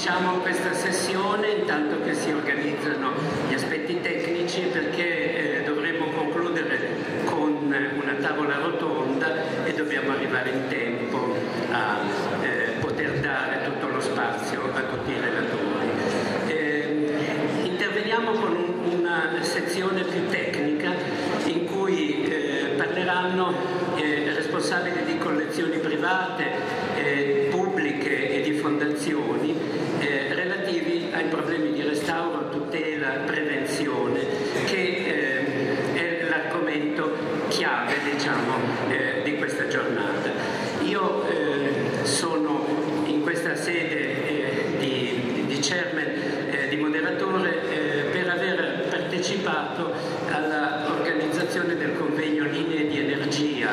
facciamo questa sessione intanto che si organizzano gli aspetti tecnici, perché dovremo concludere con una tavola rotonda e dobbiamo arrivare in tempo a poter dare tutto lo spazio a tutti i relatori. Interveniamo con una sezione più tecnica in cui parleranno responsabili di collezioni private, pubbliche e di fondazioni relativi ai problemi di restauro, tutela, prevenzione, che è l'argomento chiave, diciamo, di questa giornata. Io sono in questa sede di chairman, di moderatore, per aver partecipato all'organizzazione del convegno Linee di Energia,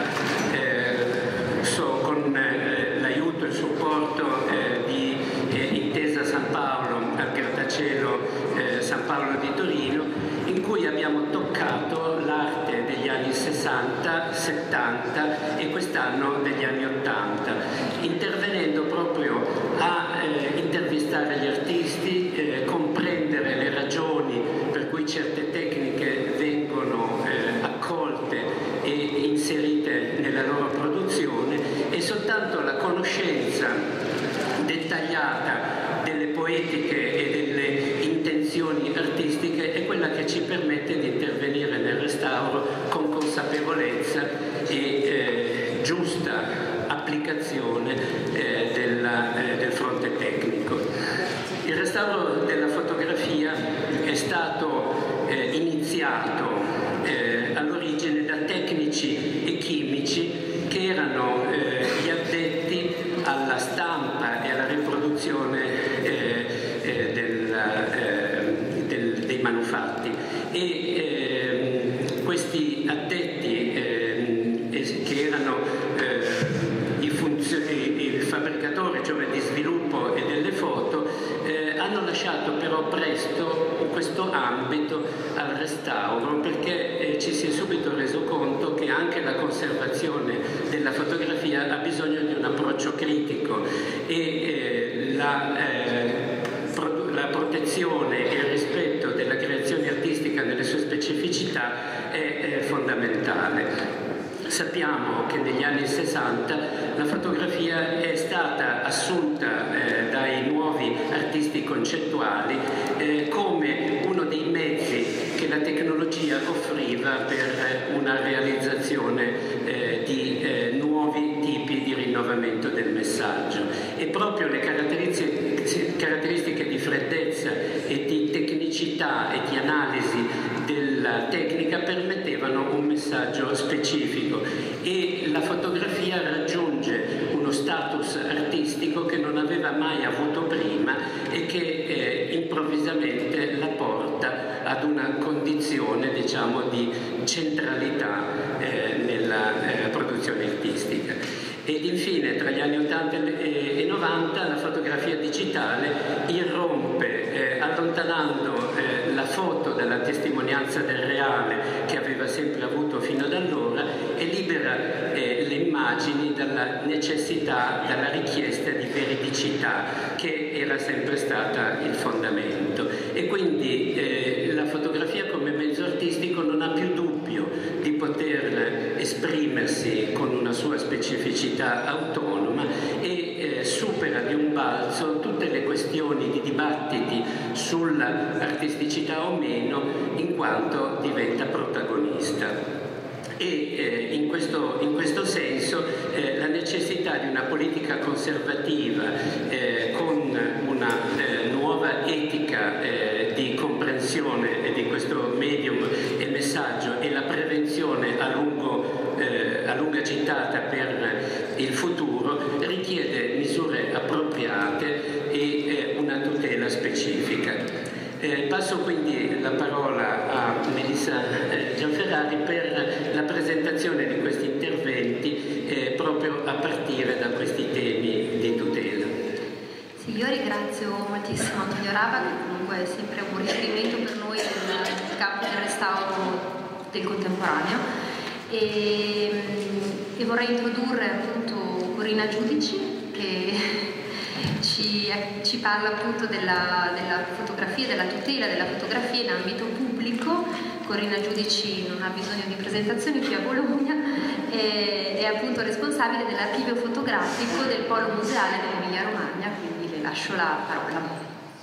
con l'aiuto e il supporto di Intesa San Paolo al grattacielo San Paolo di Torino, in cui abbiamo toccato l'arte degli anni 60, 70 e quest'anno degli anni 80, intervenendo proprio a intervistare gli artisti, comprendere le ragioni per cui certe tecniche vengono accolte e inserite nella loro produzione, e soltanto la conoscenza dettagliata delle poetiche e delle intenzioni artistiche è quella che ci permette di intervenire nel restauro con consapevolezza e giusta applicazione del fronte tecnico. Il restauro della fotografia è stato iniziato all'origine da tecnici e chimici che erano gli addetti alla stampa e alla riproduzione dei manufatti, e questi addetti che erano i fabbricatori, cioè di sviluppo e delle foto, hanno lasciato però presto questo ambito al restauro, perché ci si è subito reso conto che anche la conservazione della fotografia ha bisogno di un approccio critico, e la protezione e il rispetto della creazione artistica nelle sue specificità è fondamentale. Sappiamo che negli anni 60 la fotografia è stata assunta dai nuovi artisti concettuali come uno dei mezzi che la tecnologia offriva per una realizzazione di nuovi tipi di rinnovamento del messaggio, e proprio le caratteristiche di freddezza e di tecnicità e di analisi della tecnica permettevano un messaggio specifico, e la fotografia raggiunge uno status artistico che non aveva mai avuto prima e che improvvisamente la porta ad una condizione, diciamo, di centralità nella produzione artistica. Ed infine, tra gli anni 80 e 90, la fotografia digitale irrompe, allontanando la foto dalla testimonianza del reale che aveva sempre avuto fino ad allora, e libera le immagini dalla necessità, dalla richiesta di veridicità che era sempre stata il fondamento. E quindi la fotografia come mezzo artistico non ha più dubbio di poter esprimersi con una sua specificità autonoma, e supera di un balzo tutte le questioni di dibattiti sull'artisticità o meno, in quanto diventa protagonista. E in questo senso la necessità di una politica conservativa con una nuova etica di comprensione di questo medium e messaggio, e la prevenzione a lunga gittata per il futuro, richiede misure appropriate e una tutela specifica. Passo quindi la parola a Melissa Gianferrari per la presentazione di questi interventi, proprio a partire da questi temi di tutela. Sì, io ringrazio moltissimo Antonio Rava, che comunque è sempre un riferimento per noi nel campo del restauro del contemporaneo, e vorrei introdurre appunto Corina Giudici, che ci parla appunto della fotografia, della tutela della fotografia in ambito pubblico. Corina Giudici non ha bisogno di presentazioni, qui a Bologna, è appunto responsabile dell'archivio fotografico del Polo Museale dell'Emilia Romagna, quindi le lascio la parola.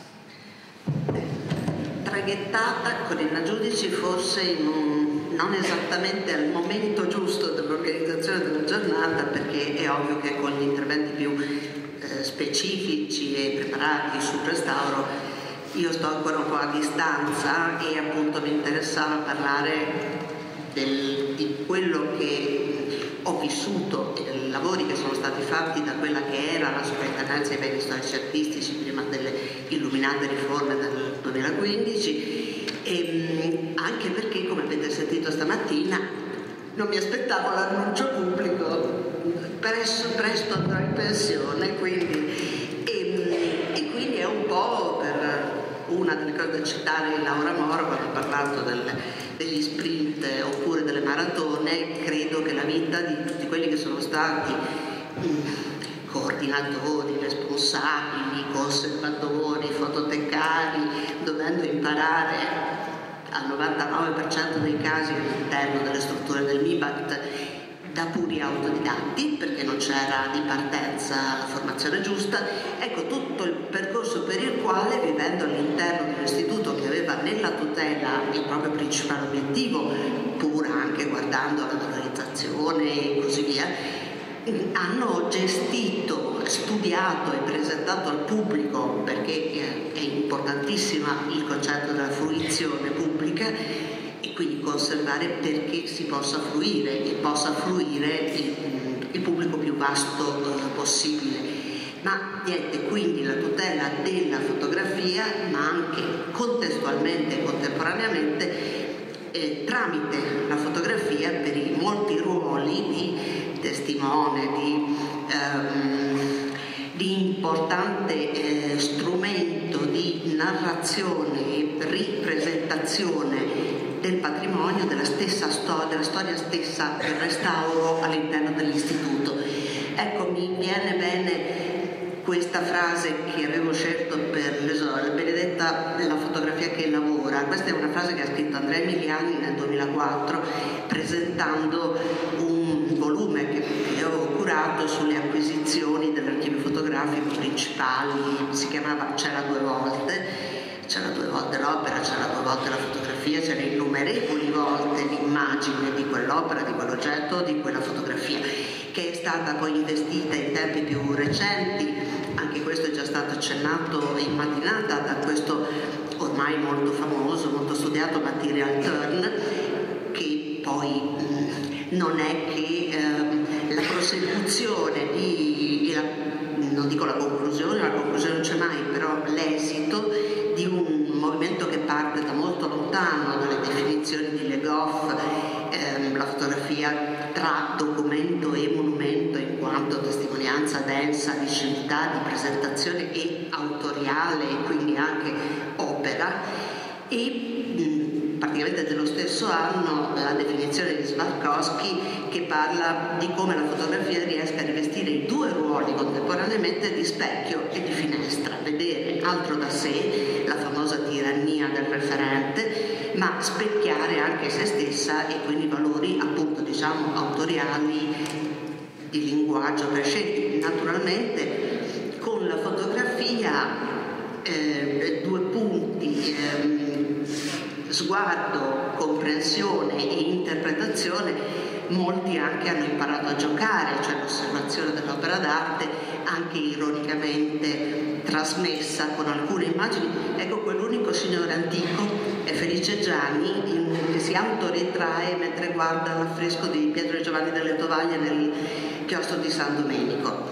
Traghettata Corina Giudici forse non esattamente al momento giusto dell'organizzazione della giornata, perché è ovvio che con gli interventi più specifici e preparati sul restauro io sto ancora un po' a distanza, e appunto mi interessava parlare di quello che ho vissuto e dei lavori che sono stati fatti da quella che era la Soprintendenza ai beni storici e artistici prima delle illuminate riforme del 2015, e anche perché, come avete sentito stamattina, non mi aspettavo l'annuncio pubblico, presto andrò in pensione, quindi è un po' per una delle cose da citare Laura Moro quando ha parlato degli sprint oppure delle maratone. Credo che la vita di tutti quelli che sono stati coordinatori, responsabili, conservatori, fototecari, dovendo imparare al 99% dei casi all'interno delle strutture del MIBACT da puri autodidatti, perché non c'era di partenza la formazione giusta. Ecco, tutto il percorso per il quale, vivendo all'interno di un istituto che aveva nella tutela il proprio principale obiettivo, pur anche guardando la valorizzazione e così via, hanno gestito, studiato e presentato al pubblico, perché è importantissima il concetto della fruizione pubblica, e quindi conservare perché si possa fruire e possa fruire il pubblico più vasto possibile. Ma niente, quindi la tutela della fotografia, ma anche contestualmente e contemporaneamente tramite la fotografia per i molti ruoli di testimone, di importante strumento di narrazione e ripresentazione del patrimonio, della storia stessa del restauro all'interno dell'istituto. Ecco, mi viene bene questa frase che avevo scelto per l'esordio: Benedetta la fotografia che lavora. Questa è una frase che ha scritto Andrea Emiliani nel 2004, presentando un volume che avevo curato sulle acquisizioni dell'archivio fotografico principali. Si chiamava C'era due volte. C'era due volte l'opera, c'era due volte la fotografia, c'era innumerevoli volte l'immagine di quell'opera, di quell'oggetto, di quella fotografia, che è stata poi investita in tempi più recenti. Anche questo è già stato accennato in mattinata da questo ormai molto famoso, molto studiato Material Turn, che poi non è che la prosecuzione non dico la conclusione non c'è mai, però l'esito di un movimento che parte da molto lontano, dalle definizioni di Le Goff, la fotografia tra documento e monumento in quanto testimonianza densa di civiltà, di presentazione e autoriale, e quindi anche opera, e praticamente dello stesso anno la definizione di Swarkowski, che parla di come la fotografia riesca a rivestire i due ruoli contemporaneamente di specchio e di finestra, vedere altro da sé, la famosa tirannia del referente, ma specchiare anche se stessa e quindi i valori appunto autoriali di linguaggio prescelti. Naturalmente con la fotografia due punti, sguardo, comprensione e interpretazione. Molti anche hanno imparato a giocare, cioè l'osservazione dell'opera d'arte anche ironicamente trasmessa con alcune immagini. Ecco, quell'unico signore antico è Felice Gianni, che si autoritrae mentre guarda l'affresco di Pietro e Giovanni delle Tovaglie nel chiostro di San Domenico.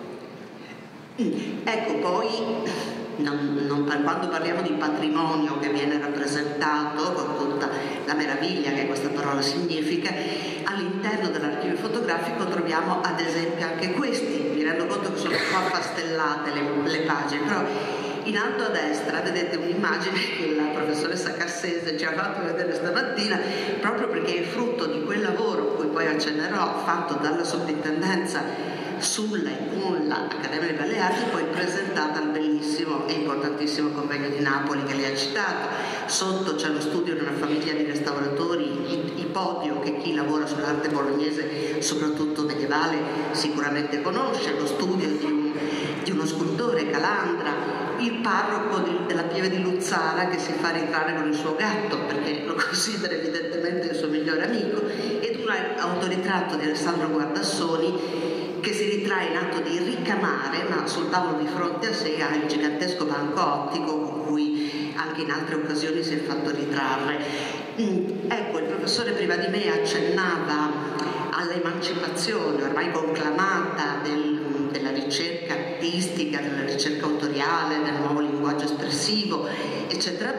Ecco, poi quando parliamo di patrimonio che viene rappresentato con tutta la meraviglia che questa parola significa, all'interno dell'archivio fotografico troviamo ad esempio anche questi. Mi rendo conto che sono un po' affastellate le pagine, però in alto a destra vedete un'immagine che la professoressa Cassese ci ha fatto vedere stamattina, proprio perché è frutto di quel lavoro, a cui poi accennerò, fatto dalla soprintendenza sulla e con l'Accademia di Belle Arti, poi presentata al bellissimo e importantissimo convegno di Napoli che lei ha citato. Sotto c'è lo studio di una famiglia di restauratori, Podio, che chi lavora sull'arte bolognese, soprattutto medievale, sicuramente conosce, lo studio di uno scultore, Calandra, il parroco della Pieve di Luzzara che si fa ritrarre con il suo gatto perché lo considera evidentemente il suo migliore amico, ed un autoritratto di Alessandro Guardassoni che si ritrae in atto di ricamare, ma sul tavolo di fronte a sé ha il gigantesco banco ottico con cui anche in altre occasioni si è fatto ritrarre. Ecco, il professore prima di me accennava all'emancipazione ormai conclamata della ricerca artistica, della ricerca autoriale, del nuovo linguaggio espressivo, eccetera,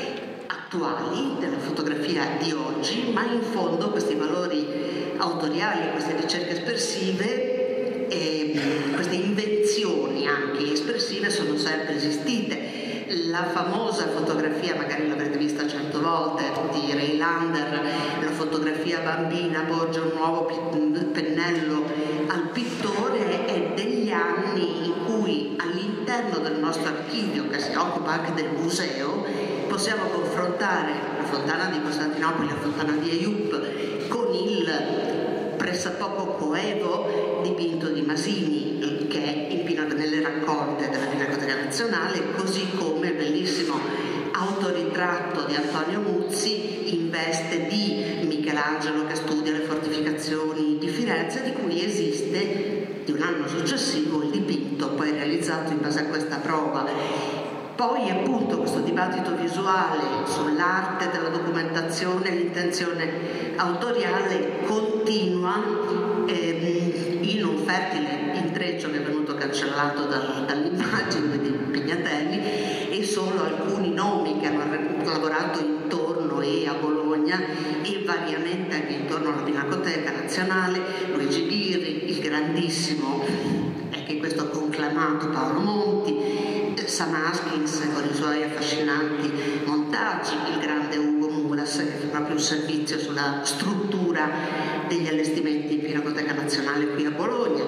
attuali della fotografia di oggi, ma in fondo questi valori autoriali, queste ricerche espressive e queste invenzioni anche espressive sono sempre esistite. La famosa fotografia, magari l'avrete vista 100 volte, di Reilander, la fotografia bambina porge un nuovo pennello al pittore, è degli anni in cui all'interno del nostro archivio, che si occupa anche del museo, possiamo confrontare la fontana di Costantinopoli, la fontana di Eyüp, con il pressappoco coevo dipinto di Masini, che è nelle raccolte della Pinacoteca Nazionale, così come il bellissimo autoritratto di Antonio Muzzi in veste di Michelangelo che studia le fortificazioni di Firenze, di cui esiste di un anno successivo il dipinto poi realizzato in base a questa prova. Poi appunto questo dibattito visuale sull'arte della documentazione, l'intenzione autoriale continua in un fertile intreccio che è venuto cancellato dall'immagine di Pignatelli, e solo alcuni nomi che hanno lavorato intorno e a Bologna e variamente anche intorno alla Pinacoteca Nazionale: Luigi Ghirri, il grandissimo, anche questo conclamato Paolo Monti, Sam Haskins con i suoi affascinanti montaggi, il grande Ugo Mulas che fa proprio un servizio sulla struttura degli allestimenti in Pinacoteca Nazionale qui a Bologna.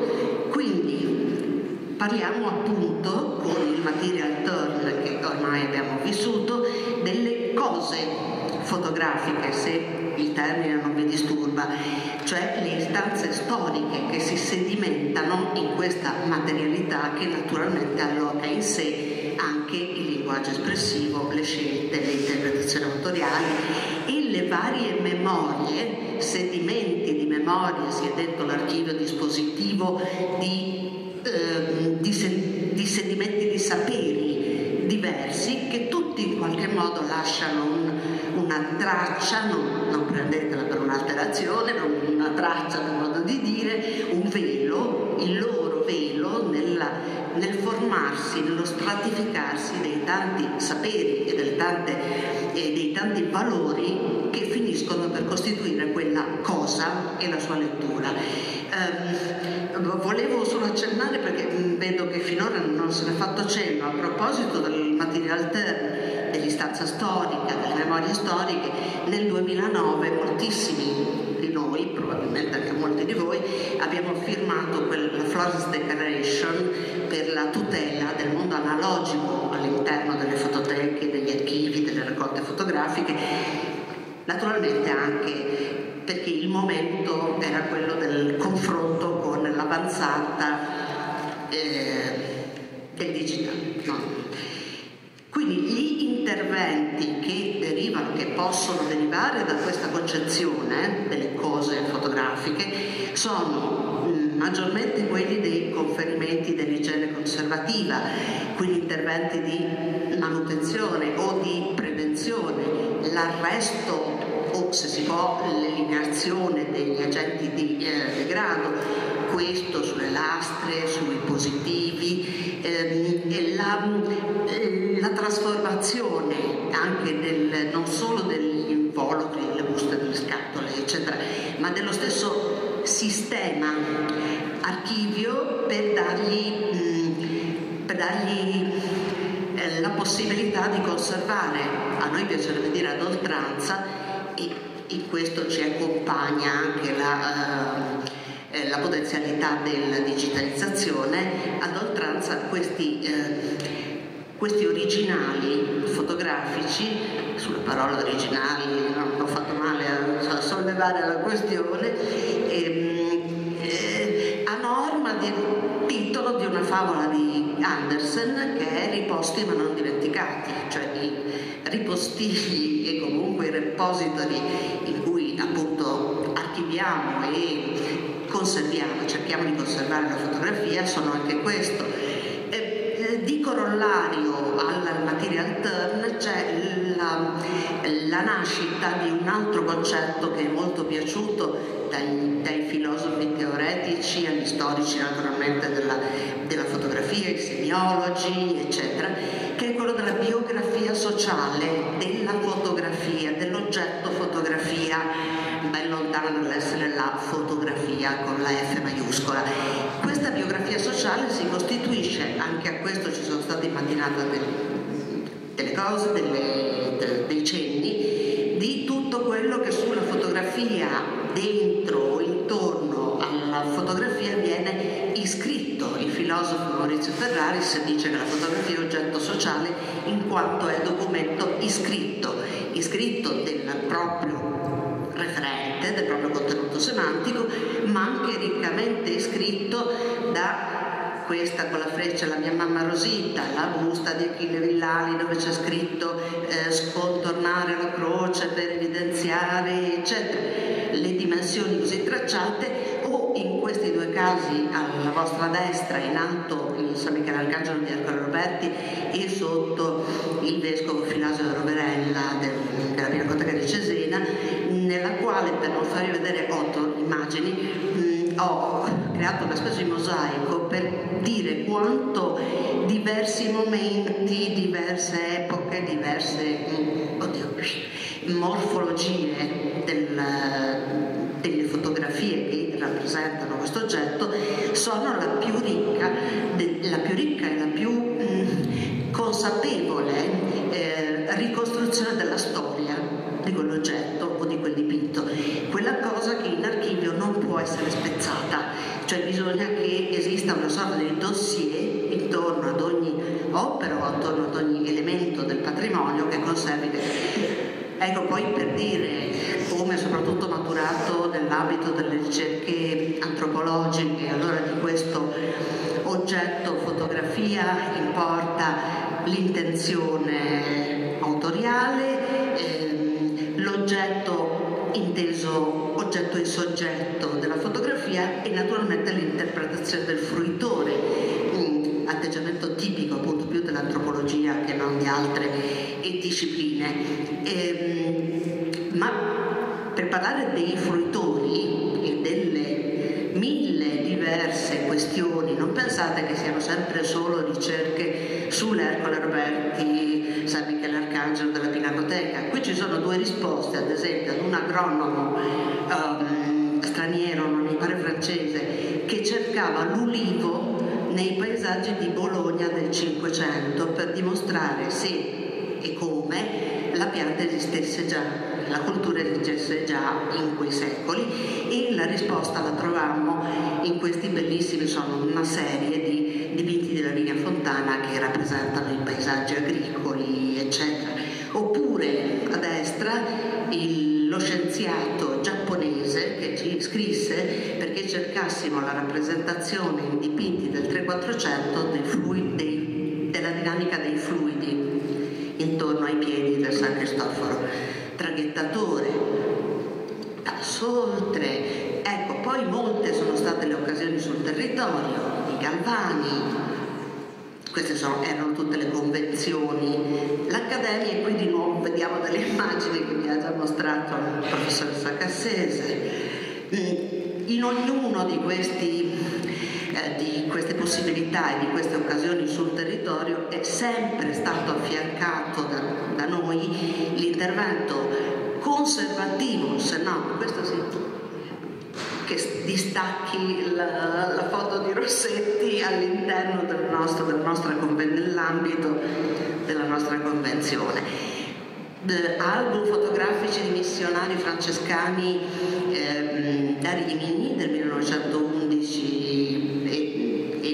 Quindi parliamo appunto con il material turn che ormai abbiamo vissuto delle cose fotografiche, se il termine non vi disturba, cioè le istanze storiche che si sedimentano in questa materialità che naturalmente alloca in sé anche il linguaggio espressivo, le scelte, le interpretazioni autoriali e le varie memorie, sedimenti di memoria, si è detto l'archivio dispositivo di sedimenti di saperi diversi che tutti in qualche modo lasciano una traccia, non prendetela per un'alterazione, una traccia per modo di dire, un velo, il loro velo nel formarsi, nello stratificarsi dei tanti saperi e dei tanti valori che finiscono per costituire quella cosa e la sua lettura. Volevo solo accennare, perché vedo che finora non se ne è fatto cenno, a proposito del material turn, dell'istanza storica, delle memorie storiche. Nel 2009 moltissimi di noi, probabilmente anche molti di voi, abbiamo firmato la Florence Declaration per la tutela del mondo analogico all'interno delle fototeche, degli archivi, delle raccolte fotografiche, naturalmente anche perché il momento era quello del confronto con l'avanzata del digitale, no? Quindi gli interventi che possono derivare da questa concezione delle cose fotografiche sono maggiormente quelli dei conferimenti dell'igiene conservativa, quindi interventi di manutenzione o di prevenzione, l'arresto o, se si può, l'eliminazione degli agenti di degrado, questo sulle lastre, sui positivi, la trasformazione anche non solo degli involucri, delle buste, delle scatole, eccetera, ma dello stesso sistema archivio per dargli la possibilità di conservare, a noi piacerebbe dire ad oltranza, e in questo ci accompagna anche la potenzialità della digitalizzazione, ad oltranza questi originali fotografici, sulla parola originali non ho fatto male a sollevare la questione, a norma del titolo di una favola di Andersen che è Riposti ma non dimenticati, cioè i ripostigli e comunque i repository in cui appunto archiviamo e conserviamo, cerchiamo di conservare la fotografia, sono anche questo. Di corollario al material turn c'è la nascita di un altro concetto che è molto piaciuto dai filosofi teoretici agli storici naturalmente della fotografia, i semiologi eccetera, che è quello della biografia sociale della fotografia, dell'oggetto fotografia, ben lontano dall'essere la fotografia con la F maiuscola. Questa biografia sociale si costituisce, anche a questo ci sono state immaginate delle cose, dei cenni, di tutto quello che sulla fotografia, dentro o intorno alla fotografia, viene iscritto. Il filosofo Maurizio Ferraris dice che la fotografia è oggetto sociale in quanto è documento iscritto del proprio referente, del proprio contenuto semantico, ma anche riccamente iscritto da questa con la freccia, la mia mamma Rosita, la busta di Achille Villali dove c'è scritto scontornare la croce per evidenziare eccetera, le dimensioni così tracciate, o in questi due casi alla vostra destra in alto il San Michele Arcangelo di Ercole Roberti e sotto il vescovo Filasio Roverella della Pinacoteca di Cesena, nella quale, per non farvi vedere 8 immagini, ho creato una specie di mosaico per dire quanto diversi momenti, diverse epoche, diverse morfologie delle fotografie che rappresentano questo oggetto sono la più ricca e la più consapevole ricostruzione della storia di quell'oggetto o di quel dipinto, quella cosa che in archivio non può essere spezzata, cioè bisogna che esista una sorta di dossier intorno ad ogni opera o attorno ad ogni elemento del patrimonio che conservi. Ecco, poi per dire come soprattutto maturato nell'ambito delle ricerche antropologiche, allora di questo oggetto fotografia importa l'intenzione autoriale, l'oggetto inteso oggetto e soggetto della fotografia e naturalmente l'interpretazione del fruitore, atteggiamento tipico appunto più dell'antropologia che non di altre discipline. Ma per parlare dei fruitori e delle 1000 diverse questioni, non pensate che siano sempre solo ricerche sull'Ercole Roberti, San Michele Arcangelo della Pinacoteca. Qui ci sono 2 risposte, ad esempio ad un agronomo straniero, non mi pare francese, che cercava l'ulivo nei paesaggi di Bologna del Cinquecento per dimostrare se e come la pianta esistesse già, la cultura esistesse già in quei secoli, e la risposta la trovammo in questi bellissimi, sono una serie di dipinti della Vigna Fontana che rappresentano i paesaggi agricoli eccetera. Oppure a destra lo scienziato giapponese che ci scrisse perché cercassimo la rappresentazione in dipinti del 3-400 della dinamica dei fluidi intorno ai piedi del San Cristoforo, traghettatore, Soltre, ecco. Poi molte sono state le occasioni sul territorio, i Galvani, queste erano tutte le convenzioni, l'Accademia, e qui di nuovo vediamo delle immagini che mi ha già mostrato la professoressa Cassese. In ognuno di queste possibilità e di queste occasioni sul territorio è sempre stato affiancato da noi l'intervento conservativo, se no, questo sì, che distacchi la foto di Rossetti all'interno nell'ambito della nostra convenzione. Album fotografici di missionari francescani da Rimini del 1911 e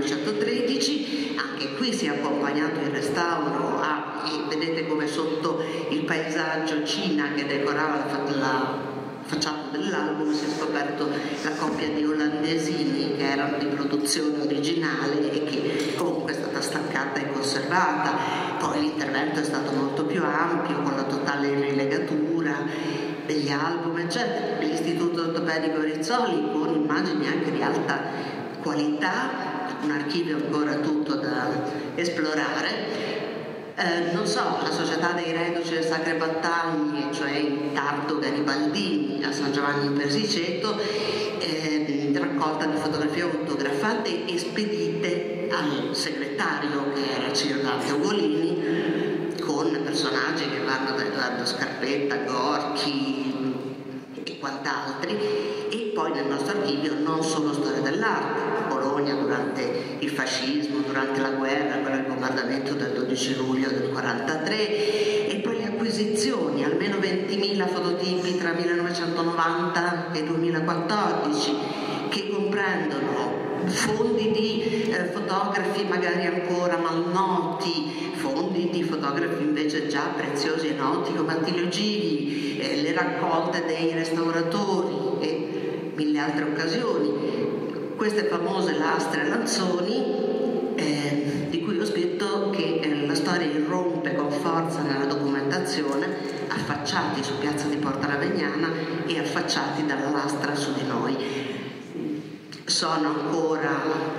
1913. Anche qui si è accompagnato il restauro e vedete come sotto il paesaggio Cina che decorava la facciata dell'album si è scoperto la coppia di olandesini che erano di produzione originale e che comunque è stata staccata e conservata. Poi l'intervento è stato molto più ampio con la totale rilegatura degli album eccetera. L'Istituto Ortopedico Rizzoli con immagini anche di alta qualità, un archivio ancora tutto da esplorare. Non so, la Società dei Reduci delle Sacre Battaglie, cioè in Tardo Garibaldini a San Giovanni in Persiceto, raccolta di fotografie autografate e spedite al segretario che era Cirolante Ugolini, con personaggi che vanno da Edoardo Scarpetta, Gorchi e quant'altri. E poi nel nostro archivio non solo storia dell'arte, Bologna durante il fascismo, durante la guerra, per il bombardamento del 12 luglio del 1943, e poi le acquisizioni, almeno 20.000 fototipi tra 1990 e 2014, che comprendono fondi di fotografi magari ancora malnoti, fondi di fotografi invece già preziosi e noti come Attilio Gigli, le raccolte dei restauratori e mille altre occasioni. Queste famose lastre e lanzoni di cui ho scritto che la storia irrompe con forza nella documentazione, affacciati su Piazza di Porta Ravegnana e affacciati dalla lastra su di noi. Sono ancora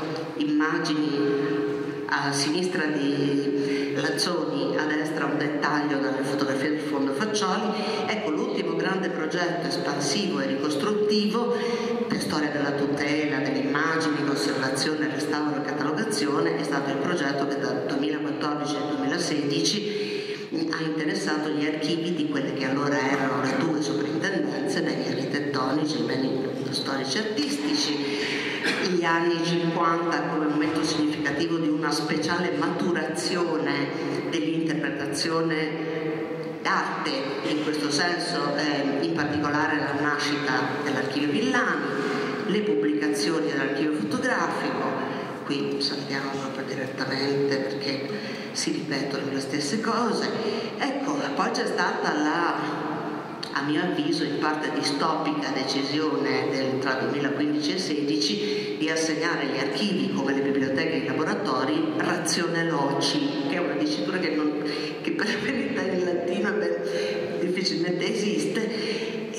immagini a sinistra di Lanzoni, a destra un dettaglio dalle fotografie del fondo Faccioli. Ecco, l'ultimo grande progetto espansivo e ricostruttivo per storia della tutela delle immagini, conservazione, restauro e catalogazione è stato il progetto che dal 2014 al 2016 ha interessato gli archivi di quelle che allora erano le due soprintendenze, beni architettonici e beni storici artistici. Gli anni 50 come momento significativo di una speciale maturazione dell'interpretazione d'arte, in questo senso in particolare la nascita dell'archivio Villani, le pubblicazioni dell'archivio fotografico. Qui saltiamo proprio direttamente perché si ripetono le stesse cose. Ecco, poi c'è stata a mio avviso in parte distopica decisione tra 2015 e 2016 di assegnare gli archivi come le biblioteche e i laboratori razione loci, che è una dicitura che per la verità in latino difficilmente esiste,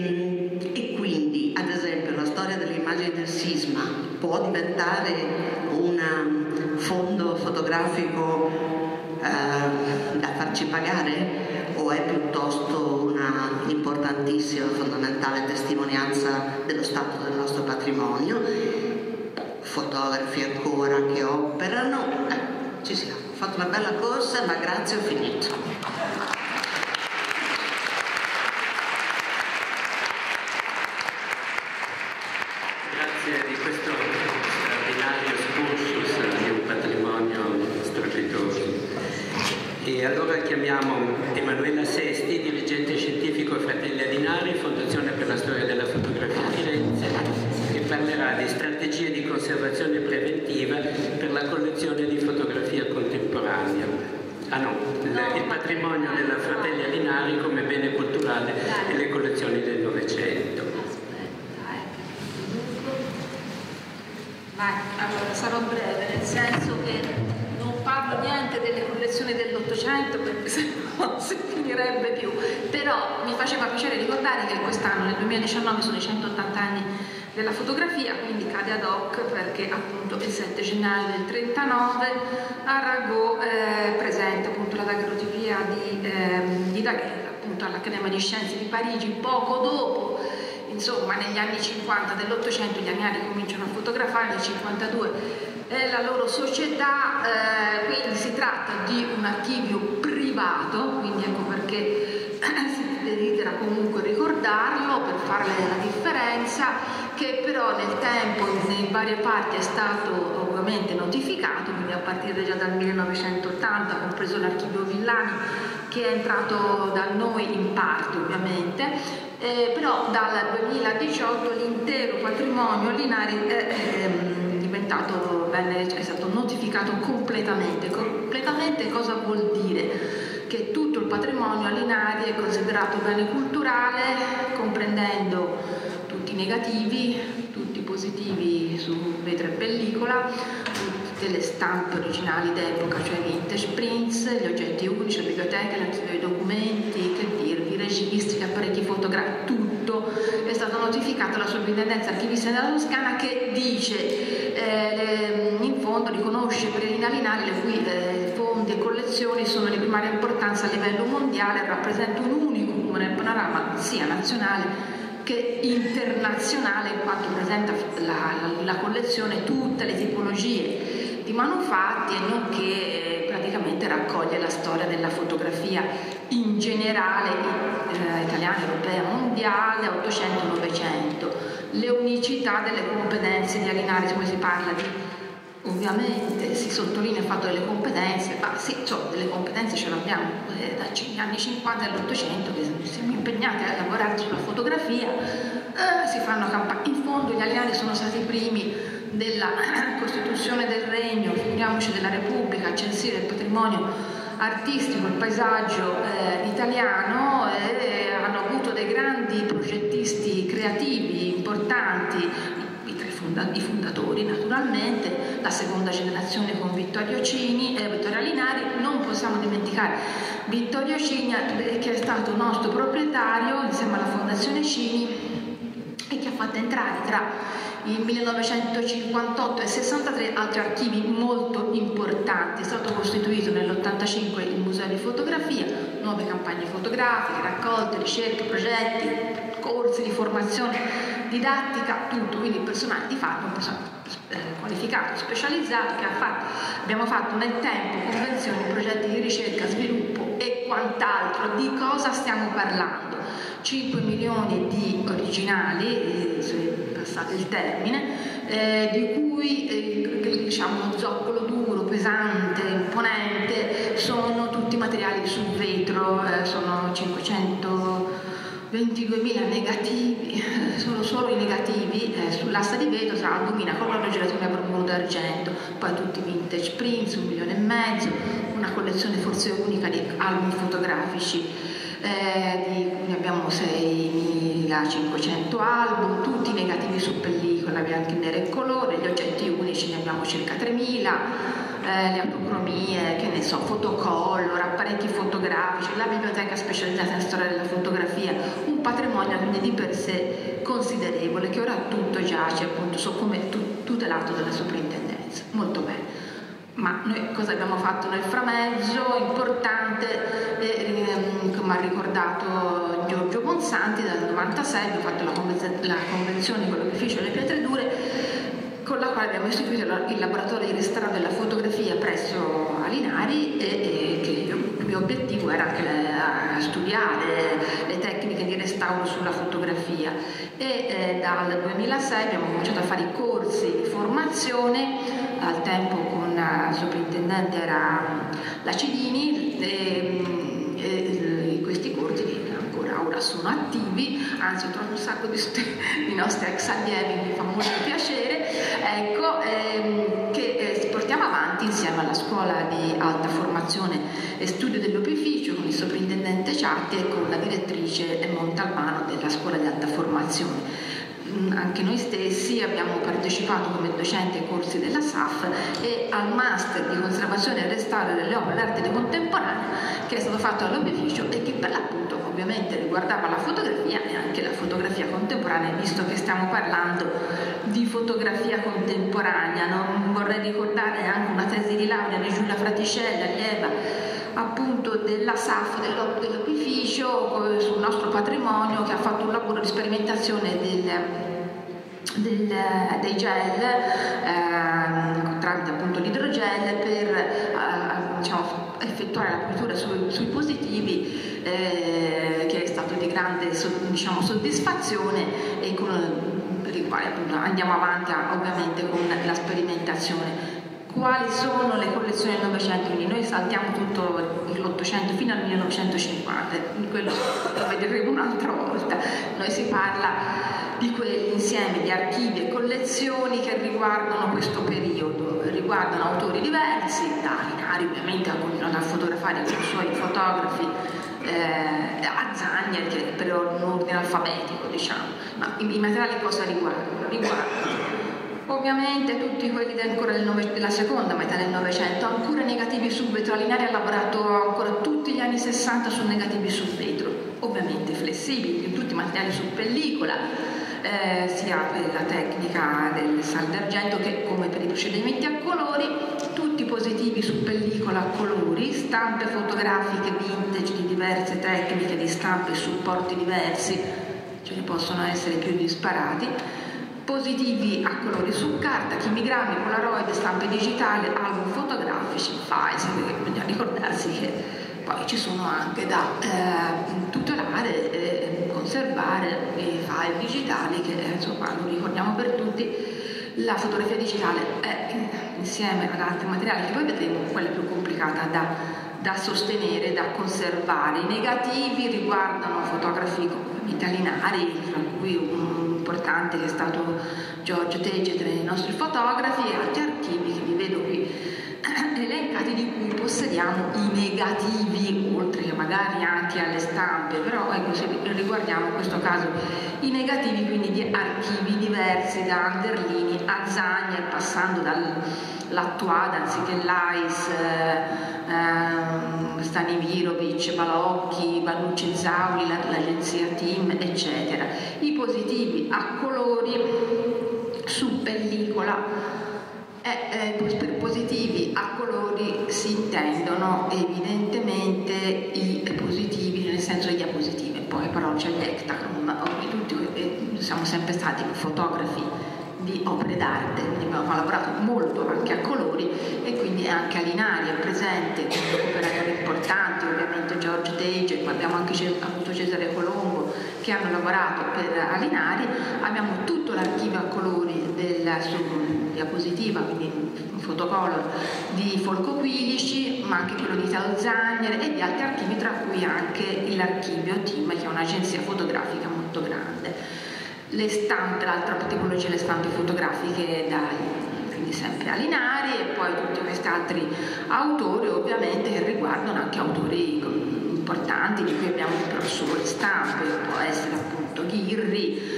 e quindi ad esempio la storia delle immagini del sisma può diventare un fondo fotografico da farci pagare, o è piuttosto una importantissima, fondamentale testimonianza dello stato del nostro patrimonio? Fotografi ancora che operano, ci siamo, ho fatto una bella corsa, ma grazie, ho finito. Grazie di questo straordinario excursus di un patrimonio strepitoso. E allora chiamiamo Emanuela Sesti, dirigente scientifico Fratelli Alinari, Fondazione per la Storia della Fotografia di Firenze, che parlerà di strategie di conservazione preventiva per la collezione di fotografia contemporanea. Il patrimonio della Fratelli Alinari come bene culturale e le collezioni del Novecento. Allora, sarò breve, nel senso che non parlo niente delle collezioni dell'Ottocento perché se no non si finirebbe più, però mi faceva piacere ricordare che quest'anno, nel 2019, sono i 180 anni della fotografia, quindi cade ad hoc perché appunto il 7 gennaio del 39 a Rago presenta appunto la daguerreotipia di Daguerre appunto all'Accademia di Scienze di Parigi. Poco dopo, insomma negli anni 50 dell'Ottocento, gli agnari cominciano a fotografare, nel 52 la loro società, quindi si tratta di un archivio privato, quindi ecco perché si desidera comunque ricordarlo per fare la differenza, che però nel tempo in varie parti è stato ovviamente notificato, quindi a partire già dal 1980, compreso l'archivio Villani, che è entrato da noi in parte ovviamente, però dal 2018 l'intero patrimonio Linari è stato notificato completamente. Completamente cosa vuol dire? Che tutto il patrimonio Linari è considerato bene culturale, comprendendo tutti i negativi, tutti i positivi su vetro e pellicola, tutte le stampe originali d'epoca, cioè vintage prints, gli oggetti unici, la biblioteca, l'archivio dei documenti, che dirvi, registri, apparecchi fotografici, tutto è stato notificato alla Sovrintendenza Archivistica della Toscana, che dice in fondo riconosce per Elina Linari, le cui fondi e collezioni sono di primaria importanza a livello mondiale, rappresentano un unicum nel panorama sia nazionale che internazionale, in quanto presenta la collezione tutte le tipologie di manufatti, e nonché praticamente raccoglie la storia della fotografia in generale, italiana, europea, mondiale, 800-900, le unicità delle competenze di Alinari. Come si parla di, ovviamente si sottolinea il fatto delle competenze, ma sì, delle competenze ce l'abbiamo dagli anni 50 all'Ottocento, che siamo impegnati a lavorare sulla fotografia, si fanno campagne. In fondo gli Alinari sono stati i primi della Costituzione del Regno, figuriamoci della Repubblica, a censire il patrimonio artistico, il paesaggio italiano, e hanno avuto dei grandi progettisti creativi importanti, i fondatori naturalmente, la seconda generazione con Vittorio Linari. Non possiamo dimenticare Vittorio Cini, che è stato nostro proprietario insieme alla Fondazione Cini, e che ha fatto entrare tra il 1958 e 63 altri archivi molto importanti. È stato costituito nell'85 il Museo di Fotografia, nuove campagne fotografiche, raccolte, ricerche, progetti, corsi di formazione didattica, tutto, quindi il personale di fatto, un personale qualificato, specializzato, che abbiamo fatto nel tempo convenzioni, progetti di ricerca, sviluppo e quant'altro. Di cosa stiamo parlando? 5 milioni di originali, se passate il termine, di cui diciamo uno zoccolo duro, pesante, imponente, sono tutti materiali su vetro, sono 522.000 negativi, sono solo i negativi sull'asta di vetro tra albumina, colore, gelatina, bromo d'argento, poi tutti vintage prints, 1,5 milioni, una collezione forse unica di album fotografici, di cui abbiamo 6.500 album, tutti negativi su pellicola, bianco e nero e colore. Gli oggetti unici ne abbiamo circa 3.000, le autocromie, che ne so, fotocolor, apparecchi fotografici, la biblioteca specializzata in storia della fotografia, un patrimonio quindi di per sé considerevole, che ora tutto giace appunto come tutelato dalla soprintendenza. Molto bene. Ma noi cosa abbiamo fatto nel framezzo? Importante, come ha ricordato Giorgio Bonsanti, dal 96 abbiamo fatto la convenzione con l'Opificio delle Pietre Dure, con la quale abbiamo istituito il laboratorio di restauro della fotografia presso Alinari, e che il mio obiettivo era anche studiare le tecniche di restauro sulla fotografia, e dal 2006 abbiamo cominciato a fare i corsi di formazione. Al tempo con il sovrintendente era la Cidini, e questi corsi ancora ora sono attivi, anzi ho trovato un sacco di nostri ex allievi, mi fa molto piacere, ecco, che portiamo avanti insieme alla scuola di alta formazione e studio dell'opificio, con il sovrintendente Ciatti e con la direttrice Montalbano della scuola di alta formazione. Anche noi stessi abbiamo partecipato come docenti ai corsi della SAF e al master di conservazione e restauro delle opere d'arte contemporanea, che è stato fatto all'opificio e che per l'appunto ovviamente riguardava la fotografia e anche la fotografia contemporanea, visto che stiamo parlando di fotografia contemporanea. Non vorrei ricordare anche una tesi di laurea di Giulia Fratiscella, allieva appunto della SAF dell'opificio, sul nostro patrimonio, che ha fatto un lavoro di sperimentazione dei gel tramite appunto l'idrogel per diciamo, effettuare la pittura sui positivi, che è stato di grande diciamo, soddisfazione, e per i quali appunto andiamo avanti ovviamente con la sperimentazione quali sono le collezioni del Novecento, quindi noi saltiamo tutto l'Ottocento fino al 1950, quello lo vedremo un'altra volta. Noi si parla di quell'insieme di archivi e collezioni che riguardano questo periodo, riguardano autori diversi, da Linari ovviamente ha continuato a fotografare con i suoi fotografi, a Zagner che per un ordine alfabetico, diciamo. Ma i materiali cosa riguardano? Riguardano ovviamente tutti quelli della seconda metà del Novecento, ancora negativi su vetro. Linari ha lavorato ancora tutti gli anni 60 su negativi su vetro, ovviamente flessibili, tutti materiali su pellicola, sia per la tecnica del sal d'argento che come per i procedimenti a colori, tutti positivi su pellicola a colori, stampe fotografiche vintage di diverse tecniche di stampe e supporti diversi, ce ne possono essere più disparati, positivi a colori su carta, chimigrammi, polaroid, stampe digitali, album fotografici, files, perché bisogna ricordarsi che poi ci sono anche da tutelare e conservare i file digitali che insomma lo ricordiamo per tutti. La fotografia digitale è insieme ad altri materiali che poi vedremo quella più complicata da sostenere, da conservare. I negativi riguardano fotografi italianari, tra cui un importante che è stato George Tage tra i nostri fotografi, e altri archivi che vi vedo qui elencati, di cui possediamo i negativi, oltre che magari anche alle stampe, però ecco, se riguardiamo in questo caso i negativi, quindi di archivi diversi, da Anderlini a Zagner, passando dall'Attuada, anziché l'AIS, Stanivirovic, Balocchi, Banucci Zauli, l'agenzia Team, eccetera. I positivi a colori su pellicola. Per positivi a colori si intendono evidentemente i positivi nel senso di diapositive, poi però c'è l'Ektacom, tutti siamo sempre stati fotografi di opere d'arte, quindi abbiamo lavorato molto anche a colori, e quindi anche a Linari è presente operatori importanti, ovviamente George Tage, poi abbiamo anche avuto Cesare Colombo che hanno lavorato per Alinari. Abbiamo tutto l'archivio a colori su diapositiva, quindi fotocolor di Folco Quilici, ma anche quello di Italo Zagner e di altri archivi, tra cui anche l'archivio Team, che è un'agenzia fotografica molto grande. Le stampe, l'altra tipologia, le stampe fotografiche quindi sempre Alinari, e poi tutti questi altri autori ovviamente che riguardano anche autori importanti di cui abbiamo però solo le stampe, può essere appunto Ghirri,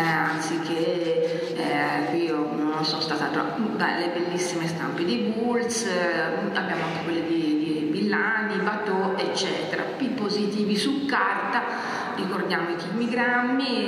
anziché qui io non sono stata le bellissime stampe di Bulls, abbiamo anche quelle di Villani, Bateau, eccetera. I positivi su carta, ricordiamo i chimigrammi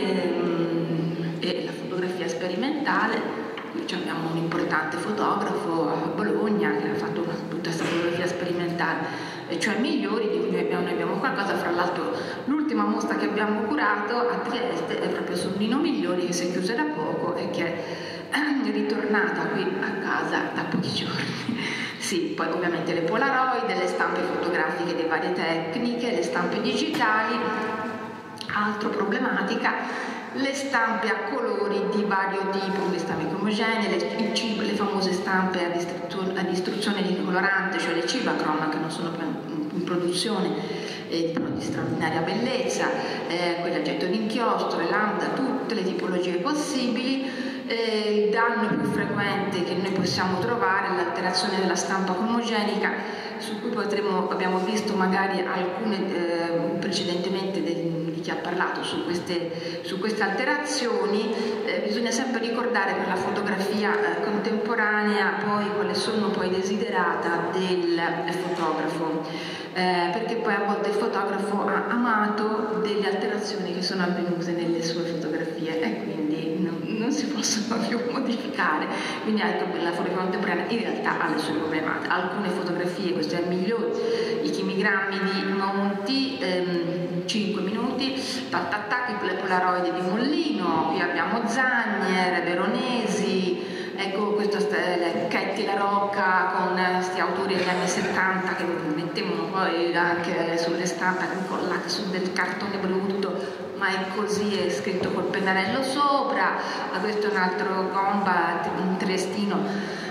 e la fotografia sperimentale. Qui abbiamo un importante fotografo a Bologna che ha fatto tutta questa fotografia sperimentale, cioè Migliori, di cui noi abbiamo qualcosa. Fra l'altro l'ultima mostra che abbiamo curato a Trieste è proprio su Nino Migliori, che si è chiusa da poco e che è ritornata qui a casa da pochi giorni. Sì, poi ovviamente le Polaroid, le stampe fotografiche di varie tecniche, le stampe digitali, altro problematica, le stampe a colori di vario tipo, le stampe omogenee, le famose stampe ad istruzione di colorante, cioè le Cibachrome, che non sono più in produzione, però di straordinaria bellezza, quelle a getto d'inchiostro, le lambda, tutte le tipologie possibili. Il danno più frequente che noi possiamo trovare è l'alterazione della stampa cromogenica, su cui abbiamo visto magari alcune precedentemente di chi ha parlato su queste alterazioni. Bisogna sempre ricordare per la fotografia contemporanea poi quali sono poi desiderata del fotografo, perché poi a volte il fotografo ha amato delle alterazioni che sono avvenute nelle sue fotografie e quindi non si possono più modificare. Quindi anche la fotografia contemporanea in realtà ha le sue problematiche. Alcune fotografie, questo è il migliore, i chimigrammi di Monti, 5 minuti, le Polaroid di Mollino, qui abbiamo Zagner, Veronesi, ecco questo Chetti La Rocca con questi autori degli anni 70 che mettevano poi anche sulle stampe incollate su del cartone brutto, ma è così, è scritto col pennarello sopra. Questo è un altro Gomba, un triestino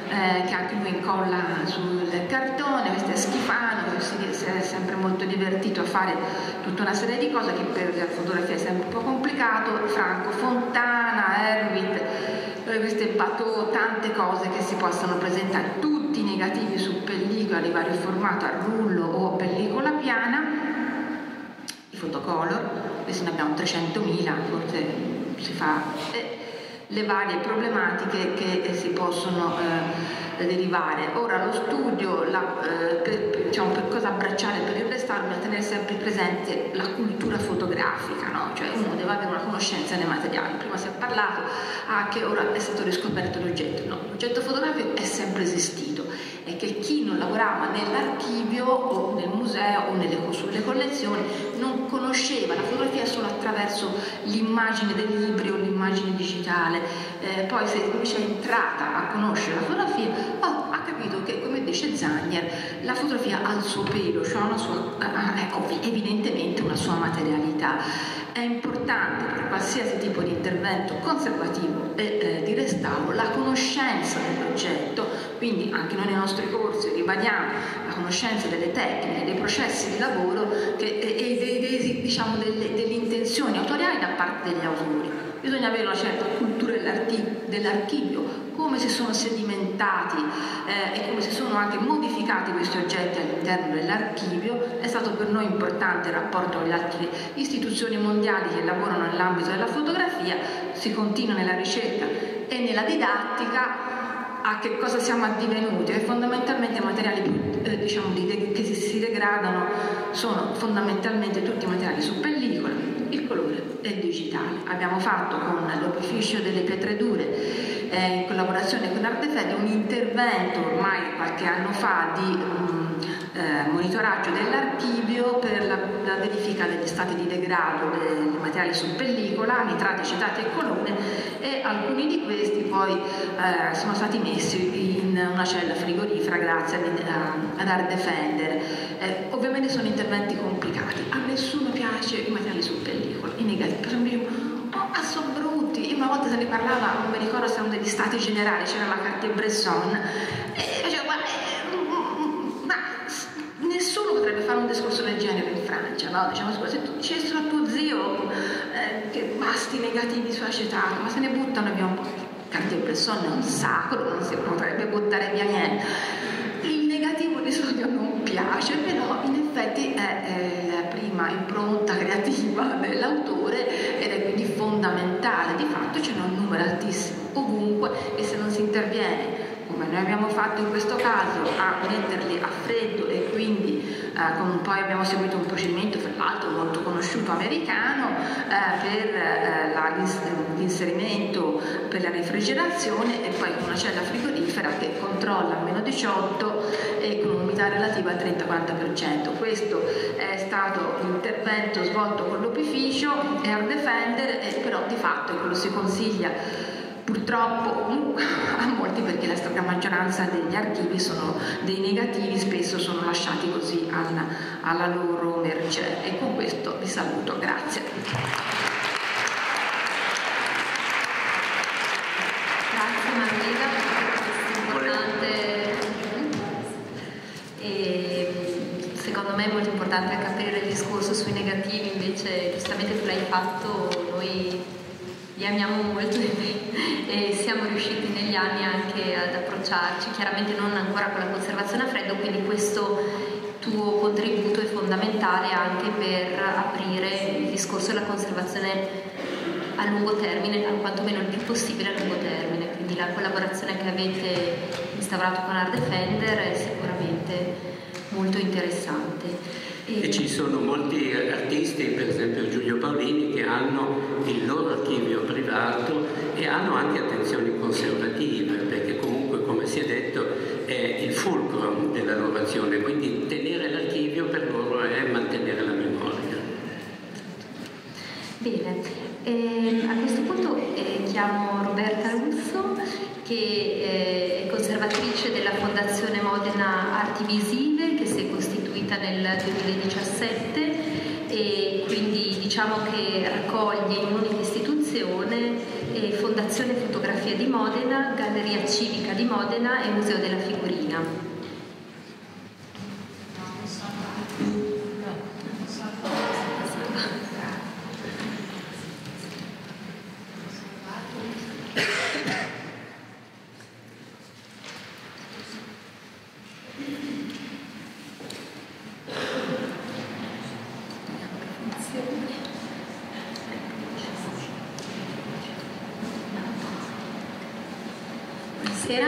che anche lui incolla sul cartone. Questo è Schifano, che si è sempre molto divertito a fare tutta una serie di cose che per la fotografia è sempre un po' complicato. Franco Fontana, Erwitt, queste Bateau, tante cose che si possono presentare, tutti negativi su pellicola di vario formato, a rullo o pellicola piana, i fotocolor, adesso ne abbiamo 300.000, forse si fa, le varie problematiche che si possono derivare. Ora lo studio, per cosa abbracciare per il restauro, bisogna tenere sempre presente la cultura fotografica, no? Cioè uno deve avere una conoscenza dei materiali. Prima si è parlato che ora è stato riscoperto l'oggetto. No, l'oggetto fotografico è sempre esistito, è che chi non lavorava nell'archivio o nel museo o sulle collezioni non conosceva la fotografia solo attraverso l'immagine del libro o l'immagine digitale. Poi se invece è entrata a conoscere la fotografia, ha capito che, come dice Zagner, la fotografia ha il suo pelo, cioè una sua, evidentemente una sua materialità. È importante per qualsiasi tipo di intervento conservativo e di restauro la conoscenza dell'oggetto, quindi anche noi nei nostri corsi ribadiamo la conoscenza delle tecniche, dei processi di lavoro e diciamo, delle intenzioni autoriali da parte degli autori. Bisogna avere una certa cultura dell'archivio, come si sono sedimentati e come si sono anche modificati questi oggetti all'interno dell'archivio. È stato per noi importante il rapporto con le altre istituzioni mondiali che lavorano nell'ambito della fotografia. Si continua nella ricerca e nella didattica a che cosa siamo addivenuti, e fondamentalmente i materiali che si degradano sono fondamentalmente tutti i materiali su pellicola, il colore e il digitale. Abbiamo fatto con l'Opificio delle Pietre Dure, in collaborazione con Ardefende, un intervento ormai qualche anno fa di monitoraggio dell'archivio per la verifica degli stati di degrado dei materiali su pellicola, nitrati, acetati e colore, e alcuni di questi poi sono stati messi in una cella frigorifera grazie ad Ardefender. Ovviamente sono interventi complicati, a nessuno piace i materiali su pellicola, i negativi, sono brutti. Io una volta se ne parlava, non mi ricordo se erano degli stati generali, c'era la Cartier-Bresson e faceva nessuno potrebbe fare un discorso del genere in Francia, no? Diciamo, se tu dicessero a tuo zio che basti negativi su acetato, ma se ne buttano via un po'. Cartier-Bresson è un sacro, non si potrebbe buttare via niente. Il negativo di solito non piace, però in effetti è la prima impronta creativa dell'autore ed è quindi fondamentale. Di fatto ce n'è un numero altissimo ovunque e se non si interviene, come noi abbiamo fatto in questo caso, a metterli a freddo, e quindi poi abbiamo seguito un procedimento, fra l'altro molto conosciuto americano, per l'inserimento per la refrigerazione, e poi con una cella frigorifera che controlla a meno 18 e con un'umidità relativa al 30-40%. Questo è stato l'intervento svolto con l'Opificio e Ardefender, però di fatto quello si consiglia purtroppo a molti, perché la stragrande maggioranza degli archivi sono dei negativi, spesso sono lasciati così alla loro mercé. E con questo vi saluto, grazie. Grazie Margherita per questo importante e secondo me è molto importante anche aprire il discorso sui negativi. Invece giustamente tu l'hai fatto, noi li amiamo molto e siamo riusciti negli anni anche ad approcciarci, chiaramente non ancora con la conservazione a freddo, quindi questo tuo contributo è fondamentale anche per aprire il discorso della conservazione a lungo termine, quantomeno il più possibile a lungo termine. Quindi la collaborazione che avete instaurato con Ardefender è sicuramente molto interessante. E ci sono molti artisti, per esempio Giulio Paolini, che hanno il loro archivio privato e hanno anche attenzioni conservative, perché comunque, come si è detto, è il fulcro della loro azione, quindi tenere l'archivio per loro è mantenere la memoria. Bene, a questo punto chiamo Roberta Russo, che è conservatrice della Fondazione Modena Arti Visive, che si è costituita nel 2017 e quindi diciamo che raccoglie in un'unica istituzione Fondazione Fotografia di Modena, Galleria Civica di Modena e Museo della Figurina. Buonasera,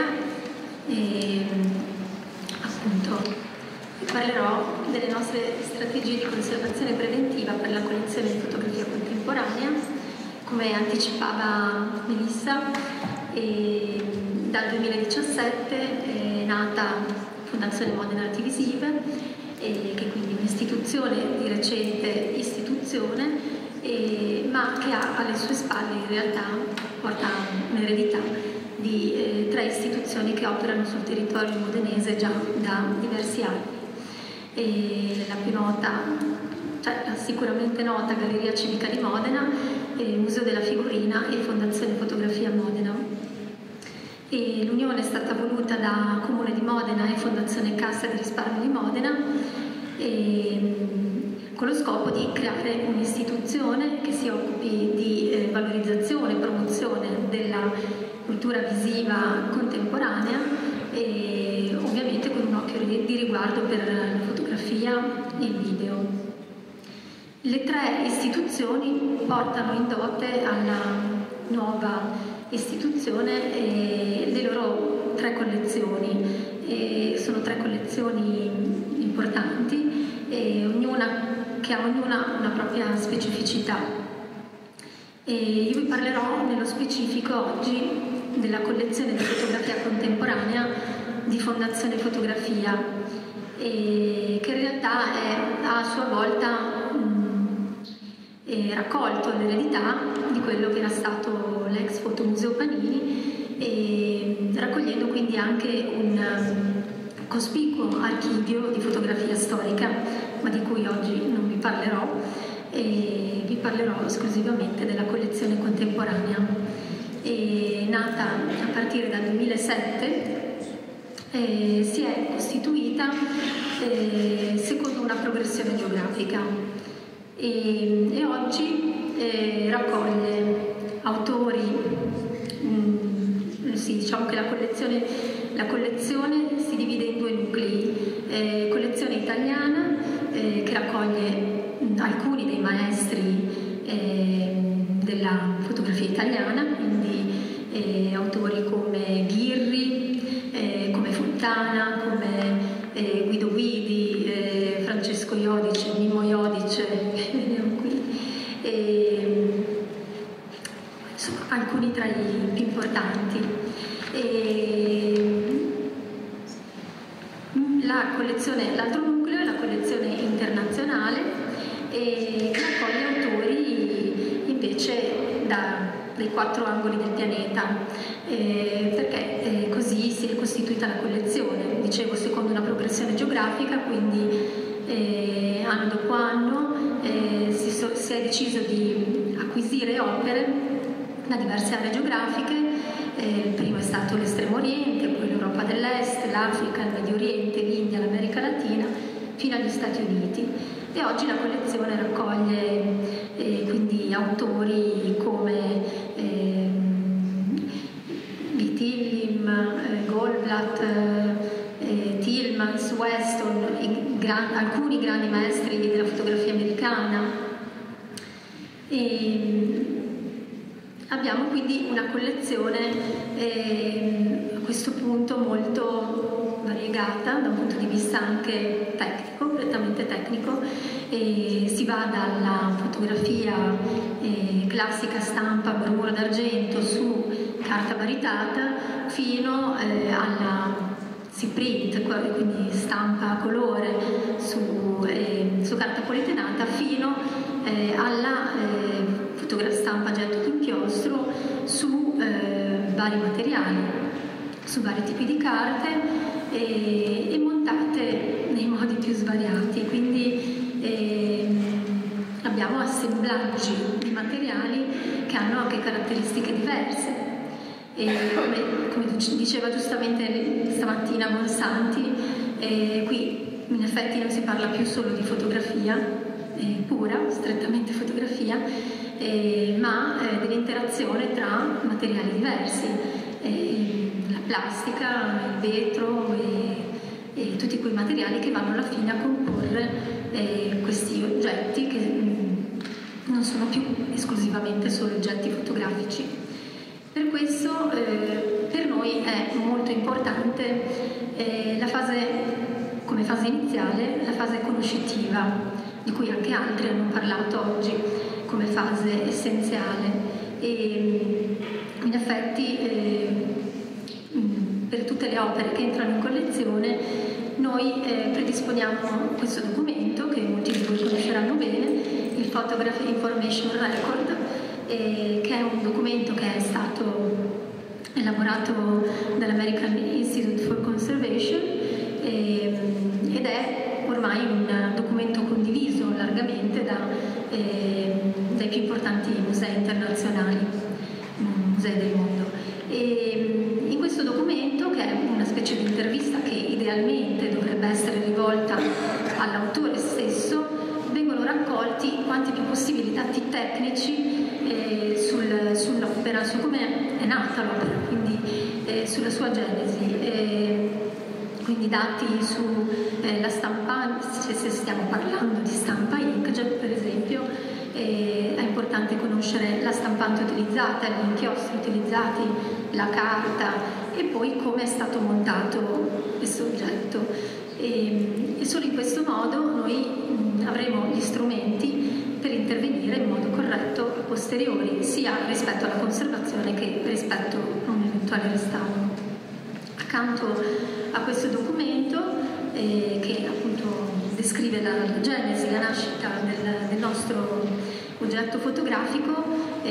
appunto vi parlerò delle nostre strategie di conservazione preventiva per la collezione di fotografia contemporanea. Come anticipava Melissa, dal 2017 è nata Fondazione Modena Arti Visive, che è quindi un'istituzione di recente istituzione, ma che ha alle sue spalle in realtà porta un'eredità di 3 istituzioni che operano sul territorio modenese già da diversi anni. La più nota, cioè la sicuramente nota Galleria Civica di Modena, Museo della Figurina e Fondazione Fotografia Modena. L'unione è stata voluta da Comune di Modena e Fondazione Cassa di Risparmio di Modena, con lo scopo di creare un'istituzione che si occupi di valorizzazione e promozione della cultura visiva contemporanea e ovviamente con un occhio di riguardo per la fotografia e il video. Le 3 istituzioni portano in dote alla nuova istituzione le loro 3 collezioni. Sono 3 collezioni importanti, che ha ognuna una propria specificità. Io vi parlerò nello specifico oggi della collezione di fotografia contemporanea di Fondazione Fotografia, che in realtà ha a sua volta raccolto l'eredità di quello che era stato l'ex Fotomuseo Panini, raccogliendo quindi anche un cospicuo archivio di fotografia storica, ma di cui oggi non vi parlerò, e vi parlerò esclusivamente della collezione contemporanea. Nata a partire dal 2007, si è costituita secondo una progressione geografica e oggi raccoglie autori, diciamo che la collezione si divide in 2 nuclei: collezione italiana, che raccoglie alcuni dei maestri della fotografia italiana, quindi autori come Ghirri, come Fontana, come Guido Guidi, Francesco Iodice, Mimmo Iodice, che vediamo qui, insomma alcuni tra i più importanti. L'altro nucleo è la collezione internazionale, che raccoglie autori invece dai 4 angoli del pianeta, perché così si è costituita la collezione, dicevo, secondo una progressione geografica, quindi anno dopo anno si è deciso di acquisire opere da diverse aree geografiche. Il primo è stato l'Estremo Oriente, poi l'Europa dell'Est, l'Africa, il Medio Oriente, l'India, l'America Latina, fino agli Stati Uniti. E oggi la collezione raccoglie quindi autori come Tillim, Goldblatt, Tillmans, Weston, alcuni grandi maestri della fotografia americana. Abbiamo quindi una collezione a questo punto molto variegata da un punto di vista anche tecnico, prettamente tecnico. Si va dalla fotografia classica stampa bromuro d'argento su carta baritata fino alla print, quindi stampa a colore su carta polietenata, fino alla stampa getto d'inchiostro su vari materiali, su vari tipi di carte e montate nei modi più svariati. Quindi abbiamo assemblaggi di materiali che hanno anche caratteristiche diverse. E come diceva giustamente stamattina Monsanti, qui in effetti non si parla più solo di fotografia pura, strettamente fotografia, ma dell'interazione tra materiali diversi, la plastica, il vetro e tutti quei materiali che vanno alla fine a comporre questi oggetti che non sono più esclusivamente solo oggetti fotografici. Per questo per noi è molto importante la fase, come fase iniziale, la fase conoscitiva, di cui anche altri hanno parlato oggi come fase essenziale. E in effetti per tutte le opere che entrano in collezione noi predisponiamo questo documento che molti di voi conosceranno bene, il Photograph Information Record, che è un documento che è stato elaborato dall'American Institute for Conservation ed è ormai un documento condiviso largamente dai più importanti musei internazionali, musei del mondo. E in questo documento, che è una specie di intervista che idealmente dovrebbe essere rivolta all'autore stesso, vengono raccolti quanti più possibili dati tecnici sull'opera, su come è nata l'opera, quindi sulla sua genesi, quindi dati sulla stampa, se stiamo parlando di stampa inkjet per esempio, è importante conoscere la stampante utilizzata, gli inchiostri utilizzati, la carta e poi come è stato montato questo oggetto. E solo in questo modo noi avremo gli strumenti per intervenire in modo corretto a posteriori, sia rispetto alla conservazione che rispetto a un eventuale restauro. Accanto a questo documento, che appunto descrive la genesi, la nascita del nostro oggetto fotografico,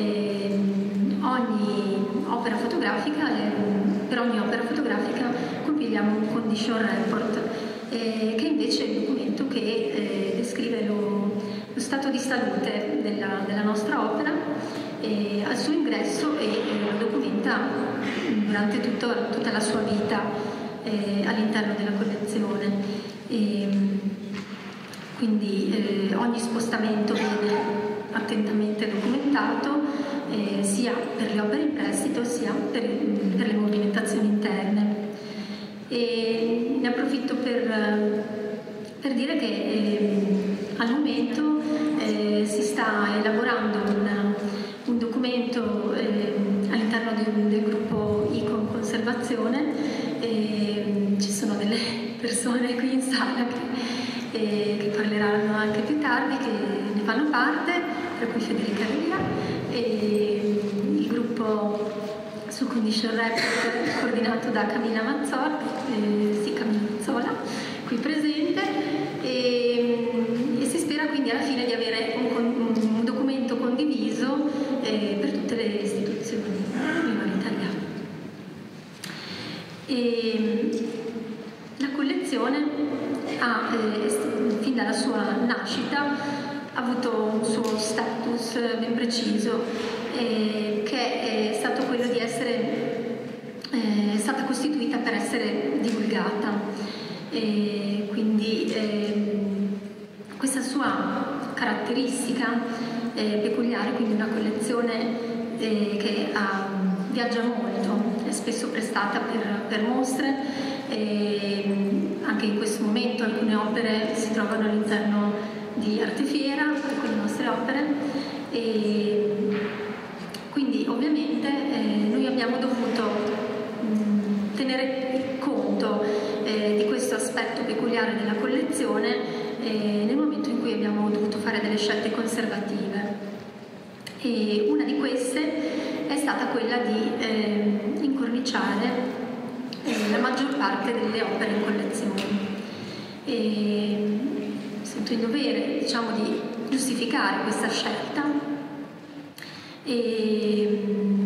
per ogni opera fotografica compiliamo un condition report, che invece è il documento che descrive lo stato di salute della nostra opera al suo ingresso e lo documenta durante tutta la sua vita all'interno della collezione. Quindi ogni spostamento viene attentamente documentato, sia per le opere in prestito sia per le movimentazioni interne. E ne approfitto per dire che al momento si sta elaborando un documento all'interno del gruppo ICON Conservazione. Ci sono delle persone qui in sala che parleranno anche più tardi, che ne fanno parte, tra cui Federica Ria, e il gruppo su Condition Report coordinato da Camilla Mazzola, qui presente, e si spera quindi alla fine di avere un documento condiviso per tutte le istituzioni minoritarie. La collezione fin dalla sua nascita ha avuto un suo status ben preciso, che è stato quello di essere stata costituita per essere divulgata. Quindi questa sua caratteristica peculiare, quindi una collezione che viaggia molto, è spesso prestata per mostre, anche in questo momento alcune opere si trovano all'interno di Artefiera, alcune nostre opere, e quindi ovviamente noi abbiamo dovuto tenere conto di questo aspetto peculiare della collezione nel momento in cui abbiamo dovuto fare delle scelte conservative. E una di queste è stata quella di incorniciare la maggior parte delle opere in collezione. Sento il dovere, diciamo, di giustificare questa scelta e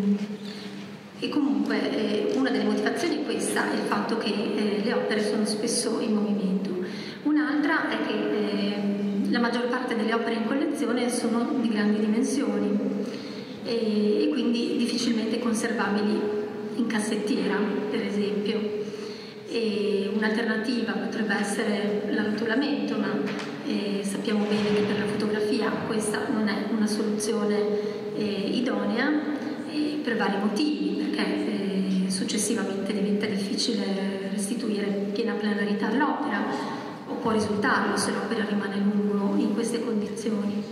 comunque una delle motivazioni è questa, è il fatto che le opere sono spesso in movimento. Un'altra è che la maggior parte delle opere in collezione sono di grandi dimensioni e quindi difficilmente conservabili in cassettiera, per esempio. E un'alternativa potrebbe essere l'arrotolamento, ma sappiamo bene che per la fotografia questa non è una soluzione idonea per vari motivi, perché successivamente diventa difficile restituire piena planarità all'opera, o può risultarlo se l'opera rimane a lungo in queste condizioni.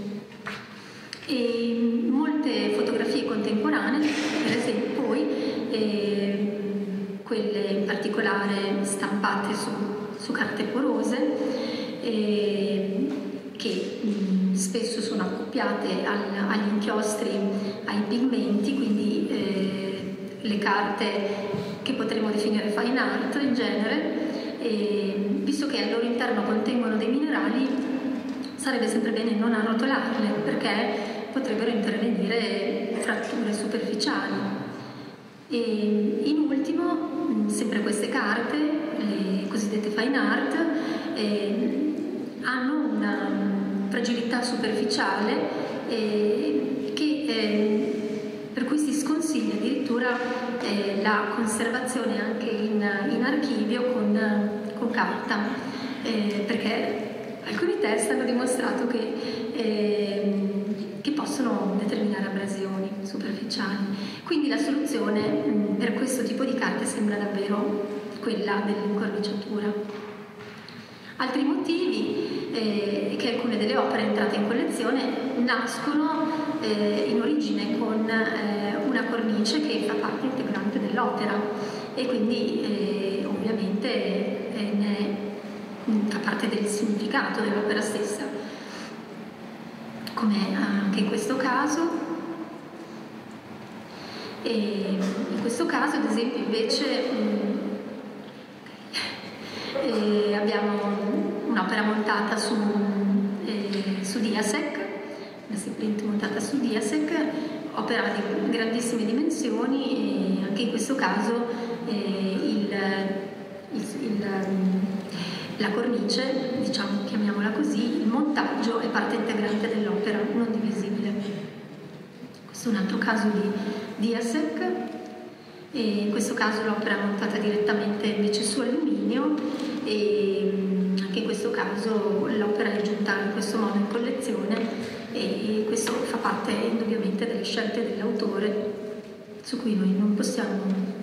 E molte fotografie contemporanee, per esempio, poi quelle in particolare stampate su carte porose, che spesso sono accoppiate agli inchiostri, ai pigmenti, quindi le carte che potremmo definire fine art in genere, visto che al loro interno contengono dei minerali, sarebbe sempre bene non arrotolarle, perché potrebbero intervenire fratture superficiali. E in ultimo, sempre queste carte, le cosiddette fine art, hanno una fragilità superficiale per cui si sconsiglia addirittura la conservazione anche in archivio con carta, perché alcuni test hanno dimostrato che possono determinare abrasioni superficiali. Quindi la soluzione per questo tipo di carte sembra davvero quella dell'incorniciatura. Altri motivi è che alcune delle opere entrate in collezione nascono in origine con una cornice che fa parte integrante dell'opera e quindi ovviamente fa parte del significato dell'opera stessa, come anche in questo caso. E in questo caso, ad esempio, invece abbiamo un'opera montata su Diasec, una Seprint montata su Diasec, opera di grandissime dimensioni, e anche in questo caso la cornice, diciamo, chiamiamola così, il montaggio è parte integrante dell'opera, non divisibile. Questo è un altro caso di Diasec, e in questo caso l'opera è montata direttamente invece su alluminio, e anche in questo caso l'opera è giunta in questo modo in collezione, e questo fa parte indubbiamente delle scelte dell'autore, su cui noi non possiamo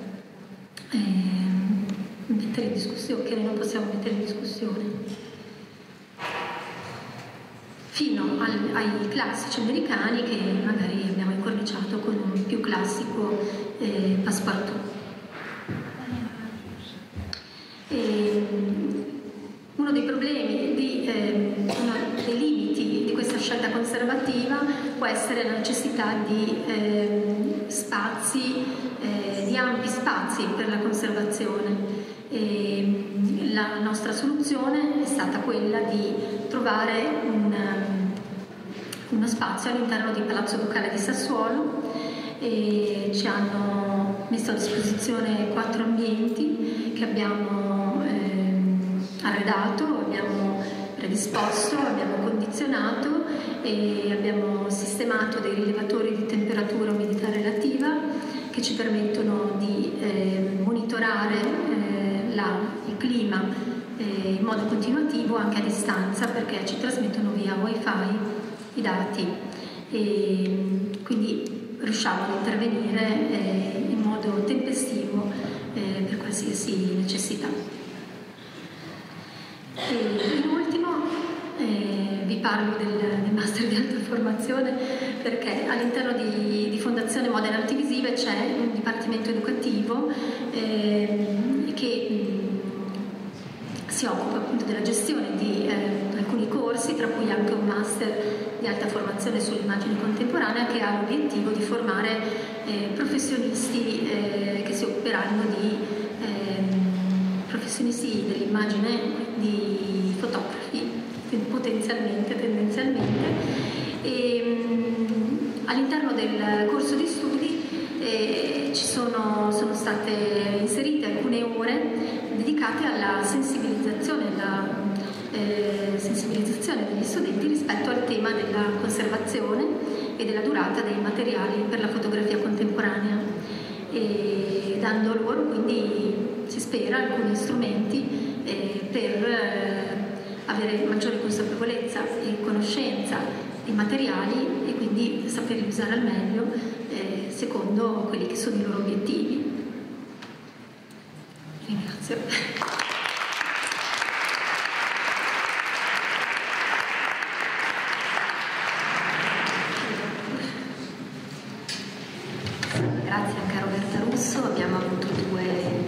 mettere in discussione, fino ai classici americani che magari abbiamo incorniciato con un più classico passepartout. Uno dei problemi, uno dei limiti di questa scelta conservativa può essere la necessità di di ampi spazi per la conservazione. La nostra soluzione è stata quella di trovare uno spazio all'interno di Palazzo Ducale di Sassuolo, e ci hanno messo a disposizione 4 ambienti che abbiamo arredato, abbiamo predisposto, abbiamo condizionato e abbiamo sistemato dei rilevatori di temperatura e umidità relativa che ci permettono di monitorare il clima in modo continuativo anche a distanza, perché ci trasmettono via wifi i dati, e quindi riusciamo ad intervenire in modo tempestivo per qualsiasi necessità. E in ultimo vi parlo del master di alta formazione, perché all'interno di Fondazione Modena Arti Visive c'è un dipartimento educativo che si occupa appunto della gestione di alcuni corsi, tra cui anche un master di alta formazione sull'immagine contemporanea, che ha l'obiettivo di formare professionisti che si occuperanno di professionisti dell'immagine, di fotografi tendenzialmente, e all'interno del corso di studi sono state inserite alcune ore dedicate alla sensibilizzazione degli studenti rispetto al tema della conservazione e della durata dei materiali per la fotografia contemporanea. e dando loro quindi, si spera, alcuni strumenti per avere maggiore consapevolezza e conoscenza di materiali e quindi saperli usare al meglio secondo quelli che sono i loro obiettivi. Ringrazio. Grazie anche a Roberta Russo, abbiamo avuto due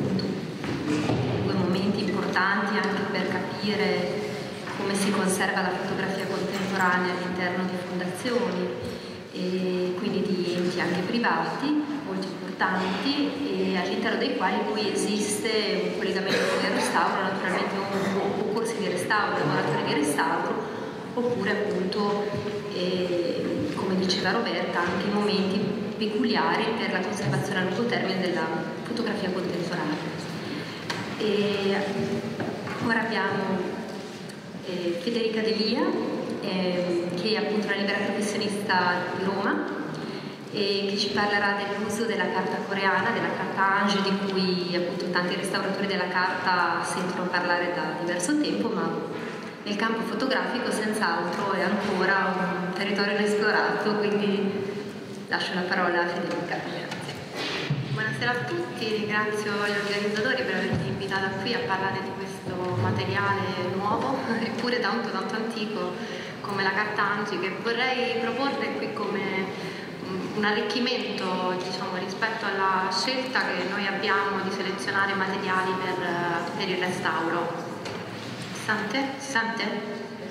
momenti importanti anche per capire come si conserva la fotografia contemporanea all'interno di fondazioni e quindi di enti anche privati molto importanti, e all'interno dei quali poi esiste un collegamento con il restauro, naturalmente o corsi di restauro, laboratori di restauro, oppure appunto come diceva Roberta anche momenti peculiari per la conservazione a lungo termine della fotografia contemporanea. E ora abbiamo Federica Delia, che è appunto una libera professionista di Roma e che ci parlerà dell'uso della carta coreana, della carta Ange, di cui appunto tanti restauratori della carta sentono parlare da diverso tempo, ma nel campo fotografico senz'altro è ancora un territorio inesplorato, quindi lascio la parola a Federica. Grazie. Buonasera a tutti, ringrazio gli organizzatori per avermi invitata qui a parlare di questo materiale nuovo, eppure tanto antico come la carta Angi, che vorrei proporre qui come un arricchimento, diciamo, rispetto alla scelta che noi abbiamo di selezionare materiali per il restauro. Si sente?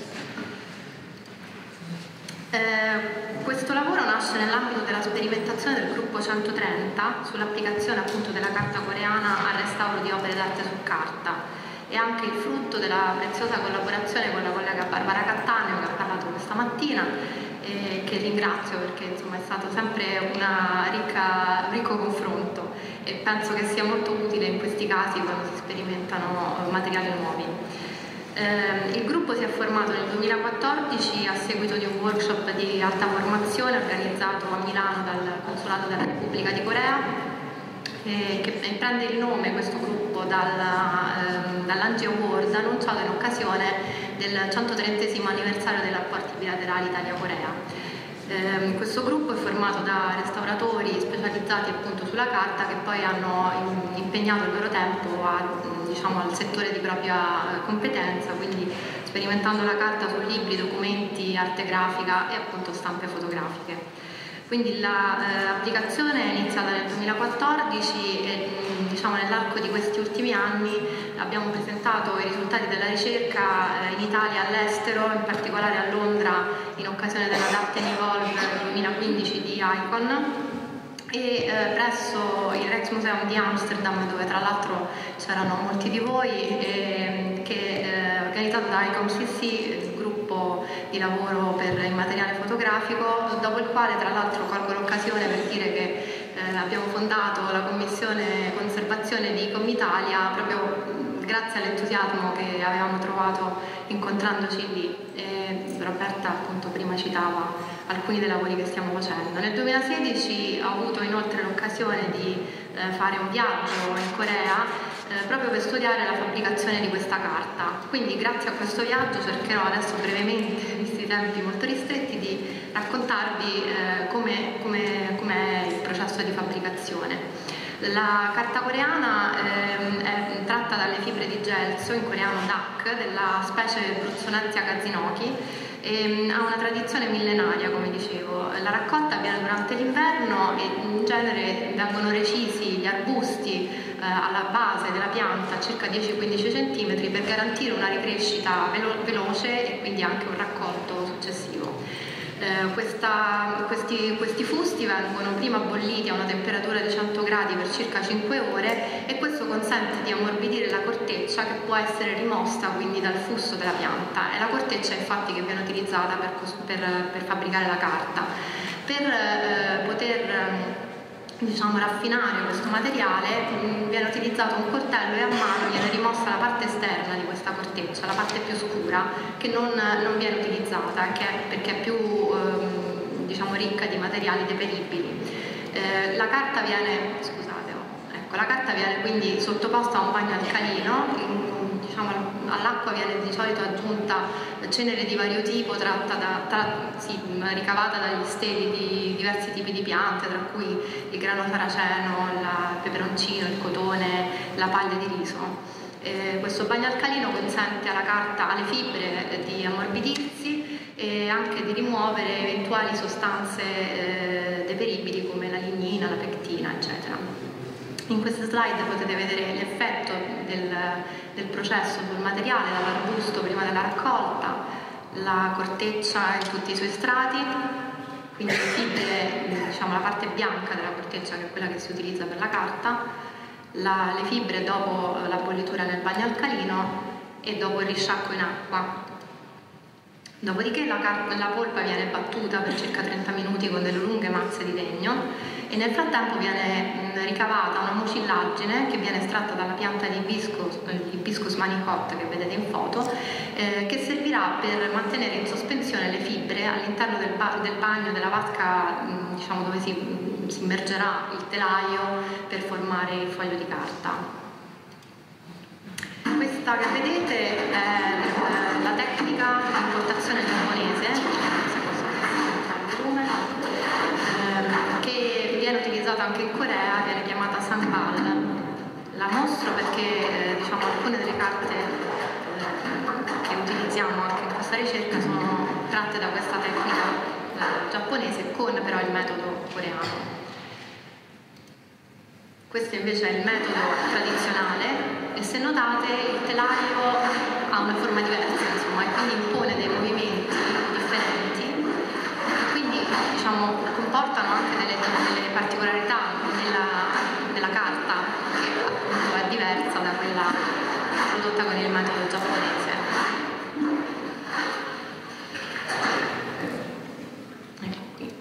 Questo lavoro nasce nell'ambito della sperimentazione del gruppo 130 sull'applicazione appunto della carta coreana al restauro di opere d'arte su carta. È anche il frutto della preziosa collaborazione con la collega Barbara Cattaneo, che ha parlato questa mattina, che ringrazio perché insomma è stato sempre un ricco confronto, e penso che sia molto utile in questi casi quando si sperimentano materiali nuovi. Il gruppo si è formato nel 2014 a seguito di un workshop di alta formazione organizzato a Milano dal Consolato della Repubblica di Corea, che prende il nome, questo gruppo, dall'Angie Award annunciato in occasione del 130° anniversario dei rapporti bilaterali Italia-Corea. Questo gruppo è formato da restauratori specializzati appunto sulla carta, che poi hanno impegnato il loro tempo al settore di propria competenza, quindi sperimentando la carta su libri, documenti, arte grafica e appunto stampe fotografiche. Quindi l'applicazione è iniziata nel 2014 e nell'arco di questi ultimi anni abbiamo presentato i risultati della ricerca in Italia e all'estero, in particolare a Londra in occasione della Art & Evolve 2015 di Icon, e presso il Rijksmuseum di Amsterdam, dove tra l'altro c'erano molti di voi, che organizzato da ICOM-CC, il gruppo di lavoro per il materiale fotografico, dopo il quale tra l'altro colgo l'occasione per dire che abbiamo fondato la commissione conservazione di ICOM Italia proprio grazie all'entusiasmo che avevamo trovato incontrandoci lì. Roberta appunto prima citava alcuni dei lavori che stiamo facendo. Nel 2016 ho avuto inoltre l'occasione di fare un viaggio in Corea proprio per studiare la fabbricazione di questa carta. Quindi grazie a questo viaggio cercherò adesso brevemente, visti i tempi molto ristretti, di raccontarvi com'è il processo di fabbricazione. La carta coreana è tratta dalle fibre di gelso, in coreano dak, della specie Bruzzonensia kazinoki, e ha una tradizione millenaria, come dicevo. La raccolta avviene durante l'inverno e in genere vengono recisi gli arbusti alla base della pianta a circa 10-15 cm per garantire una ricrescita veloce e quindi anche un raccolto successivo. Questi fusti vengono prima bolliti a una temperatura di 100 gradi per circa 5 ore, e questo consente di ammorbidire la corteccia, che può essere rimossa quindi dal fusto della pianta. È la corteccia infatti che viene utilizzata per fabbricare la carta. Per poter raffinare questo materiale viene utilizzato un coltello e a mano viene rimossa la parte esterna di questa corteccia, la parte più scura, che non viene utilizzata perché è più ricca di materiali deperibili. La carta viene, la carta viene quindi sottoposta a un bagno alcalino, diciamo, all'acqua viene di solito aggiunta cenere di vario tipo ricavata dagli steli di diversi tipi di piante, tra cui il grano saraceno, il peperoncino, il cotone, la paglia di riso. Questo bagno alcalino consente alla carta, alle fibre di ammorbidirsi e anche di rimuovere eventuali sostanze deperibili come la lignina, la pectina, eccetera. In queste slide potete vedere l'effetto del processo sul materiale, dall'arbusto prima della raccolta, la corteccia in tutti i suoi strati, quindi le fibre, diciamo la parte bianca della corteccia che è quella che si utilizza per la carta, le fibre dopo la bollitura nel bagno alcalino e dopo il risciacquo in acqua. Dopodiché la polpa viene battuta per circa 30 minuti con delle lunghe mazze di legno e nel frattempo viene ricavata una mucillagine che viene estratta dalla pianta di Hibiscus manicot che vedete in foto, che servirà per mantenere in sospensione le fibre all'interno del bagno, della vasca, diciamo, dove si immergerà il telaio per formare il foglio di carta. Questa che vedete è la tecnica di importazione giapponese, che viene utilizzata anche in Corea, viene chiamata sangbal. La mostro perché diciamo, alcune delle carte che utilizziamo anche in questa ricerca sono tratte da questa tecnica giapponese con però il metodo coreano. Questo invece è il metodo tradizionale e se notate il telaio ha una forma diversa, insomma, e quindi impone dei movimenti differenti e quindi diciamo, comportano anche delle particolarità della carta che appunto è diversa da quella prodotta con il metodo giapponese. Ecco qui.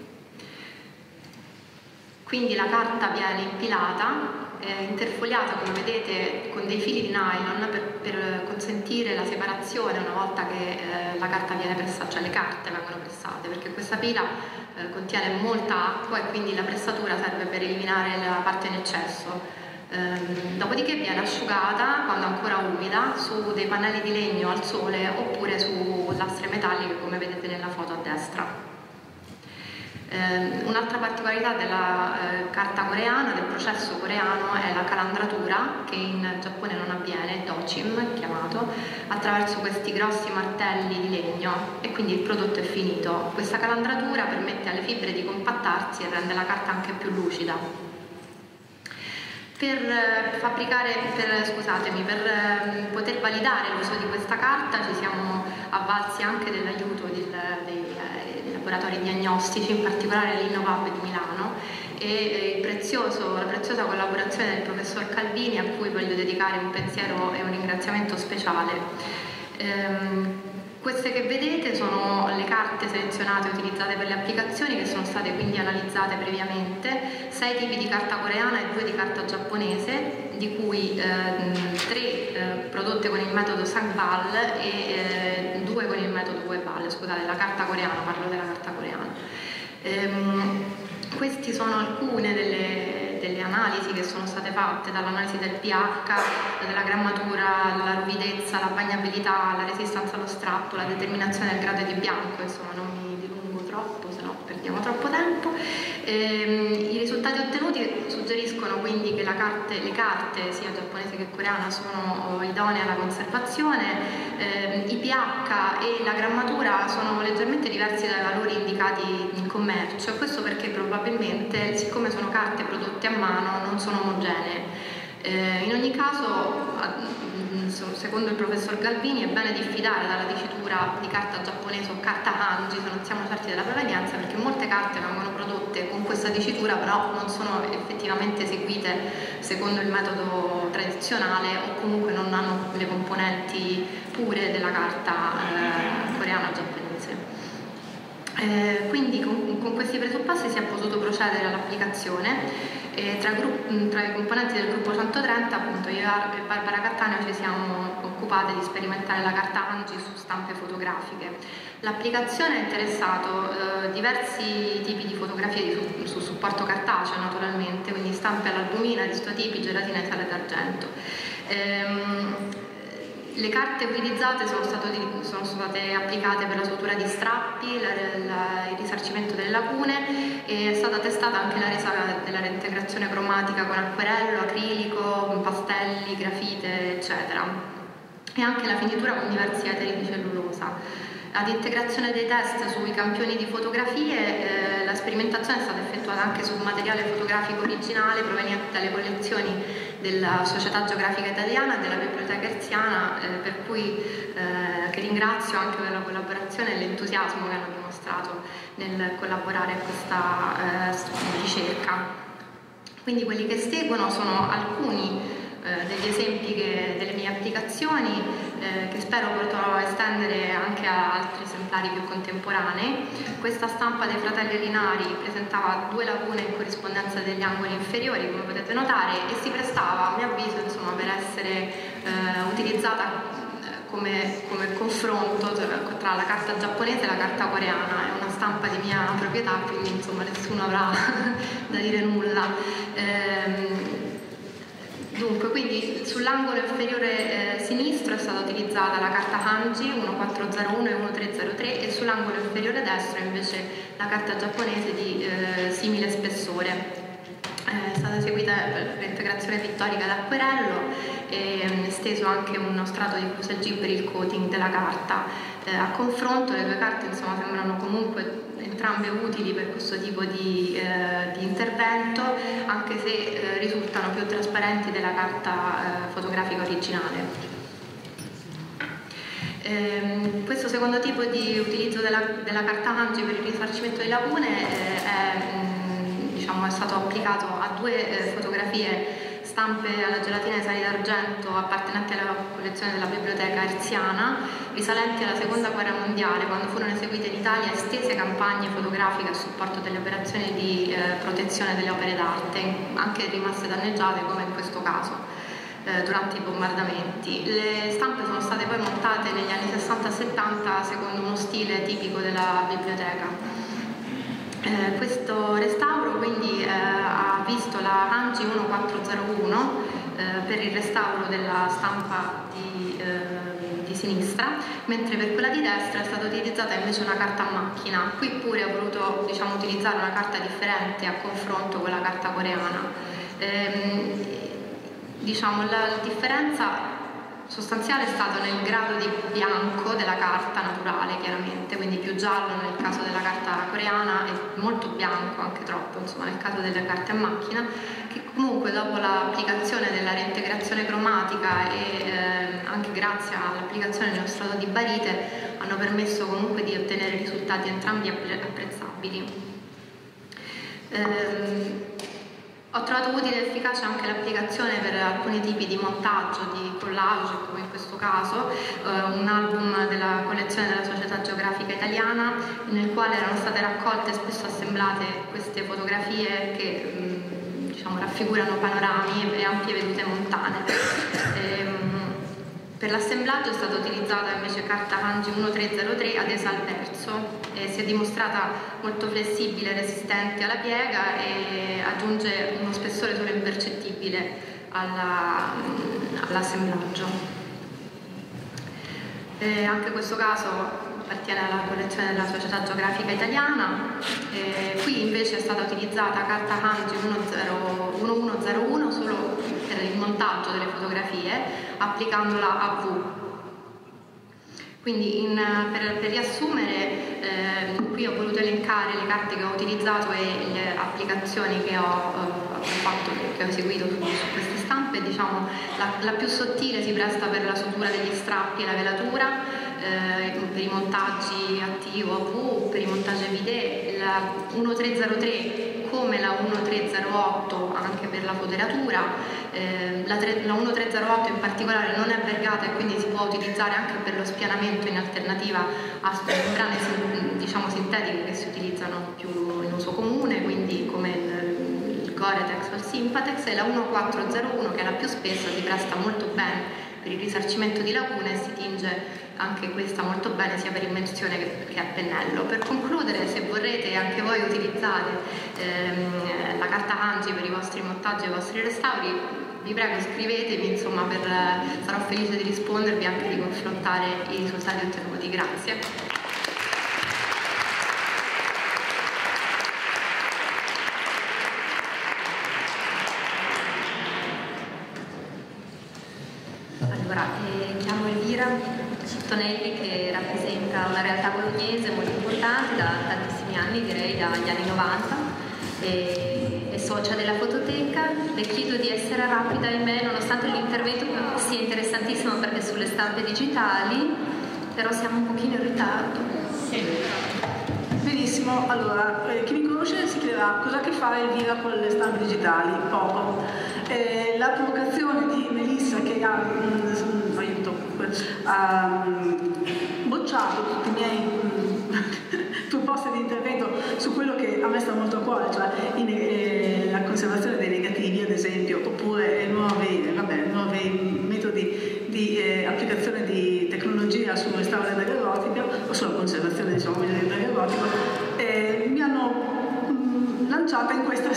Quindi la carta viene impilata, interfogliata come vedete con dei fili di nylon per consentire la separazione una volta che la carta viene pressata, cioè le carte vengono pressate, perché questa pila contiene molta acqua e quindi la pressatura serve per eliminare la parte in eccesso. Dopodiché viene asciugata quando è ancora umida su dei pannelli di legno al sole oppure su lastre metalliche come vedete nella foto a destra. Un'altra particolarità della carta coreana, del processo coreano, è la calandratura, che in Giappone non avviene, dochim chiamato, attraverso questi grossi martelli di legno e quindi il prodotto è finito. Questa calandratura permette alle fibre di compattarsi e rende la carta anche più lucida. Per poter validare l'uso di questa carta ci siamo avvalsi anche dell'aiuto dei laboratori diagnostici, in particolare l'Innovab di Milano e la preziosa collaborazione del professor Calvini, a cui voglio dedicare un pensiero e un ringraziamento speciale. Queste che vedete sono le carte selezionate e utilizzate per le applicazioni, che sono state quindi analizzate previamente, 6 tipi di carta coreana e 2 di carta giapponese, di cui 3 prodotte con il metodo sangbal e 2 con il metodo Guebal. Scusate, la carta coreana, parlo della carta coreana. Queste sono alcune delle analisi che sono state fatte, dall'analisi del pH, della grammatura, la ruvidezza, la bagnabilità, la resistenza allo strappo, la determinazione del grado di bianco, insomma non mi dilungo troppo, se no perdiamo troppo tempo. I risultati ottenuti suggeriscono quindi che le carte sia giapponese che coreana sono idonee alla conservazione, i pH e la grammatura sono leggermente diversi dai valori indicati in commercio, e questo perché probabilmente, siccome sono carte prodotte a mano, non sono omogenee. In ogni caso, secondo il professor Galvini, è bene diffidare dalla dicitura di carta giapponese o carta kanji se non siamo certi della provenienza, perché molte carte vengono prodotte con questa dicitura però non sono effettivamente eseguite secondo il metodo tradizionale o comunque non hanno le componenti pure della carta coreana giapponese. Quindi con questi presupposti si è potuto procedere all'applicazione. E tra i componenti del gruppo 130, appunto, io e Barbara Cattaneo ci siamo occupate di sperimentare la carta Hanji su stampe fotografiche. L'applicazione ha interessato diversi tipi di fotografie su supporto cartaceo, naturalmente, quindi stampe all'albumina, listotipi, gelatina e sale d'argento. Le carte utilizzate sono state applicate per la sutura di strappi, il risarcimento delle lacune, e è stata testata anche la resa della reintegrazione cromatica con acquerello, acrilico, pastelli, grafite, eccetera, e anche la finitura con diversi eteri di cellulosa. Ad integrazione dei test sui campioni di fotografie, la sperimentazione è stata effettuata anche su materiale fotografico originale proveniente dalle collezioni della Società Geografica Italiana e della Biblioteca Hertziana, per cui che ringrazio anche per la collaborazione e l'entusiasmo che hanno dimostrato nel collaborare a questa ricerca. Quindi quelli che seguono sono alcuni degli esempi delle mie applicazioni, che spero potrò estendere anche a altri esemplari più contemporanei. Questa stampa dei fratelli Linari presentava 2 lacune in corrispondenza degli angoli inferiori, come potete notare, e si prestava, a mio avviso, insomma, per essere utilizzata come confronto tra la carta giapponese e la carta coreana. È una stampa di mia proprietà, quindi insomma nessuno avrà da dire nulla. Dunque, quindi sull'angolo inferiore sinistro è stata utilizzata la carta Hanji 1401 e 1303 e sull'angolo inferiore destro invece la carta giapponese di simile spessore. È stata eseguita l'integrazione pittorica d'acquerello e esteso anche uno strato di Crucial G per il coating della carta. A confronto le 2 carte, insomma, sembrano comunque entrambe utili per questo tipo di intervento, anche se risultano più trasparenti della carta fotografica originale. Questo secondo tipo di utilizzo della carta Hanji per il risarcimento di lacune è stato applicato a 2 fotografie, stampe alla gelatina di sali d'argento appartenenti alla collezione della Biblioteca Hertziana, risalenti alla Seconda Guerra Mondiale, quando furono eseguite in Italia estese campagne fotografiche a supporto delle operazioni di protezione delle opere d'arte, anche rimaste danneggiate come in questo caso durante i bombardamenti. Le stampe sono state poi montate negli anni 60-70 secondo uno stile tipico della biblioteca. Questo restauro quindi ha visto la Hanji 1401 per il restauro della stampa di sinistra, mentre per quella di destra è stata utilizzata invece una carta a macchina. Qui pure ho voluto, diciamo, utilizzare una carta differente a confronto con la carta coreana. La differenza sostanziale è stato nel grado di bianco della carta naturale, chiaramente, quindi più giallo nel caso della carta coreana e molto bianco, anche troppo, insomma, nel caso delle carte a macchina, che comunque dopo l'applicazione della reintegrazione cromatica e anche grazie all'applicazione dello strato di barite hanno permesso comunque di ottenere risultati entrambi apprezzabili. Ho trovato utile e efficace anche l'applicazione per alcuni tipi di montaggio, di collage, come in questo caso, un album della collezione della Società Geografica Italiana, nel quale erano state raccolte e spesso assemblate queste fotografie che raffigurano panorami e ampie vedute montane. Per l'assemblaggio è stata utilizzata invece carta Hanji 1303 adesa al verso e si è dimostrata molto flessibile e resistente alla piega e aggiunge uno spessore solo impercettibile all'assemblaggio. Anche questo caso appartiene alla collezione della Società Geografica Italiana. Qui invece è stata utilizzata carta Hanji 1101 solo per il montaggio delle fotografie, applicandola a V. Quindi per riassumere, qui ho voluto elencare le carte che ho utilizzato e le applicazioni che ho eseguito su queste stampe. La più sottile si presta per la sutura degli strappi e la velatura, per i montaggi attivo a V, per i montaggi evidé, la 1303 come la 1308 anche per la foderatura. La 1308 in particolare non è vergata e quindi si può utilizzare anche per lo spianamento in alternativa a membrane sintetiche che si utilizzano più in uso comune, quindi come il Gore-Tex o il Sympatex, e la 1401, che è la più spessa, si presta molto bene per il risarcimento di lacune e si tinge anche questa molto bene sia per immersione che a pennello. Per concludere, se vorrete anche voi utilizzare la carta Hanji per i vostri montaggi e i vostri restauri, vi prego scrivetemi, insomma, sarò felice di rispondervi e anche di confrontare i risultati ottenuti. Grazie. Allora, chiamo Elvira Tonelli, che rappresenta una realtà bolognese molto importante da tantissimi anni, direi dagli anni 90, è socia della fototeca. Le chiedo di essere rapida, ahimè, nonostante l'intervento sia interessantissimo perché sulle stampe digitali, però siamo un pochino in ritardo. Benissimo, allora, chi mi conosce si chiederà cosa ha a che fare Elvira con le stampe digitali? Poco. La provocazione di Melissa, che ha bocciato tutti i miei proposte di intervento su quello che a me sta molto a cuore, cioè la conservazione dei negativi, ad esempio, oppure nuovi metodi di applicazione di tecnologia sul restauro del daguerrotipo o sulla conservazione, diciamo, del daguerrotipo, mi hanno lanciata in questa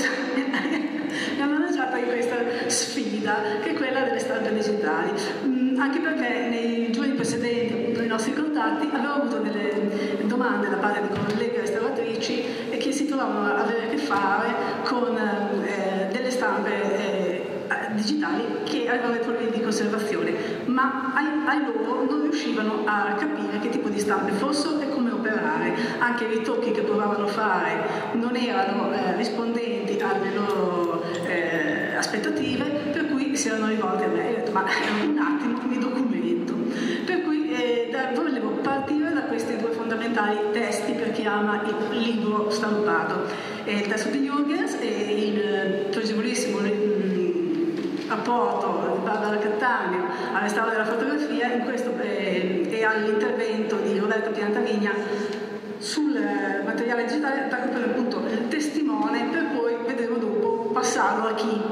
sfida, che è quella delle stampe digitali, anche perché nei giorni precedenti, appunto, ai nostri contatti, avevo avuto delle domande da parte di colleghe restauratrici e che si trovavano a avere a che fare con delle stampe digitali che avevano dei problemi di conservazione, ma ai loro non riuscivano a capire che tipo di stampe fossero e come operare. Anche i ritocchi che provavano a fare non erano rispondenti alle loro aspettative, per cui si erano rivolti a me e ho detto: ma un attimo, mi documento. Per cui volevo partire da questi due fondamentali testi per chi ama il libro stampato, il testo di Jürgens e il pregevolissimo apporto di Barbara Cattaneo al restauro della fotografia e all'intervento di Roberta Piantavigna sul materiale digitale, per appunto il testimone, per poi vedremo dopo passarlo a chi.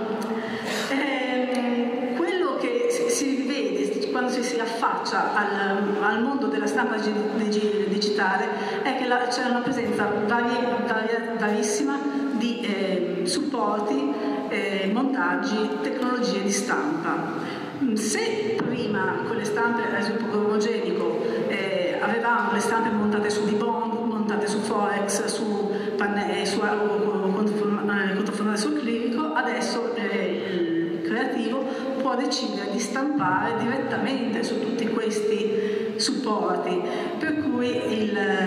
Quello che si rivede quando si affaccia al mondo della stampa digitale è che c'è una presenza varissima di supporti, montaggi, tecnologie di stampa. Se prima con le stampe a sviluppo cromogenico avevamo le stampe montate su Dibond, montate su Forex, su controfornale su acrilico, adesso il creativo può decidere di stampare direttamente su tutti questi supporti, per cui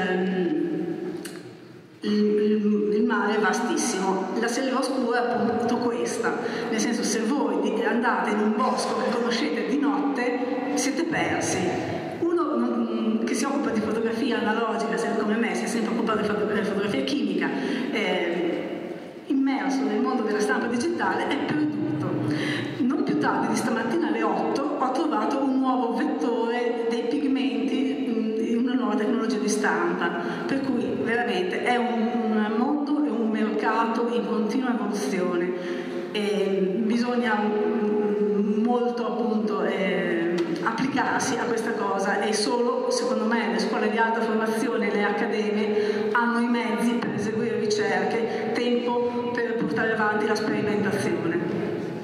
il mare è vastissimo. La selva oscura è appunto questa, nel senso, se voi andate in un bosco che conoscete di notte siete persi. Uno che si occupa di fotografia analogica, come me, si è sempre occupato di fotografia chimica, immerso nel mondo della stampa digitale, è perduto. Non più tardi di stamattina alle 8 ho trovato un nuovo vettore dei pigmenti in una nuova tecnologia di stampa, per cui veramente è un mondo e un mercato in continua evoluzione e bisogna molto, appunto, applicarsi a questa cosa, e solo, secondo me, le scuole di alta formazione e le accademie hanno i mezzi per eseguire ricerche, tempo per portare avanti la sperimentazione.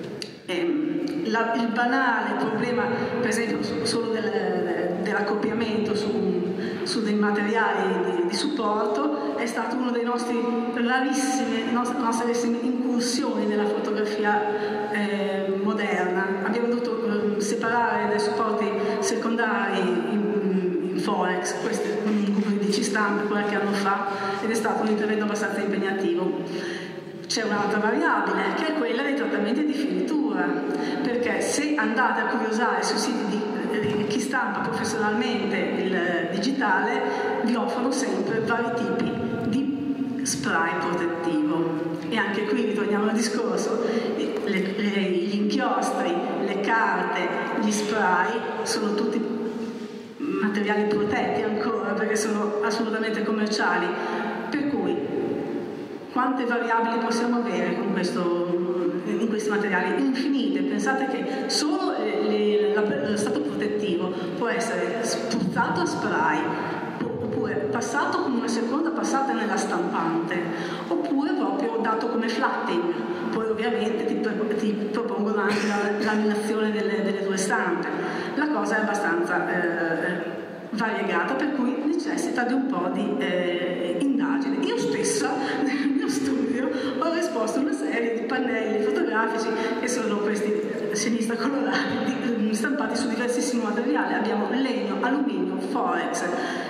Il banale problema, per esempio, solo dell'accoppiamento su dei materiali di supporto è stato uno dei nostre rarissime incursioni nella fotografia moderna. Abbiamo dovuto separare dai supporti secondari in Forex, questo è un gruppo di 10 stampe qualche anno fa, ed è stato un intervento abbastanza impegnativo. C'è un'altra variabile, che è quella dei trattamenti di finitura, perché se andate a curiosare sui siti di chi stampa professionalmente il digitale, vi offrono sempre vari tipi di spray protettivo. E anche qui ritorniamo al discorso, gli inchiostri, le carte, gli spray sono tutti materiali protetti ancora, perché sono assolutamente commerciali, per cui quante variabili possiamo avere con questo in questi materiali, infinite. Pensate che solo lo stato protettivo può essere spruzzato a spray, oppure passato come una seconda passata nella stampante, oppure proprio dato come flatting. Poi ovviamente ti propongono anche la laminazione delle due stampe. La cosa è abbastanza variegata, per cui necessita di un po' di indagine. Io stessa nel mio studio ho esposto una serie di pannelli fotografici che sono questi a sinistra colorati, stampati su diversissimi materiali. Abbiamo legno, alluminio, forex,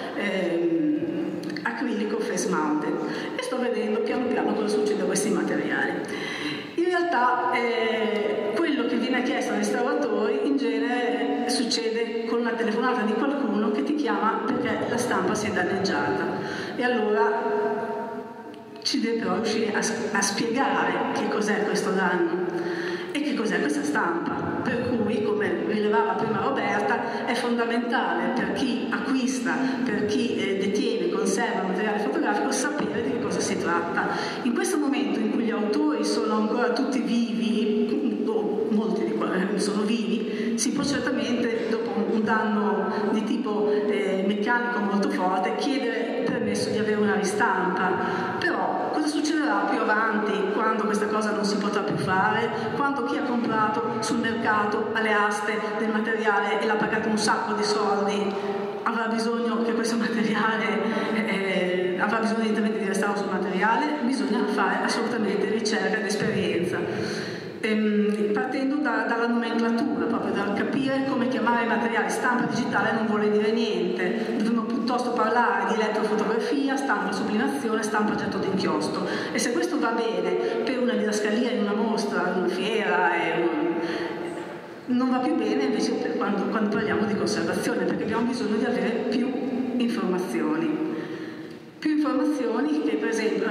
acrilico, face mounted, e sto vedendo piano piano cosa succede a questi materiali. In realtà quello che viene chiesto ai restauratori in genere succede con una telefonata di qualcuno che ti chiama perché la stampa si è danneggiata, e allora ci deve però riuscire a spiegare che cos'è questo danno e che cos'è questa stampa. Per cui, come rilevava prima Roberta, è fondamentale per chi acquista, per chi detiene, conserva materiale fotografico, sapere di che cosa si tratta. In questo momento in cui gli autori sono ancora tutti vivi, o molti di quelli sono vivi, si può certamente, dopo un danno di tipo meccanico molto forte, chiedere permesso di avere una ristampa. Però cosa succederà più avanti, quando questa cosa non si potrà più fare, quando chi ha comprato sul mercato alle aste del materiale e l'ha pagato un sacco di soldi avrà bisogno che questo materiale avrà bisogno di interventi di restauro sul materiale? Bisogna fare assolutamente ricerca ed esperienza, partendo dalla nomenclatura, proprio dal capire come chiamare i materiali. Stampa digitale non vuole dire niente, dovremmo piuttosto parlare di elettrofotografia, stampa sublimazione, stampa getto d'inchiostro. E se questo va bene per una didascalia in una mostra, in una fiera, non va più bene invece quando parliamo di conservazione, perché abbiamo bisogno di avere più informazioni. Più informazioni che, per esempio,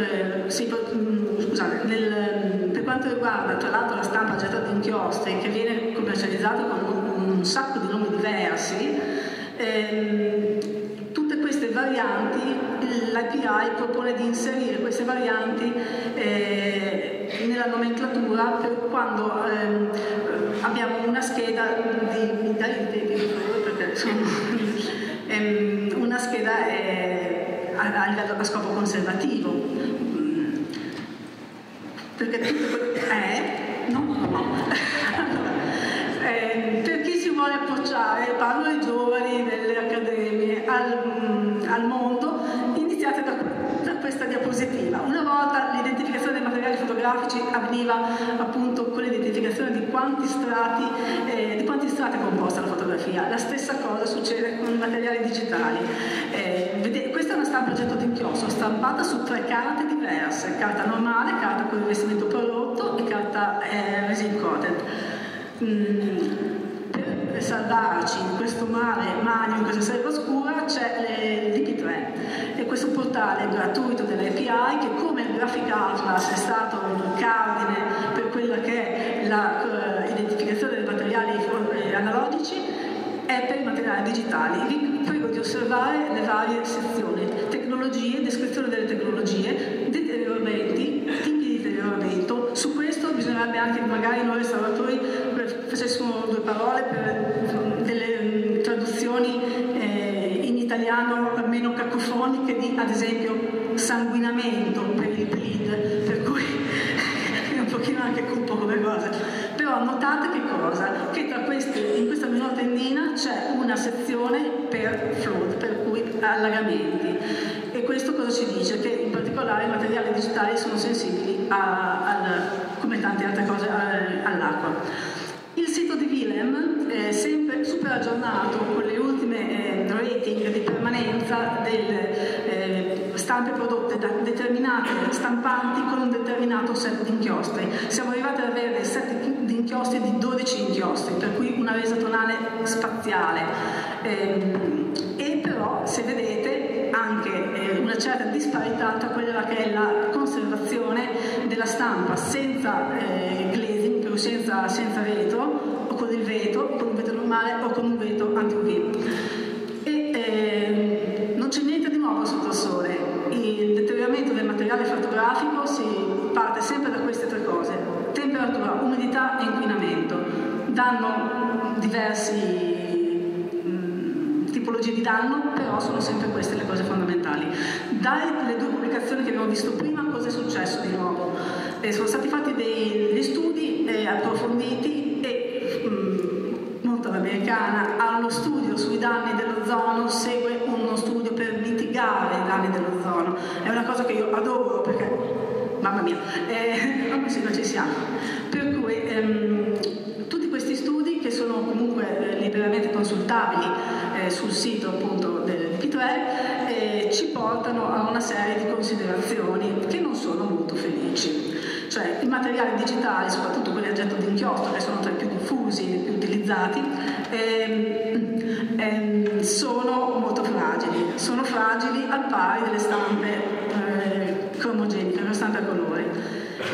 per quanto riguarda tra l'altro la stampa getta d'inchiostri, che viene commercializzata con un sacco di nomi diversi, tutte queste varianti, l'IPI propone di inserire queste varianti nella nomenclatura per quando abbiamo una scheda una scheda a scopo conservativo, perché per chi si vuole approcciare, parlo ai giovani delle accademie, al mondo, iniziate da questa diapositiva. Una volta l'identificazione dei materiali fotografici avveniva appunto con l'identificazione di quanti strati è composta la fotografia. La stessa cosa succede con i materiali digitali. Questa è una stampa getto d'inchiostro stampata su 3 carte diverse: carta normale, carta con rivestimento prodotto e carta resin coated. Per salvarci in questo mare magno, in questa selva oscura, c'è il DP3, e questo portale gratuito dell'API, che come il Graphic Atlas è stato un cardine per quella che è l'identificazione dei materiali analogici, è per i materiali digitali. Vi prego di osservare le varie sezioni: tecnologie, descrizione delle tecnologie, deterioramenti, tipi di deterioramento. Su questo bisognerebbe anche magari noi restauratori facessimo 2 parole per delle traduzioni in italiano meno cacofoniche di, ad esempio, sanguinamento per il bleed, per cui è un pochino anche cupo come cosa. Però notate che cosa? Che tra in questa minore tendina c'è una sezione per flood, per cui allagamenti. E questo cosa ci dice? Che in particolare i materiali digitali sono sensibili come tante altre cose all'acqua. Il sito di Willem è sempre super aggiornato con le ultime rating di permanenza delle stampe prodotte da determinate stampanti con un determinato set di inchiostri. Siamo arrivati ad avere dei set di inchiostri di 12 inchiostri, per cui una resa tonale spaziale. E però, se vedete, anche una certa disparità tra quella che è la conservazione della stampa senza glazing, senza vetro, o con il vetro, o con un vetro normale, o con un vetro anti-UV. E non c'è niente di nuovo sotto il sole. Il deterioramento del materiale fotografico si parte sempre da queste 3 cose: temperatura, umidità e inquinamento. Danno diversi tipologie di danno, però sono sempre queste le cose fondamentali. Dalle due pubblicazioni che abbiamo visto prima, cosa è successo di nuovo? Sono stati fatti degli studi approfonditi e molto all'americana. Allo studio sui danni dell'ozono segue uno studio per mitigare i danni dell'ozono. È una cosa che io adoro perché, mamma mia, sì, non ci siamo. Per cui tutti questi studi, che sono comunque liberamente consultabili sul sito appunto del P3, ci portano a una serie di considerazioni che non sono molto felici. Cioè, i materiali digitali, soprattutto quelli a getto d'inchiostro, che sono tra i più diffusi e più utilizzati, sono molto fragili. Sono fragili al pari delle stampe cromogeniche, le stampe a colore.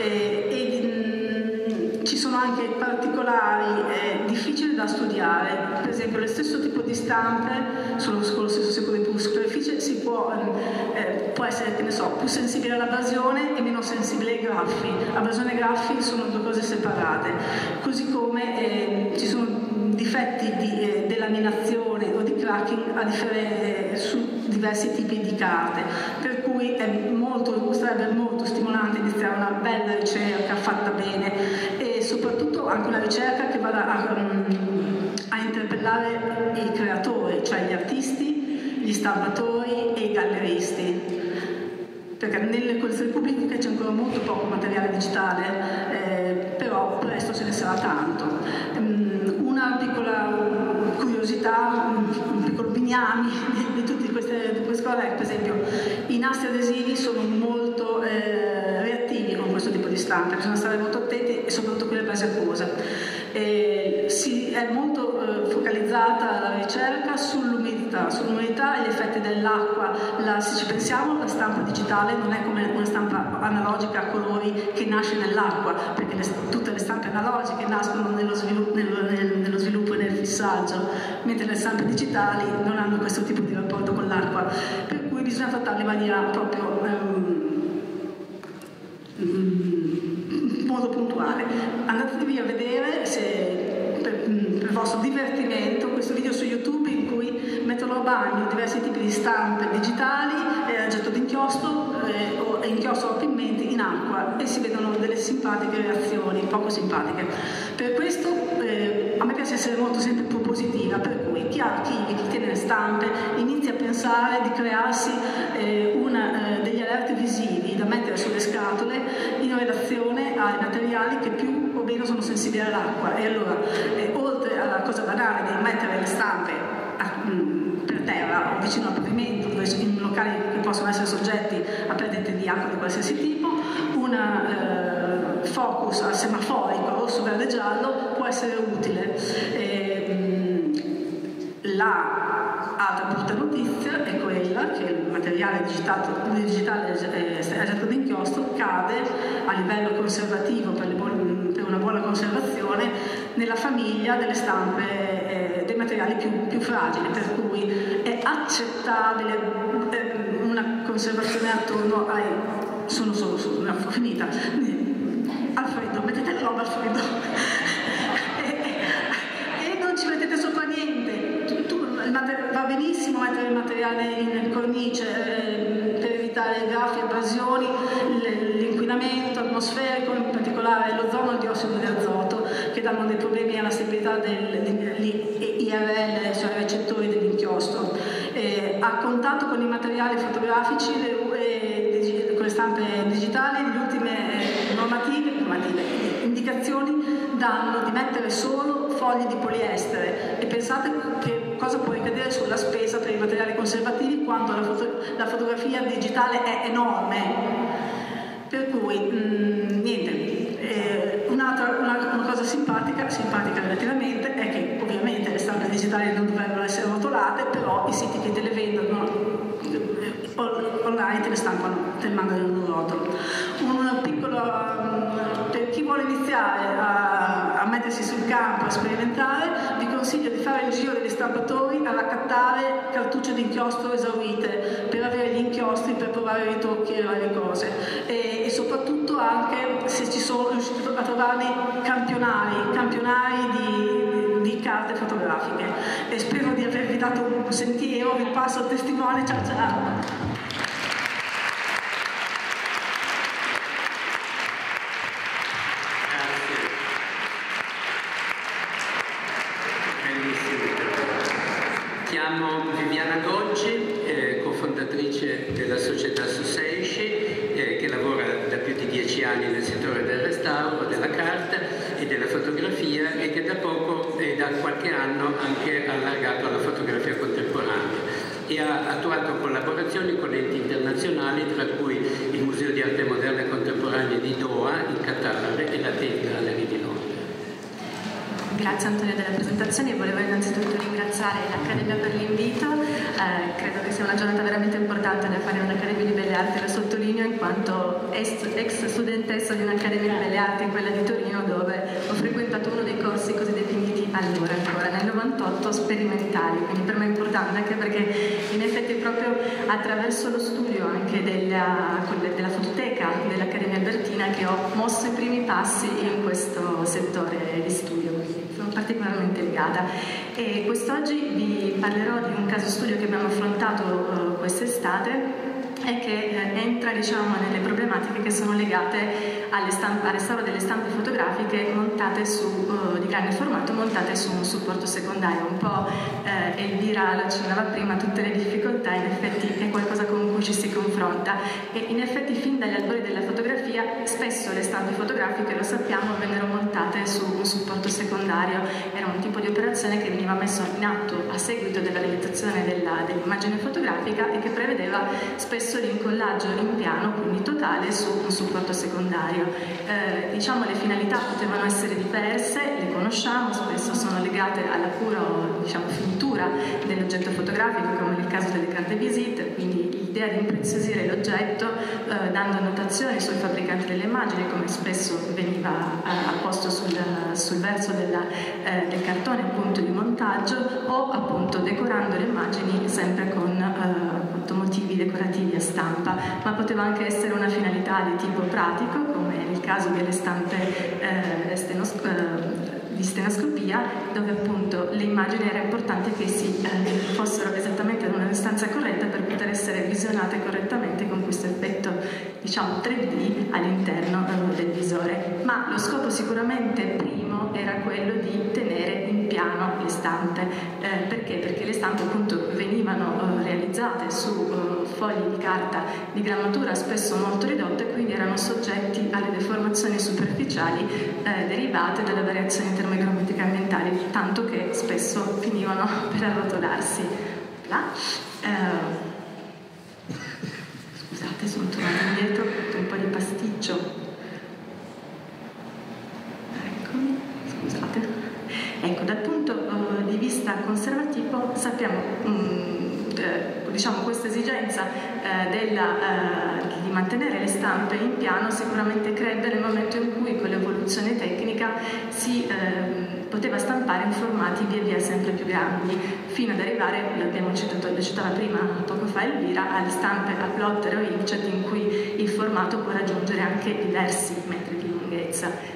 Ci sono anche particolari difficili da studiare. Per esempio, lo stesso tipo di stampe, con lo stesso tipo di superficie, può essere, che ne so, più sensibile all'abrasione e meno sensibile ai graffi. Abrasione e graffi sono due cose separate, così come ci sono difetti di delaminazione o di cracking su diversi tipi di carte, per cui sarebbe molto stimolante iniziare una bella ricerca fatta bene e soprattutto anche una ricerca che vada a interpellare i creatori, cioè gli artisti, gli stampatori e i galleristi, perché nelle collezioni pubbliche c'è ancora molto poco materiale digitale, però presto ce ne sarà tanto. Una piccola curiosità, un piccolo bignami di tutte queste cose è, per esempio, i nastri adesivi sono molto reattivi con questo tipo di stampe, bisogna stare molto attenti, e soprattutto quelle base acquosa. È molto focalizzata la ricerca sull'umidità e gli effetti dell'acqua. Se ci pensiamo, la stampa digitale non è come una stampa analogica a colori che nasce nell'acqua, perché tutte le stampe analogiche nascono nello sviluppo e nel fissaggio, mentre le stampe digitali non hanno questo tipo di rapporto con l'acqua, per cui bisogna trattarle in maniera proprio modo puntuale. Andatevi a vedere, per il vostro divertimento, questo video su YouTube in cui mettono a bagno diversi tipi di stampe digitali, getto d'inchiostro o inchiostro a pigmenti in acqua, e si vedono delle simpatiche reazioni, poco simpatiche. Per questo a me piace essere molto sempre propositiva, per cui chi ha archivi, chi tiene le stampe, inizia a pensare di crearsi degli allerti visivi da mettere sulle scatole in relazione ai materiali che più o meno sono sensibili all'acqua. E allora, oltre alla cosa banale di mettere le stampe per terra o vicino al pavimento, in locali che possono essere soggetti a perdite di acqua di qualsiasi tipo, un focus al semaforico rosso, verde, giallo può essere utile. La altra brutta notizia è quella che il materiale digitale a getto d'inchiostro cade a livello conservativo, per una buona conservazione, nella famiglia delle stampe dei materiali più fragili, per cui è accettabile una conservazione attorno ai... sono finita. Al freddo, mettete la roba al freddo e non ci mettete sopra niente. Va benissimo mettere il materiale in cornice per evitare graffi, abrasioni, l'inquinamento atmosferico, in particolare l'ozono e il diossido di azoto, che danno dei problemi alla stabilità dell'IRL, cioè i recettori dell'inchiostro. A contatto con i materiali fotografici, con le stampe digitali, le ultime normative, indicazioni danno di mettere solo fogli di poliestere, e pensate che cosa può ricadere sulla spesa per i materiali conservativi quando la fotografia digitale è enorme. Per cui niente, una cosa simpatica relativamente, è che ovviamente le stampe digitali non dovrebbero essere rotolate, però i siti che te le vendono online te le mandano in un rotolo. Un piccolo, per chi vuole iniziare a mettersi sul campo, a sperimentare, vi consiglio di fare il giro degli stampatori a raccattare cartucce di inchiostro esaurite per avere gli inchiostri, per provare i ritocchi e varie cose, e soprattutto anche se ci sono, a trovarli campionari di carte fotografiche, e spero di avervi dato un sentiero. Vi passo il testimone. Ciao ciao. Chiamo Viviana Goggi, cofondatrice della società Suseishi, che lavora da più di 10 anni nel settore del restauro, della carta e della fotografia, e che da poco e da qualche anno anche allargato alla fotografia contemporanea, e ha attuato collaborazioni con enti internazionali, tra cui il Museo di Arte Moderna e Contemporanea di Doha in Qatar e la Tate Gallery di Londra. Grazie Antonio della presentazione, e volevo innanzitutto ringraziare l'Accademia per l'invito. Credo che sia una giornata veramente importante da fare un'Accademia di Belle Arti, lo sottolineo in quanto ex studentessa di un'Accademia di Belle Arti, quella di Torino, dove ho frequentato uno dei corsi così definiti allora ancora nel 98 sperimentali, quindi per me è importante anche perché in effetti è proprio attraverso lo studio anche della fototeca dell'Accademia Albertina che ho mosso i primi passi in questo settore di studio. Sono particolarmente legata, e quest'oggi vi parlerò di un caso studio che abbiamo affrontato quest'estate e che entra, diciamo, nelle problematiche che sono legate al restauro delle stampe fotografiche montate di grande formato, montate su un supporto secondario. Un po' Elvira lo accennava prima, tutte le difficoltà, in effetti è qualcosa con cui ci si confronta, e in effetti fin dagli albori della fotografia spesso le stampe fotografiche, lo sappiamo, vennero montate su un supporto secondario. Era un tipo di operazione che veniva messo in atto a seguito della realizzazione dell'immagine fotografica e che prevedeva spesso l'incollaggio in piano, quindi totale, su un supporto secondario. Diciamo, le finalità potevano essere diverse, le conosciamo, spesso sono legate alla pura, diciamo, finitura dell'oggetto fotografico, come nel caso delle carte visite, quindi l'idea di impreziosire l'oggetto dando annotazioni sui fabbricanti delle immagini, come spesso veniva apposto sul verso del cartone, appunto, di montaggio, o appunto decorando le immagini sempre con motivi decorativi a stampa, ma poteva anche essere una finalità di tipo pratico, come nel caso delle stampe di stenoscopia, dove appunto le immagini era importante che fossero esattamente in una distanza corretta per poter essere visionate correttamente con questo effetto, diciamo, 3D all'interno del visore. Ma lo scopo sicuramente primo era quello di tenere in piano le stampe. Perché? Perché le stampe appunto venivano realizzate su fogli di carta di grammatura spesso molto ridotte, quindi erano soggetti alle deformazioni superficiali derivate dalle variazioni termoigrometriche ambientali, tanto che spesso finivano per arrotolarsi. Scusate, sono tornata indietro, ho fatto un po' di pasticcio. Eccomi, scusate. Ecco, dal punto di vista conservativo sappiamo diciamo, questa esigenza di mantenere le stampe in piano sicuramente crebbe nel momento in cui con l'evoluzione tecnica si poteva stampare in formati via via sempre più grandi, fino ad arrivare, lo citava prima poco fa Elvira, alle stampe a plotter o inkjet, in cui il formato può raggiungere anche diversi metri di lunghezza.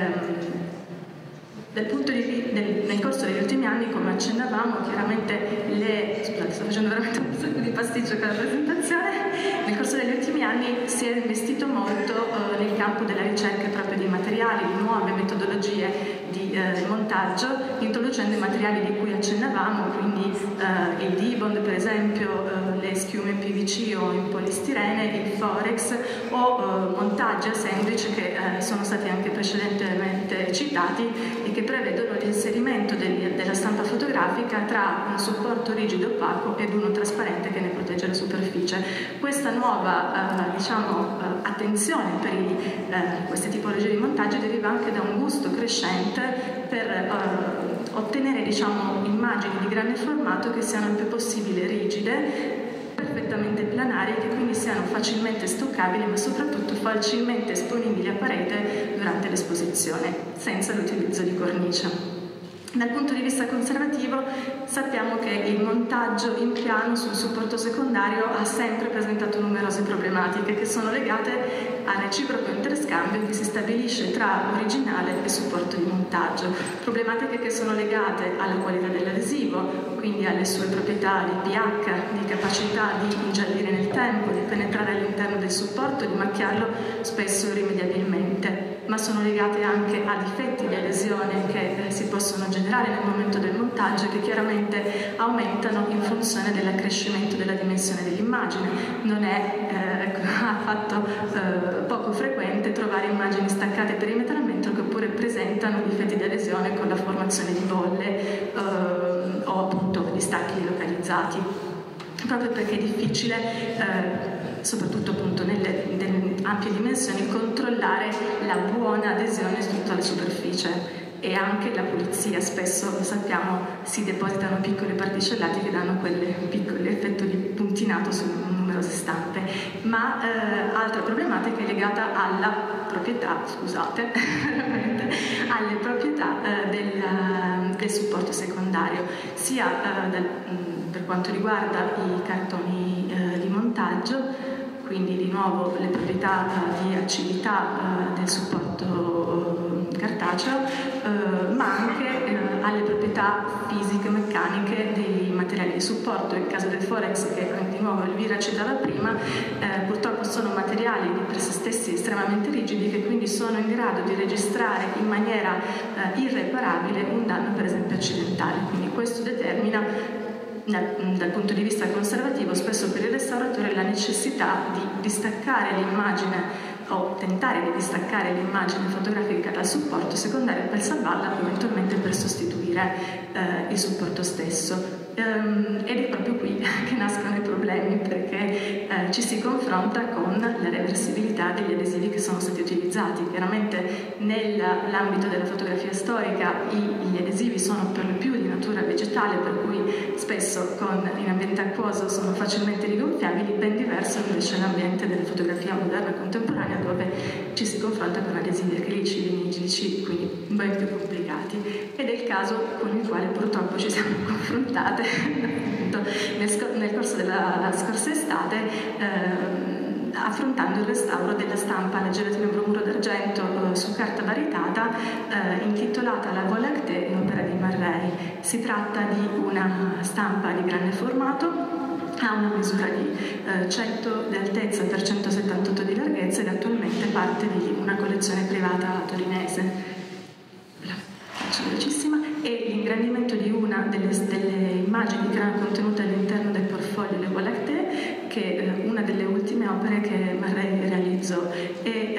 Nel corso degli ultimi anni, come accennavamo, chiaramente scusate, sto facendo veramente un sacco di pasticcio con la presentazione. Nel corso degli ultimi anni si è investito molto nel campo della ricerca proprio di materiali, di nuove metodologie di montaggio, introducendo i materiali di cui accennavamo, quindi il Dibond, per esempio, le schiume in PVC o in polistirene, il Forex, o montaggi a sandwich che sono stati anche precedentemente citati e che prevedono l'inserimento della stampa fotografica tra un supporto rigido opaco ed uno trasparente che ne protegge la superficie. Questa nuova attenzione per queste tipologie di montaggio deriva anche da un gusto crescente per ottenere, diciamo, immagini di grande formato che siano il più possibile rigide, perfettamente planari, che quindi siano facilmente stoccabili, ma soprattutto facilmente esponibili a parete durante l'esposizione, senza l'utilizzo di cornice. Dal punto di vista conservativo sappiamo che il montaggio in piano sul supporto secondario ha sempre presentato numerose problematiche che sono legate al reciproco interscambio che si stabilisce tra originale e supporto di montaggio. Problematiche che sono legate alla qualità dell'adesivo, quindi alle sue proprietà di pH, di capacità di ingiallire nel tempo, di penetrare all'interno del supporto, di macchiarlo spesso irrimediabilmente, ma sono legate anche a difetti di adesione che si possono generare nel momento del montaggio e che chiaramente aumentano in funzione dell'accrescimento della dimensione dell'immagine. Non è affatto poco frequente trovare immagini staccate perimetralmente che oppure presentano difetti di adesione con la formazione di bolle o appunto di stacchi localizzati, proprio perché è difficile, soprattutto appunto nelle ampie dimensioni, controllare la buona adesione su tutta la superficie, e anche la pulizia. Spesso, lo sappiamo, si depositano piccole particellati che danno quel piccolo effetto di puntinato su numerose stampe. Ma altra problematica è legata alla proprietà, scusate, alle proprietà del supporto secondario, sia per quanto riguarda i cartoni di montaggio, quindi di nuovo le proprietà di acidità del supporto cartaceo, ma anche alle proprietà fisiche e meccaniche dei materiali di supporto. Il caso del Forex, che di nuovo Elvira citava prima, purtroppo sono materiali di per sé stessi estremamente rigidi, che quindi sono in grado di registrare in maniera irreparabile un danno per esempio accidentale. Quindi questo determina dal punto di vista conservativo spesso per il restauratore la necessità di distaccare l'immagine o tentare di distaccare l'immagine fotografica dal supporto secondario per salvarla, eventualmente per sostituire il supporto stesso. Ed è proprio qui che nascono i problemi, perché ci si confronta con la reversibilità degli adesivi che sono stati utilizzati. Chiaramente nell'ambito della fotografia storica gli adesivi sono per lo più di natura vegetale, per cui spesso in ambiente acquoso sono facilmente rigonfiabili. Ben diverso invece l'ambiente della fotografia moderna contemporanea, dove ci si confronta con adesivi acrilici, vinilici, quindi ben più complicati. Ed è il caso con il quale purtroppo ci siamo confrontate nel corso della scorsa estate, affrontando il restauro della stampa alla gelatina bromuro d'argento su carta varietata, intitolata La Voie lactée, opera di Marrei. Si tratta di una stampa di grande formato, ha una misura di 100 di altezza per 178 di larghezza ed attualmente parte di una collezione privata torinese. Velocissima. E l'ingrandimento di una delle immagini che erano contenute all'interno del portfolio Le Voie lactée, che è una delle ultime opere che Marrei realizzò, e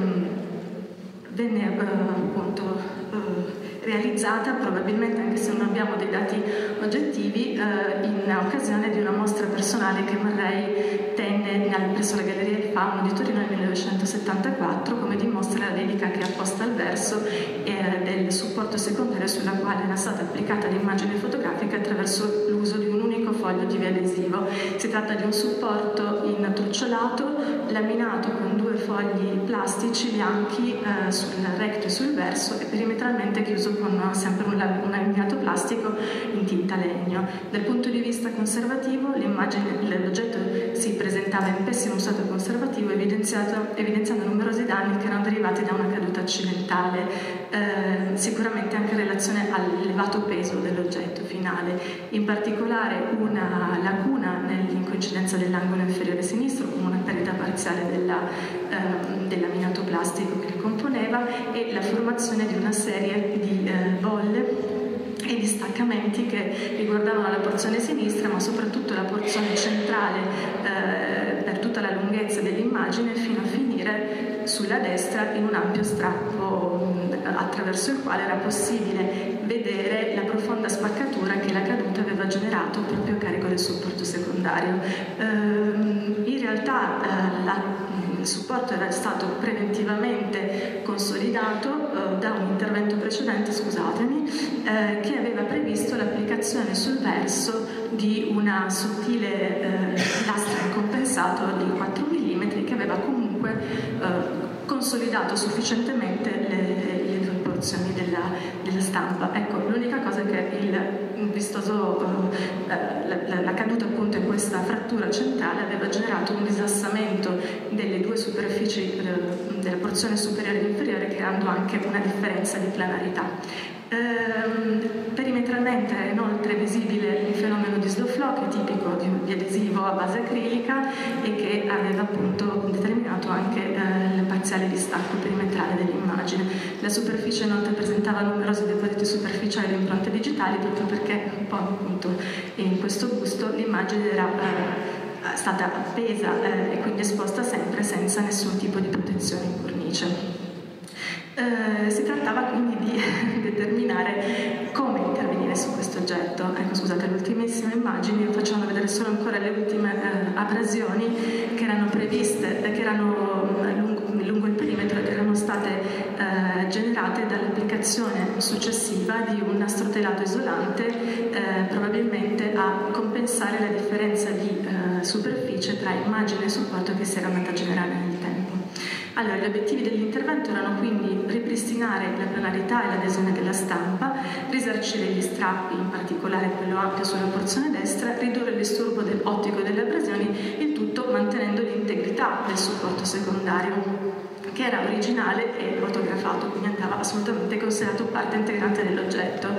venne appunto realizzata, probabilmente, anche se non abbiamo dei dati oggettivi, in occasione di una mostra personale che Marrei tenne presso la Galleria Il Fauno di Torino nel 1974, come dimostra la dedica che ha posta al verso del supporto secondario sulla quale era stata applicata l'immagine fotografica attraverso l'uso di un unico foglio di adesivo. Si tratta di un supporto in trucciolato, laminato con 2 fogli plastici bianchi sul recto e sul verso, e perimetralmente chiuso con sempre un laminato plastico in tinta legno. Dal punto di vista conservativo, l'oggetto si presentava in pessimo stato conservativo, evidenziando numerosi danni che erano derivati da una caduta accidentale, sicuramente anche in relazione all'elevato peso dell'oggetto finale. In particolare una lacuna nell'incoincidenza dell'angolo inferiore sinistro, con una perdita parziale del laminato plastico che li componeva, e la formazione di una serie di bolle e di staccamenti che riguardavano la porzione sinistra, ma soprattutto la porzione centrale per tutta la lunghezza dell'immagine, fino a finire sulla destra in un ampio strappo attraverso il quale era possibile vedere la profonda spaccatura che la caduta aveva generato proprio a carico del supporto secondario. In realtà il supporto era stato preventivamente consolidato da un intervento precedente, che aveva previsto l'applicazione sul verso di una sottile lastra compensato di 4 mm che aveva comunque consolidato sufficientemente le 2 porzioni della stampa. Ecco, l'unica cosa è che la caduta appunto in questa frattura centrale aveva generato un disassamento delle due superfici della porzione superiore e inferiore, creando anche una differenza di planarità. Perimetralmente è inoltre visibile il fenomeno di slow flow, che è tipico di adesivo a base acrilica e che aveva appunto determinato anche il parziale distacco perimetrale dell'immagine. La superficie inoltre presentava numerosi depositi superficiali di impronte digitali, proprio perché un po' appunto in questo gusto l'immagine era stata appesa e quindi esposta sempre senza nessun tipo di protezione in cornice. Si trattava quindi di determinare come intervenire su questo oggetto. Ecco, scusate, le ultimissime immagini facciamo vedere solo ancora le ultime abrasioni che erano previste, che erano lungo il perimetro, che erano state generate dall'applicazione successiva di un nastrotelato isolante, probabilmente a compensare la differenza di superficie tra immagine e supporto che si era andata a generare nel tempo. Allora, gli obiettivi dell'intervento erano quindi ripristinare la planarità e l'adesione della stampa, risarcire gli strappi, in particolare quello ampio sulla porzione destra, ridurre il disturbo ottico delle abrasioni, il tutto mantenendo l'integrità del supporto secondario, che era originale e fotografato, quindi andava assolutamente considerato parte integrante dell'oggetto.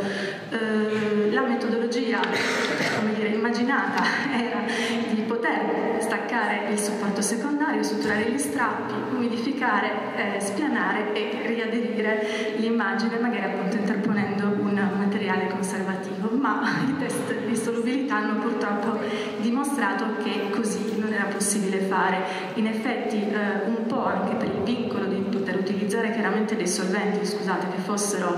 La metodologia, immaginata era di poter staccare il supporto secondario, suturare gli strappi, umidificare, spianare e riaderire l'immagine, magari appunto interponendo un materiale conservativo, ma i test di solubilità hanno purtroppo dimostrato che così non era possibile fare. In effetti un po' anche per il vincolo di poter utilizzare chiaramente dei solventi, che fossero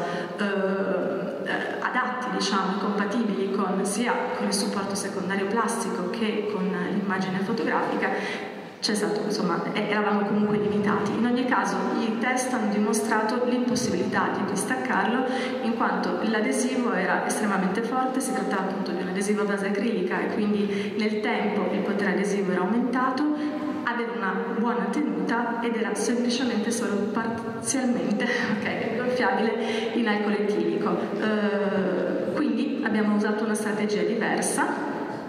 adatti, compatibili sia con il supporto secondario plastico che con l'immagine fotografica, c'è stato, eravamo comunque limitati. In ogni caso i test hanno dimostrato l'impossibilità di distaccarlo, in quanto l'adesivo era estremamente forte, si trattava appunto di un adesivo a base acrilica e quindi nel tempo il potere adesivo era aumentato, aveva una buona tenuta ed era semplicemente solo parzialmente gonfiabile in alcol etilico. Quindi abbiamo usato una strategia diversa.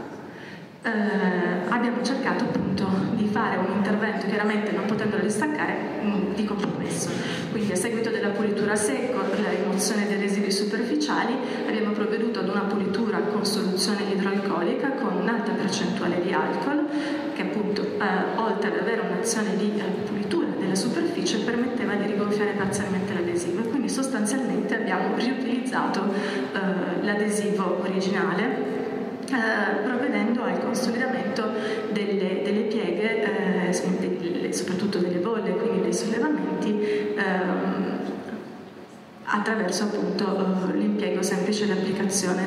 Abbiamo cercato appunto di fare un intervento, chiaramente non potendolo distaccare, di compromesso. Quindi a seguito della pulitura a secco, la rimozione dei residui superficiali, abbiamo provveduto ad una pulitura con soluzione idroalcolica con un'alta percentuale di alcol, che appunto oltre ad avere un'azione di pulitura della superficie permetteva di rigonfiare parzialmente l'adesivo, e quindi sostanzialmente abbiamo riutilizzato l'adesivo originale, provvedendo al consolidamento delle pieghe, soprattutto delle bolle, quindi dei sollevamenti, attraverso appunto l'impiego semplice dell'applicazione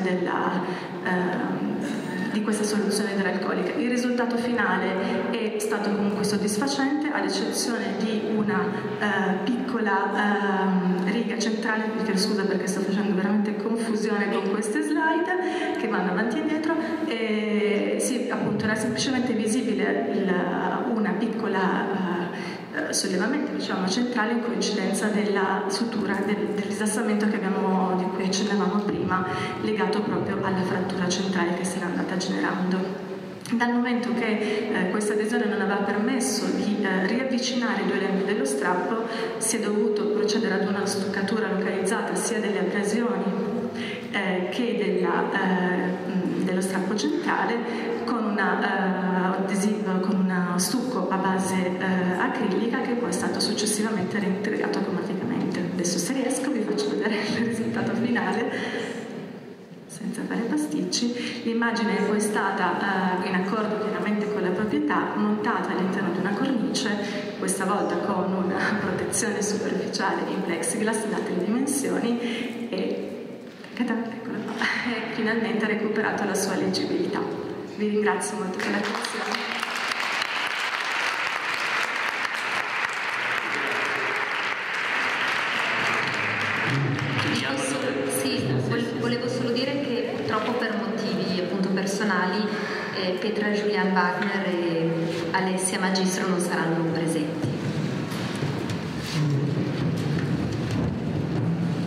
di questa soluzione idroalcolica. Il risultato finale è stato comunque soddisfacente, ad eccezione di una piccola riga centrale, scusa perché sto facendo veramente confusione con queste slide che vanno avanti e indietro, sì, appunto era semplicemente visibile una piccola sollevamento centrale in coincidenza della sutura del disassamento di cui accennavamo prima, legato proprio alla frattura centrale che si era andata generando. Dal momento che questa adesione non aveva permesso di riavvicinare i due lembi dello strappo, si è dovuto procedere ad una stuccatura localizzata sia delle abrasioni che dello strappo centrale, con un stucco a base acrilica, che poi è stato successivamente reintegrato automaticamente. Adesso, se riesco, vi faccio vedere il risultato finale senza fare pasticci. L'immagine è poi stata, in accordo chiaramente con la proprietà, montata all'interno di una cornice, questa volta con una protezione superficiale in plexiglass date le dimensioni, e finalmente ha recuperato la sua leggibilità. Vi ringrazio molto per l'attenzione. Volevo solo dire che purtroppo per motivi appunto personali Petra Julian Wagner e Alessia Magistro non saranno presenti.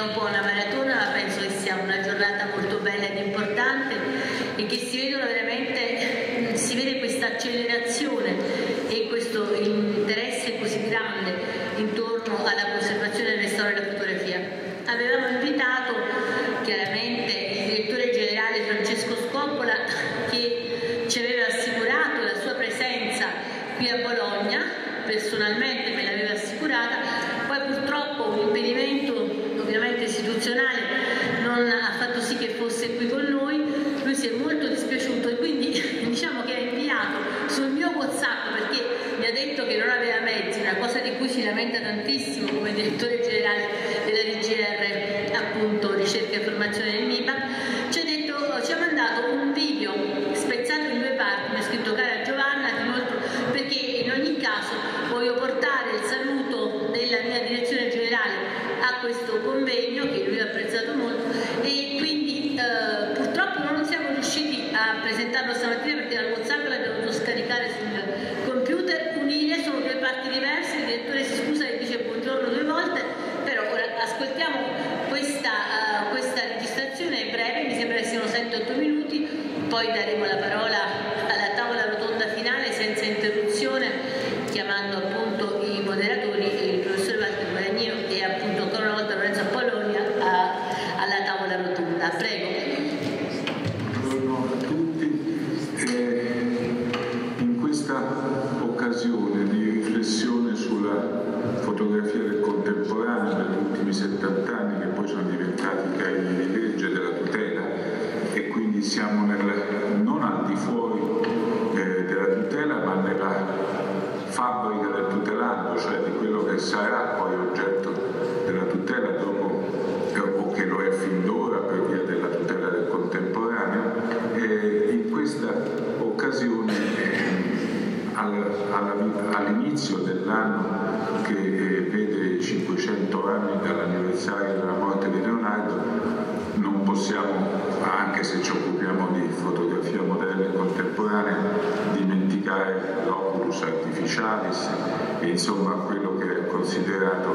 un po' una maratona, ma penso che sia una giornata molto bella ed importante e che si vede questa accelerazione e questo interesse così grande intorno alla conservazione e al restauro della fotografia. Avevamo invitato chiaramente il direttore generale Francesco Scoppola, che ci aveva assicurato la sua presenza qui a Bologna, personalmente me l'aveva assicurata, poi purtroppo un impedimento ovviamente istituzionale non ha fatto sì che fosse qui con noi. Lui si è molto dispiaciuto e quindi diciamo che ha inviato sul mio WhatsApp, perché mi ha detto che non aveva mezzi, una cosa di cui si lamenta tantissimo come direttore generale della DGR, appunto ricerca e formazione del MIBAC, ci ha mandato un video spezzato in due parti, mi ha scritto: cara Giovanna, perché in ogni caso voglio portare il saluto della mia direzione generale a questo convegno che lui ha apprezzato molto, e quindi purtroppo non siamo riusciti a presentarlo stamattina perché dal WhatsApp l'abbiamo dovuto scaricare sul computer, unire, sono due parti diverse, il direttore si scusa e dice buongiorno 2 volte, però ora ascoltiamo questa registrazione breve, mi sembra che siano 7-8 minuti, poi daremo la parola alla tavola rotonda finale senza interruzione, chiamando appunto i moderatori, il professor Walter Guadagnino e appunto ancora una volta Lorenzo Apollonia alla tavola rotonda. Prego. Buongiorno a tutti. In questa occasione di riflessione sulla fotografia del contemporaneo degli ultimi 70 anni, che poi sono diventati i carichi di legge della tutela, e quindi siamo non al di fuori della tutela, ma nella fabbrica del tutelando, cioè di quello che sarà poi oggetto della tutela dopo, o che lo è fin d'ora per via della tutela del contemporaneo. In questa occasione, all'inizio dell'anno che vede 500 anni dall'anniversario della morte di Leonardo, non possiamo, anche se ci occupiamo di fotografia moderna e contemporanea, dimenticare l'oculus artificialis e insomma quello che è considerato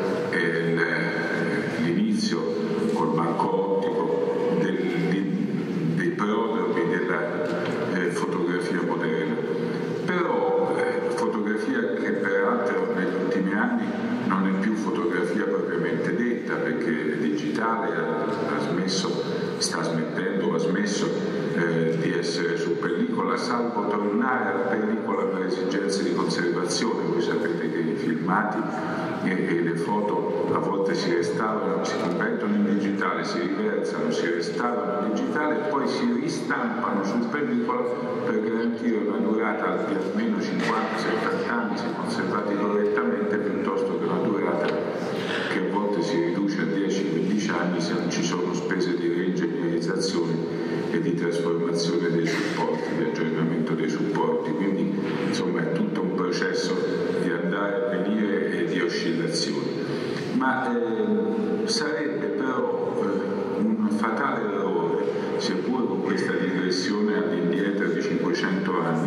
l'inizio col banco ottico dei prodromi della fotografia moderna. Però fotografia che peraltro negli ultimi anni non è più fotografia propriamente detta, perché è digitale, sta smettendo o ha smesso di essere su pellicola, salvo tornare alla pellicola per esigenze di conservazione. Voi sapete che i filmati e le foto a volte si restaurano, si convertono in digitale, si riversano, si restaurano in digitale e poi si ristampano su pellicola per garantire una durata di almeno 50-70 anni se conservati correttamente, piuttosto che una durata che a volte si riduce a 10-15 anni se non ci sono spese di reingegnerizzazione e di trasformazione dei supporti, di aggiornamento dei supporti. Quindi insomma è tutto un processo di andare e venire e di oscillazioni. Ma sarebbe però un fatale errore, seppur con questa digressione all'indietro di 500 anni,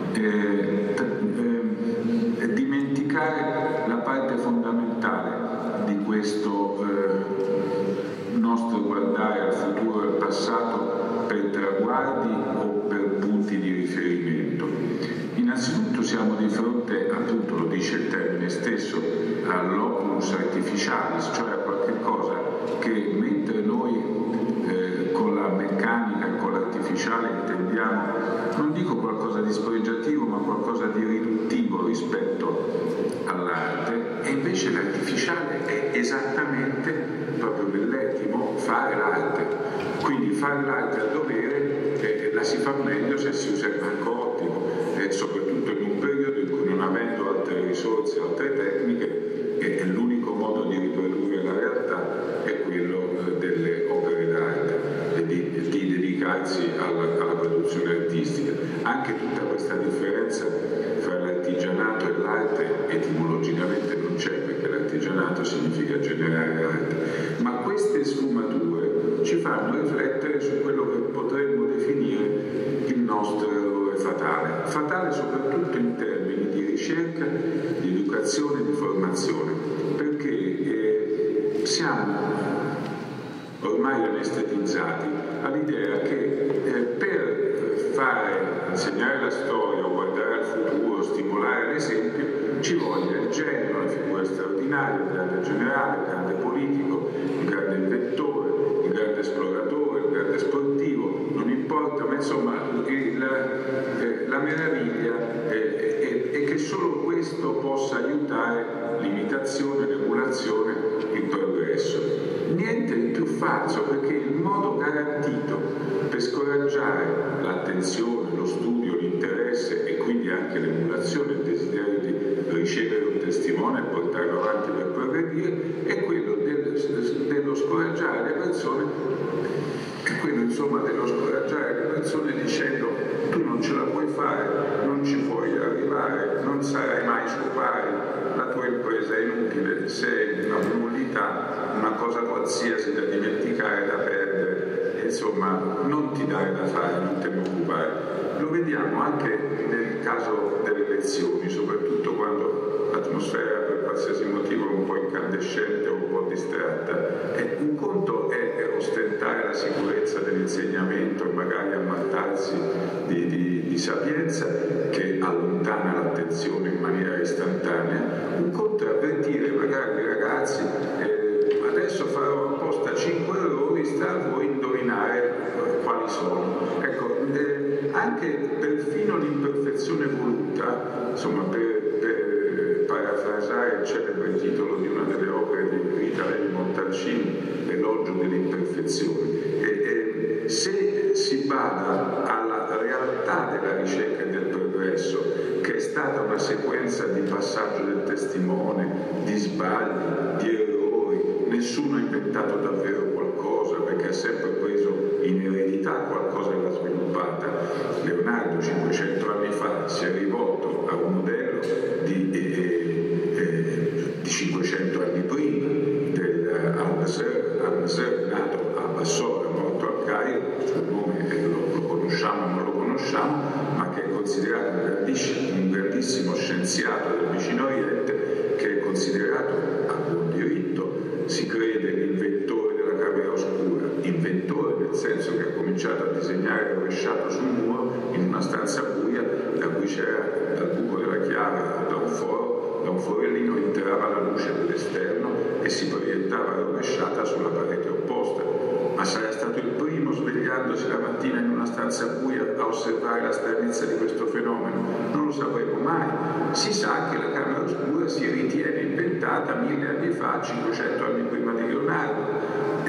dimenticare la parte fondamentale di questo nostro guardare al futuro e al passato per traguardi o per punti di riferimento. Innanzitutto siamo di fronte, appunto lo dice il termine stesso, all'oculus artificialis, cioè a qualche cosa che mentre noi con la meccanica e con l'artificiale intendiamo, non dico qualcosa di spregiativo, ma qualcosa di riduttivo rispetto all'arte, e invece l'artificiale è esattamente proprio bell'ettimo fare l'arte. Quindi fare l'arte a dovere la si fa meglio se si usa il banco ottico, soprattutto in un periodo in cui, non avendo altre risorse, altre tecniche, l'unico modo di riprodurre la realtà è quello delle opere d'arte e di dedicarsi alla produzione artistica. Anche tutta questa differenza fra l'artigianato e l'arte etimologicamente non c'è, perché l'artigianato significa generare arte, ma queste sfumature ci fanno riflettere su quello che potremmo definire il nostro errore fatale soprattutto in termini di ricerca, di educazione e di formazione, perché siamo ormai anestetizzati all'idea che per insegnare la storia o guardare al futuro, stimolare l'esempio, ci voglia il genio, una figura straordinaria, il grande generale, il grande politico, il grande inventore, il grande esploratore, il grande sportivo, non importa, ma insomma la meraviglia è che solo questo possa aiutare l'imitazione, l'emulazione, il progresso. Niente di più falso, perché il modo garantito per scoraggiare l'attenzione, lo studio, l'interesse e quindi anche l'emulazione, il desiderio di ricevere un testimone e portarlo avanti per progredire, è quello dello scoraggiare le persone, dicendo tu non ce la puoi fare, non ci puoi arrivare, non sarai mai suo pari, la tua impresa è inutile, sei una nullità, una cosa qualsiasi da dimenticare, da perdere, insomma non ti dare da fare, non te ne occupare. Lo vediamo anche nel caso delle elezioni, soprattutto quando l'atmosfera per qualsiasi motivo è un po' incandescente o un po' distratta. Un conto è ostentare la sicurezza dell'insegnamento, magari ammattarsi di sapienza che allontana l'attenzione in maniera istantanea. Un conto è avvertire magari i ragazzi, adesso farò apposta 5 errori, sta a voi indovinare quali sono. Ecco, anche perfino l'imperfezione voluta, insomma, per parafrasare il celebre titolo di una delle opere di Rita Levi-Montalcini, L'elogio dell'imperfezione, se si bada alla realtà della ricerca e del progresso, che è stata una sequenza di passaggio del testimone, di sbagli, di errori, nessuno ha inventato davvero qualcosa, perché ha sempre preso in eredità qualcosa e l'ha sviluppata. Leonardo 500 anni fa si è rivolto a un modello di 500 anni prima, Al-Nasr, nato a Bassora, morto al Cairo, il suo nome lo conosciamo o non lo conosciamo, ma che è considerato un grandissimo scienziato del Vicino Oriente, che è considerato a buon diritto, si crede l'inventore della camera oscura, inventore nel senso che ha cominciato a disegnare rovesciato sul muro in una stanza buia da cui c'era, dal buco della chiave o da un forellino entrava la luce dell'esterno e si proiettava rovesciata sulla parete opposta. Ma sarà stato il primo, svegliandosi la mattina in una stanza buia, a osservare la stranezza di questo fenomeno? Non lo sapremo mai. Si sa che la camera oscura si ritiene inventata 1000 anni fa, 500 anni prima di Leonardo.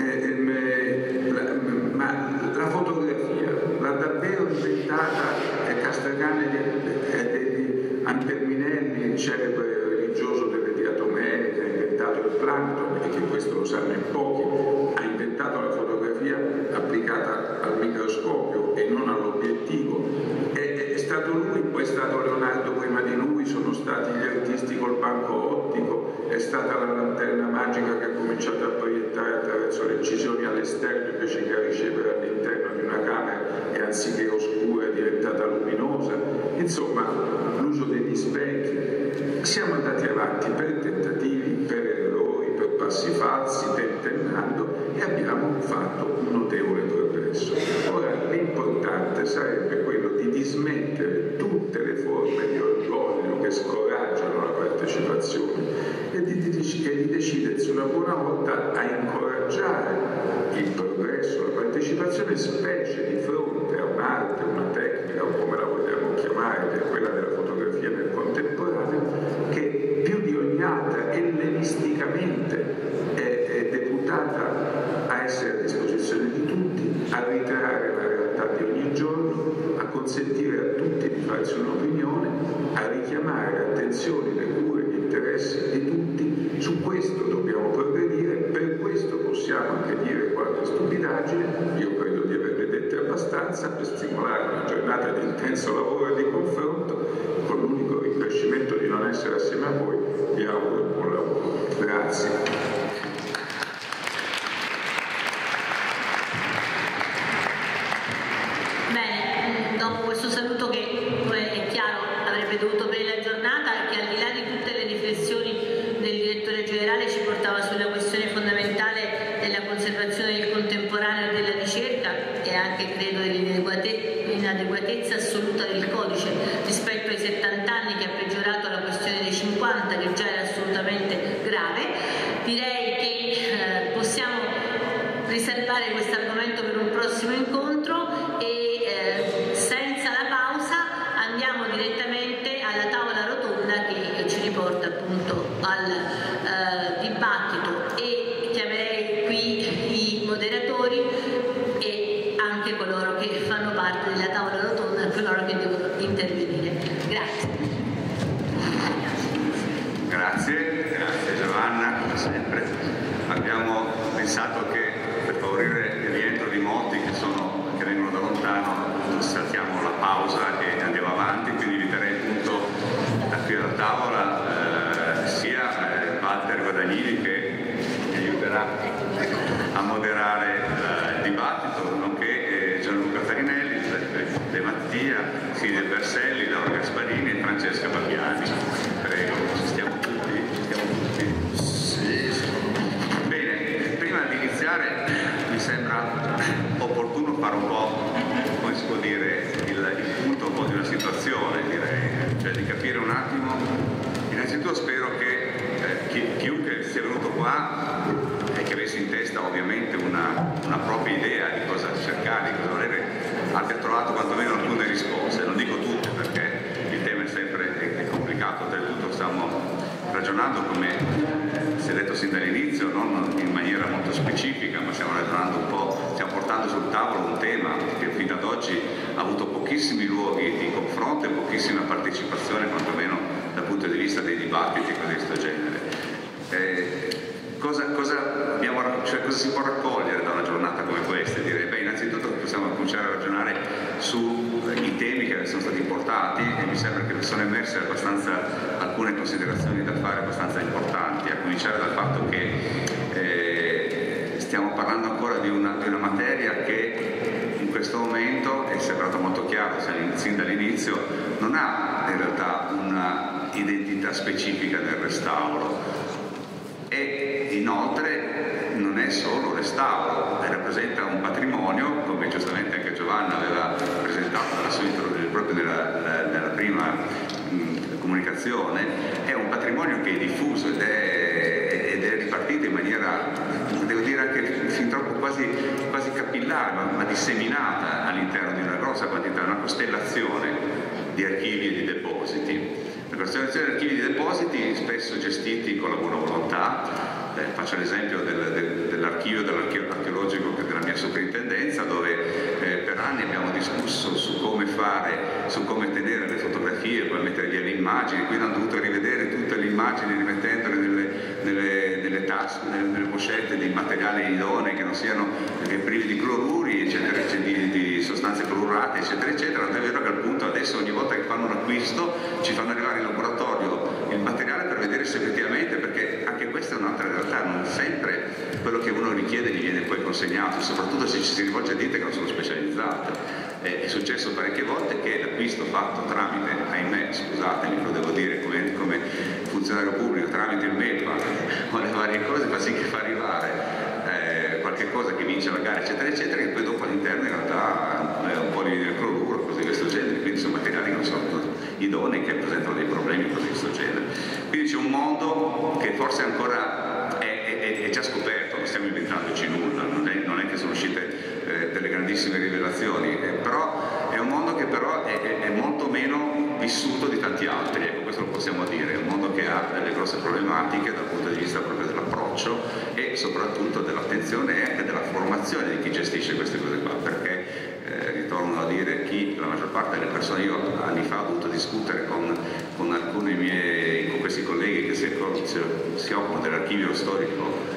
Ma la fotografia l'ha davvero inventata Castracani di Anterminelli, il celebre religioso delle diatomee, che ha inventato il plancton e che questo lo sanno in pochi, ha inventato la fotografia applicata al microscopio e non all'obiettivo. È stato lui, poi è stato Leonardo prima di lui, sono stati gli artisti col banco ottico, è stata la lanterna magica che ha cominciato a proiettare attraverso le incisioni all'esterno invece che a ricevere all'interno di una camera e anziché oscura è diventata luminosa. Insomma, l'uso degli specchi. Siamo andati avanti per tentativi, per errori, per passi falsi, tentennando, e abbiamo fatto un notevole progresso. Ora l'importante sarebbe quello di dismettere tutte le forme di orgoglio che scoraggiano la partecipazione e di decidersi una buona volta a incoraggiare il progresso, la partecipazione, specie di fronte a un'arte, una tecnica, o come la vogliamo chiamare, che è quella della fotografia nel contemporaneo, che più di ogni altra ellenisticamente è deputata a essere a disposizione di tutti, a ritrarre la realtà di ogni giorno, a consentire a tutti di farsi un'opinione, a richiamare le attenzioni, le cure, gli interessi di tutti. Su questo dobbiamo progredire, per questo possiamo anche dire qualche stupidaggine, io credo di averle dette abbastanza, per stimolare una giornata di intenso lavoro e di confronto, con l'unico rincrescimento di non essere assieme a voi. Vi auguro buon lavoro. Grazie. Dovuto per la giornata, che al di là di tutte le riflessioni del direttore generale ci portava sulla questione fondamentale della conservazione del contenuto anche credo dell'inadeguatezza assoluta del codice rispetto ai 70 anni, che ha peggiorato la questione dei 50, che già era assolutamente grave. Direi che possiamo riservare questo argomento per un prossimo incontro e senza la pausa andiamo direttamente alla tavola rotonda che ci riporta appunto al dibattito, e chiamerei qui i moderatori e anche coloro che fanno parte della tavola rotonda, coloro che devono intervenire. Grazie. Grazie Giovanna, come sempre. Abbiamo pensato che per favorire il rientro di molti che vengono da lontano saltiamo la pausa e andiamo avanti, quindi inviterei appunto da qui alla tavola sia Walter Guadagnini, che mi aiuterà a moderare il dibattito, nonché Gianluca Farinelli, De Mattia, Silvia Berselli, Laura Gasparini e Francesca Fabiani. Prego, ci stiamo tutti? Sì. Bene, prima di iniziare mi sembra opportuno fare un po', come si può dire, il punto un po' di una situazione, direi, cioè di capire un attimo. Innanzitutto spero che chiunque sia venuto qua e che avesse in testa ovviamente una propria idea di cosa cercare, di cosa volere, abbia trovato quantomeno alcune risposte. Non dico tutte, perché il tema è sempre complicato, oltretutto stiamo ragionando, come si è detto sin dall'inizio, non in maniera molto specifica, ma stiamo ragionando un po', stiamo portando sul tavolo un tema che fino ad oggi ha avuto pochissimi luoghi di confronto e pochissima partecipazione, quantomeno dal punto di vista dei dibattiti di questo genere. Cosa si può raccogliere da una giornata come questa? Direi, innanzitutto possiamo cominciare a ragionare sui temi che sono stati portati, e mi sembra che sono emerse alcune considerazioni da fare abbastanza importanti, a cominciare dal fatto che stiamo parlando ancora di una materia che in questo momento, è sembrato molto chiaro sin dall'inizio, non ha in realtà una identità specifica nel restauro. E inoltre non è solo restauro, rappresenta un patrimonio, come giustamente anche Giovanna aveva presentato proprio nella prima comunicazione, è un patrimonio che è diffuso ed è ripartito in maniera, devo dire anche fin troppo quasi capillare, ma disseminata all'interno di una grossa quantità, una costellazione di archivi e di depositi. La costellazione di archivi di depositi spesso gestiti con la buona volontà. Faccio l'esempio dell'archivio archeologico della mia soprintendenza, dove per anni abbiamo discusso su come tenere le fotografie, come mettere via le immagini, quindi hanno dovuto rivedere tutte le immagini rimettendole nelle tasche, nelle pochette di materiali idonei che non siano privi di cloruri, eccetera, di sostanze clorurate, eccetera, eccetera. Tant'è vero che al punto adesso ogni volta che fanno un acquisto ci fanno arrivare in laboratorio il materiale per vedere se effettivamente, perché anche questa è un'altra realtà, non sempre quello che uno richiede gli viene poi consegnato, soprattutto se ci si rivolge a ditte che non sono specializzate. È successo parecchie volte che l'acquisto fatto tramite, ahimè, scusatemi, lo devo dire come funzionario pubblico, tramite il MEPA o le varie cose, fa sì che fa arrivare qualche cosa che vince la gara, eccetera, eccetera, che poi dopo all'interno in realtà è un po' di cloruro, cose di questo genere, quindi sono materiali che non sono idonei, che presentano dei problemi, cose di questo genere. Quindi c'è un mondo che forse ancora è già scoperto, non stiamo inventandoci nulla, non è che sono uscite delle grandissime rivelazioni, però è un mondo che però è molto meno vissuto di tanti altri, ecco, questo lo possiamo dire, è un mondo che ha delle grosse problematiche dal punto di vista proprio dell'approccio e soprattutto dell'attenzione e anche della formazione di chi gestisce queste cose qua, perché ritorno a dire la maggior parte delle persone, io anni fa ho dovuto discutere con alcuni con questi colleghi che si occupano dell'archivio storico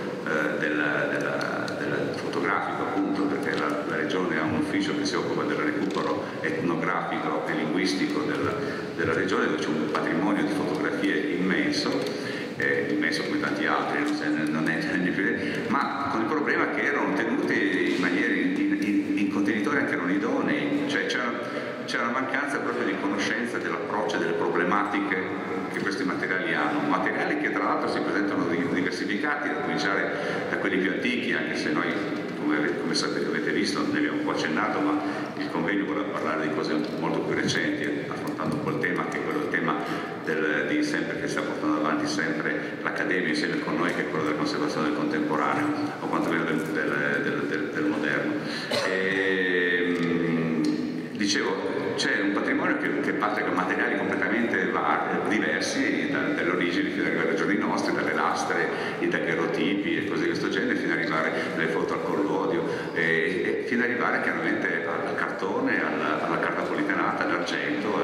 del fotografico, appunto, perché la regione ha un ufficio che si occupa del recupero etnografico e linguistico della regione, dove c'è un patrimonio di fotografie immenso come tanti altri, non è più, ma con il problema che erano tenuti in maniera in contenitori anche non idonei, cioè c'è una mancanza proprio di conoscenza dell'approccio e delle problematiche che questi materiali hanno, materiali che tra l'altro si presentano diversificati, a cominciare da quelli più antichi, anche se noi come sapete, avete visto, ne abbiamo po' accennato, ma il convegno voleva parlare di cose molto più recenti, affrontando un po' il tema, che è quello del tema di sempre, che sta portando avanti sempre l'Accademia insieme con noi, che è quello della conservazione del contemporaneo, o quantomeno del moderno. Dicevo, c'è un patrimonio che parte con materiali completamente diversi, dalle origini fino ad arrivare ai giorni nostri, dalle lastre, i daguerrotipi e cose di questo genere, fino ad arrivare alle foto al collodio, e fino ad arrivare chiaramente al cartone, alla carta politanata, all'argento,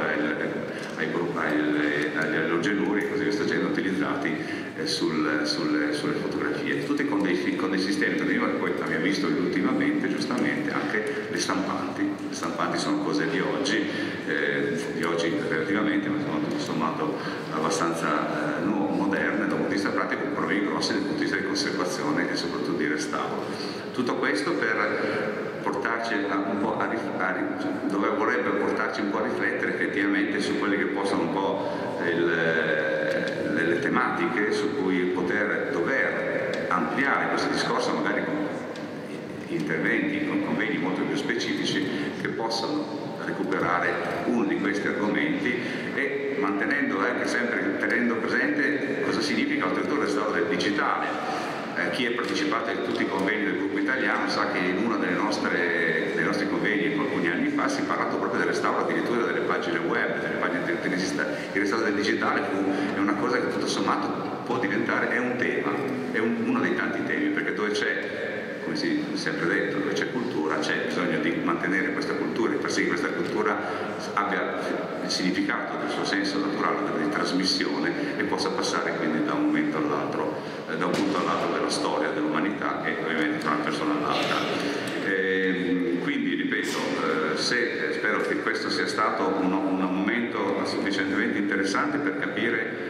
agli allogenuri e cose di questo genere utilizzati sulle fotografie, tutti con dei sistemi. Poi abbiamo visto ultimamente, giustamente, anche le stampanti. Le stampanti sono cose di oggi relativamente, ma sono tutto sommato abbastanza moderne dal punto di vista pratico, con problemi grossi dal punto di vista di conservazione e soprattutto di restauro. Tutto questo per portarci dove vorrebbe portarci un po' a riflettere effettivamente su quelle che possono un po' le tematiche su cui dover ampliare questo discorso, magari con interventi, con convegni molto più specifici che possano recuperare uno di questi argomenti, e mantenendo anche sempre tenendo presente cosa significa oltretutto il restauro del digitale. Chi ha partecipato a tutti i convegni del gruppo italiano sa che in uno dei nostri convegni alcuni anni fa si è parlato proprio del restauro addirittura delle pagine web, delle pagine il restauro del digitale è una cosa che tutto sommato può diventare, è un tema, è uno dei tanti temi, perché dove c'è, come si è sempre detto, dove c'è cultura c'è bisogno di mantenere questa cultura e far sì che questa cultura abbia il significato del suo senso naturale di trasmissione e possa passare quindi da un momento all'altro, da un punto all'altro della storia dell'umanità e ovviamente tra una persona all'altra. Quindi ripeto, spero che questo sia stato un momento sufficientemente interessante per capire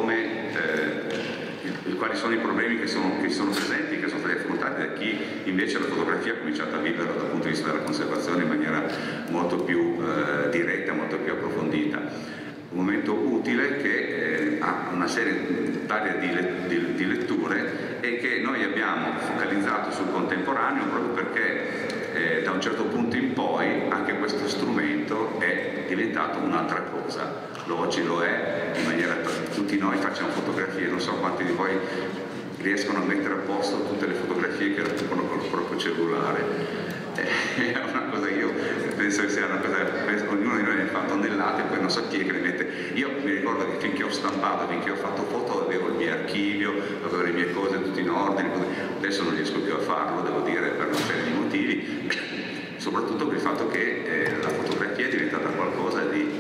quali sono i problemi che sono presenti, che sono stati affrontati da chi invece la fotografia ha cominciato a vivere dal punto di vista della conservazione in maniera molto più diretta, molto più approfondita. Un momento utile che ha una serie varia di letture e che noi abbiamo focalizzato sul contemporaneo proprio perché da un certo punto in poi anche questo strumento è diventato un'altra cosa. Oggi lo è in maniera, tutti noi facciamo fotografie, non so quanti di voi riescono a mettere a posto tutte le fotografie che occupano col proprio cellulare. È una cosa, io penso che sia una cosa, ognuno di noi ne fa tonnellate, poi non so chi è che le mette. Io mi ricordo che finché ho stampato, finché ho fatto foto, avevo il mio archivio, avevo le mie cose tutte in ordine, adesso non riesco più a farlo, devo dire, per una serie di motivi, soprattutto per il fatto che la fotografia è diventata qualcosa di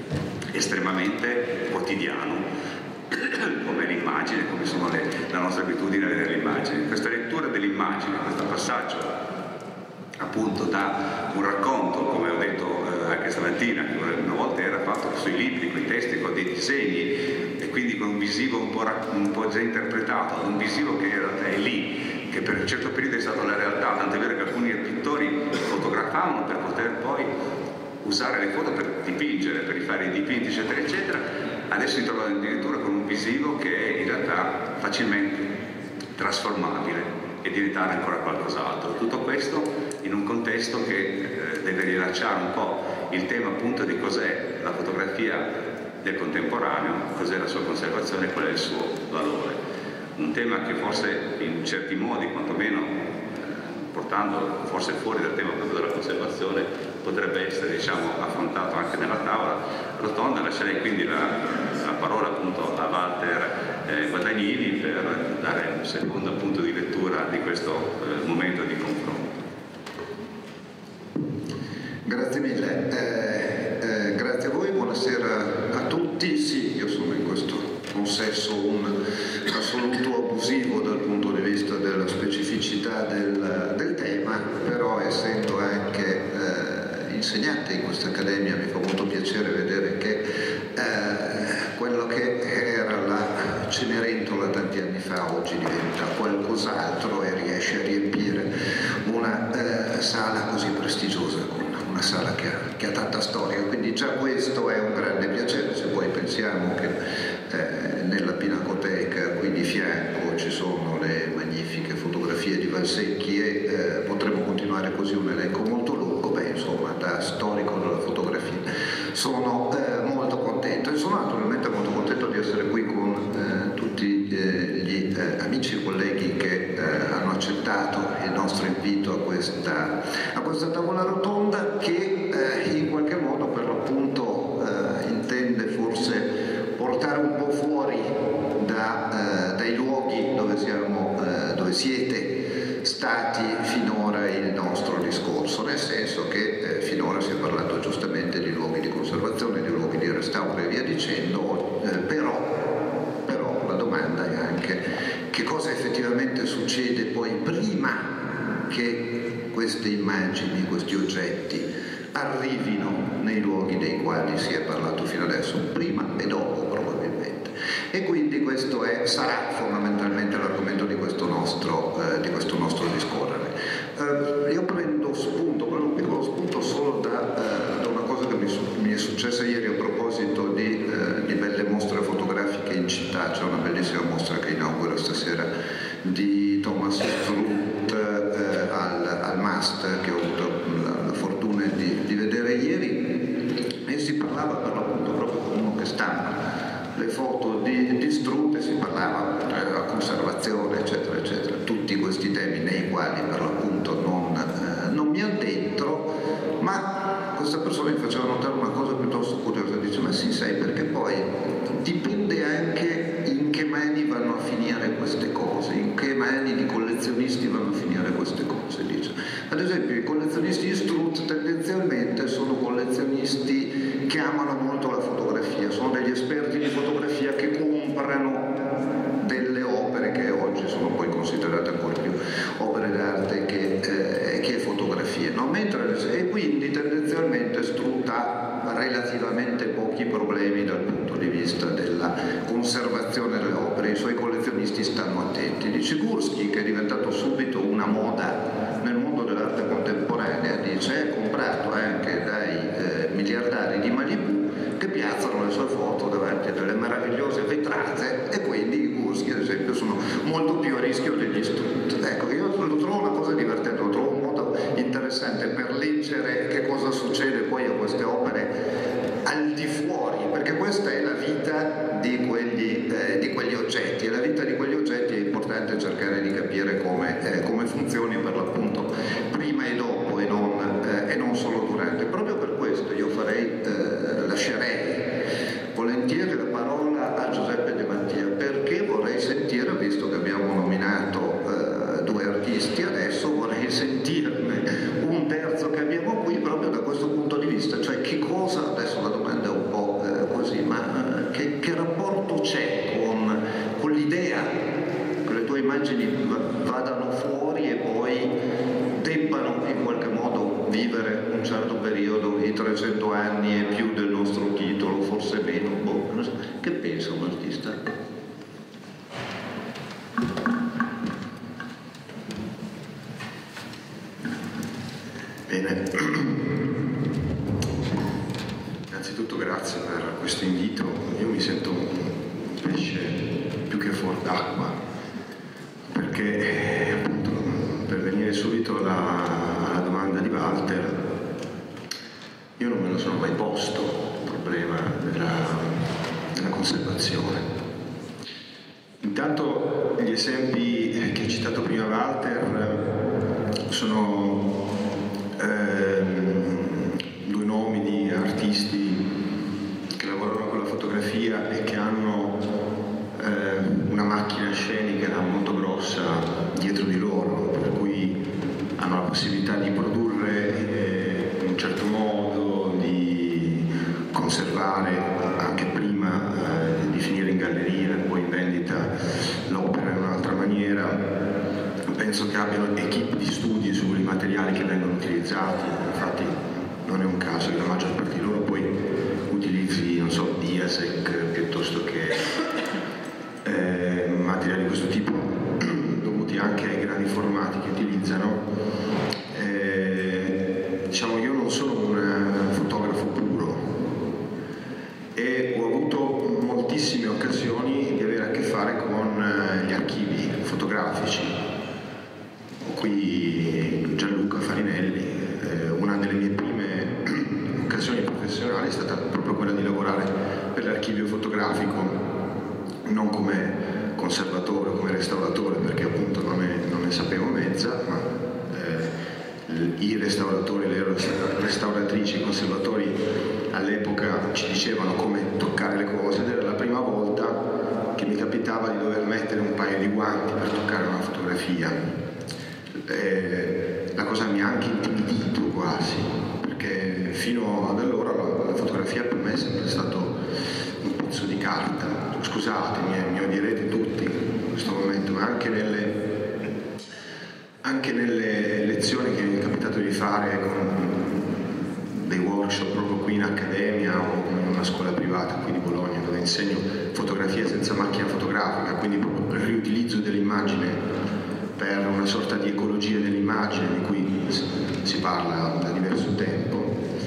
estremamente quotidiano, come l'immagine, come sono la nostra abitudine a vedere l'immagine. Questa lettura dell'immagine, questo passaggio appunto da un racconto, come ho detto anche stamattina, che una volta era fatto sui libri, con i testi, con dei disegni e quindi con un visivo un po' già interpretato, ad un visivo che in realtà è lì, che per un certo periodo è stata la realtà, tant'è vero che alcuni pittori fotografavano per poter poi usare le foto per dipingere, per rifare i dipinti eccetera eccetera. Adesso si trovano addirittura con un visivo che è in realtà facilmente trasformabile e diventare ancora qualcos'altro. Tutto questo in un contesto che deve rilasciare un po' il tema appunto di cos'è la fotografia del contemporaneo, cos'è la sua conservazione e qual è il suo valore. Un tema che forse in certi modi, quantomeno portando forse fuori dal tema proprio della conservazione, potrebbe essere affrontato anche nella tavola rotonda. Lascerei quindi la parola appunto a Walter Guadagnini per dare un secondo punto di lettura di questo momento di confronto. Grazie mille, grazie a voi, buonasera a tutti. Sì, io sono in questo consesso un assoluto abusivo dal punto di vista della specificità del tema, però essendo anche insegnante in questa accademia mi fa molto piacere vedere che quello che era la Cenerentola tanti anni fa oggi diventa qualcos'altro e riesce a riempire una sala così prestigiosa, una sala che ha tanta storia, quindi già questo è un grande piacere. Se poi pensiamo che nella Pinacoteca qui di fianco ci sono le magnifiche fotografie di Valsecchi e potremmo continuare così, un elenco molto lungo. da storico della fotografia. Sono molto contento e sono naturalmente molto contento di essere qui con tutti gli amici e colleghi che hanno accettato il nostro invito a questa tavola rotonda che in qualche modo per l'appunto intende forse portare un po' fuori dai luoghi dove siete stati finora il nostro discorso, nel senso che finora si è parlato giustamente di luoghi di conservazione, di luoghi di restauro e via dicendo, però la domanda è anche che cosa effettivamente succede poi prima che queste immagini, questi oggetti arrivino nei luoghi dei quali si è parlato fino adesso, prima e dopo probabilmente. E quindi questo sarà fondamentalmente l'argomento di questo nostro discorrere. Io prendo un piccolo spunto solo da una cosa che mi è successa ieri a proposito di belle mostre fotografiche in città. C'è una bellissima mostra che inaugura stasera di Thomas Struth al MAST, che ho avuto la fortuna di vedere ieri, e si parlava per l'appunto proprio con uno che stampa le foto di Struth, e si parlava della conservazione eccetera eccetera, tutti questi temi nei quali per l'appunto non mi addentro, ma questa persona mi faceva notare una cosa piuttosto curiosa, dice: ma sì, sai, perché poi dipende anche in che mani vanno a finire queste cose, in che mani di collezionisti vanno a finire queste cose, dice. Ad esempio i collezionisti di Struth tendenzialmente sono collezionisti che amano molto la fotografia, sono degli esperti di fotografia che comprano delle opere che oggi sono poi considerate ancora più opere d'arte che fotografie, no? E quindi tendenzialmente Struth ha relativamente pochi problemi dal punto di vista della conservazione delle opere, i suoi collezionisti stanno attenti. Dice Gursky, che è diventato subito una moda nel mondo dell'arte contemporanea, dice: è comprato anche dai miliardari di Malibu che piazzano le sue foto davanti a delle meravigliose vetrate, e quindi i Gursky ad esempio sono molto più a rischio degli Struth. Ecco, io lo trovo una cosa divertente, lo trovo un modo interessante per leggere che cosa succede poi a queste opere al di fuori, perché questa è la vita di quegli oggetti, e la vita di quegli oggetti è importante cercare di capire come funzioni per l'appunto prima e dopo e non solo durante. Proprio per questo io lascerei volentieri la parola a Giuseppe De Mattia, perché vorrei sentire, visto che abbiamo nominato due artisti, adesso vorrei sentirne un terzo che abbiamo qui proprio da questo punto di vista, cioè che cosa, adesso la domanda è un po' così, ma che rapporto c'è con l'idea che le tue immagini vadano fuori e poi debbano in qualche modo vivere un certo periodo, i 300 anni e più del nostro titolo, forse meno, non so. Che pensa un artista? Bene, innanzitutto grazie per questo invito. Io mi sento un pesce più che fuori d'acqua, perché appunto, per venire subito alla domanda di Walter, io non me lo sono mai posto il problema della conservazione. Intanto gli esempi che ha citato prima Walter sono due nomi di artisti che lavorano con la fotografia e che hanno una macchina scenica molto grossa dietro di loro, per cui hanno la possibilità di produrre in un certo modo, di conservare anche prima di finire in galleria e poi in vendita l'opera in un'altra maniera. Penso che abbiano equip di studi sui materiali che vengono utilizzati, infatti non è un caso che la maggior parte di loro poi utilizzi, non so, Diasec piuttosto che materiali di questo tipo, dovuti anche ai grandi formati che utilizzano. Diciamo, io non sono un fotografo puro e ho avuto moltissime occasioni di avere a che fare con gli archivi fotografici. Qui Gianluca Farinelli, una delle mie prime professionale è stata proprio quella di lavorare per l'archivio fotografico, non come conservatore o come restauratore, perché appunto non ne sapevo mezza, ma i restauratori, le restauratrici, i conservatori all'epoca ci dicevano come toccare le cose, ed era la prima volta che mi capitava di dover mettere un paio di guanti per toccare una fotografia. La cosa mi ha anche intimidito quasi, perché fino ad allora la fotografia per me è sempre stato un pezzo di carta. Scusatemi, mi odierete tutti in questo momento, ma anche nelle lezioni che mi è capitato di fare con dei workshop proprio qui in accademia o in una scuola privata qui di Bologna, dove insegno fotografia senza macchina fotografica, quindi proprio il riutilizzo dell'immagine per una sorta di ecologia dell'immagine di cui si parla da diverso tempo.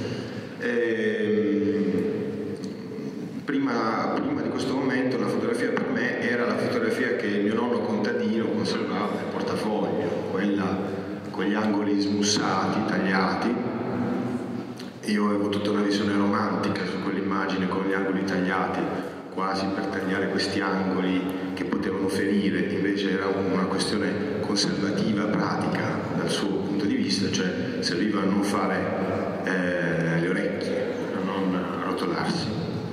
Prima di questo momento la fotografia per me era la fotografia che il mio nonno contadino conservava nel portafoglio, quella con gli angoli smussati, tagliati. Io avevo tutta una visione romantica su quell'immagine con gli angoli tagliati, quasi per tagliare questi angoli che potevano ferire, invece era una questione conservativa, pratica dal suo punto di vista, cioè serviva a non fare le orecchie, a non arrotolarsi.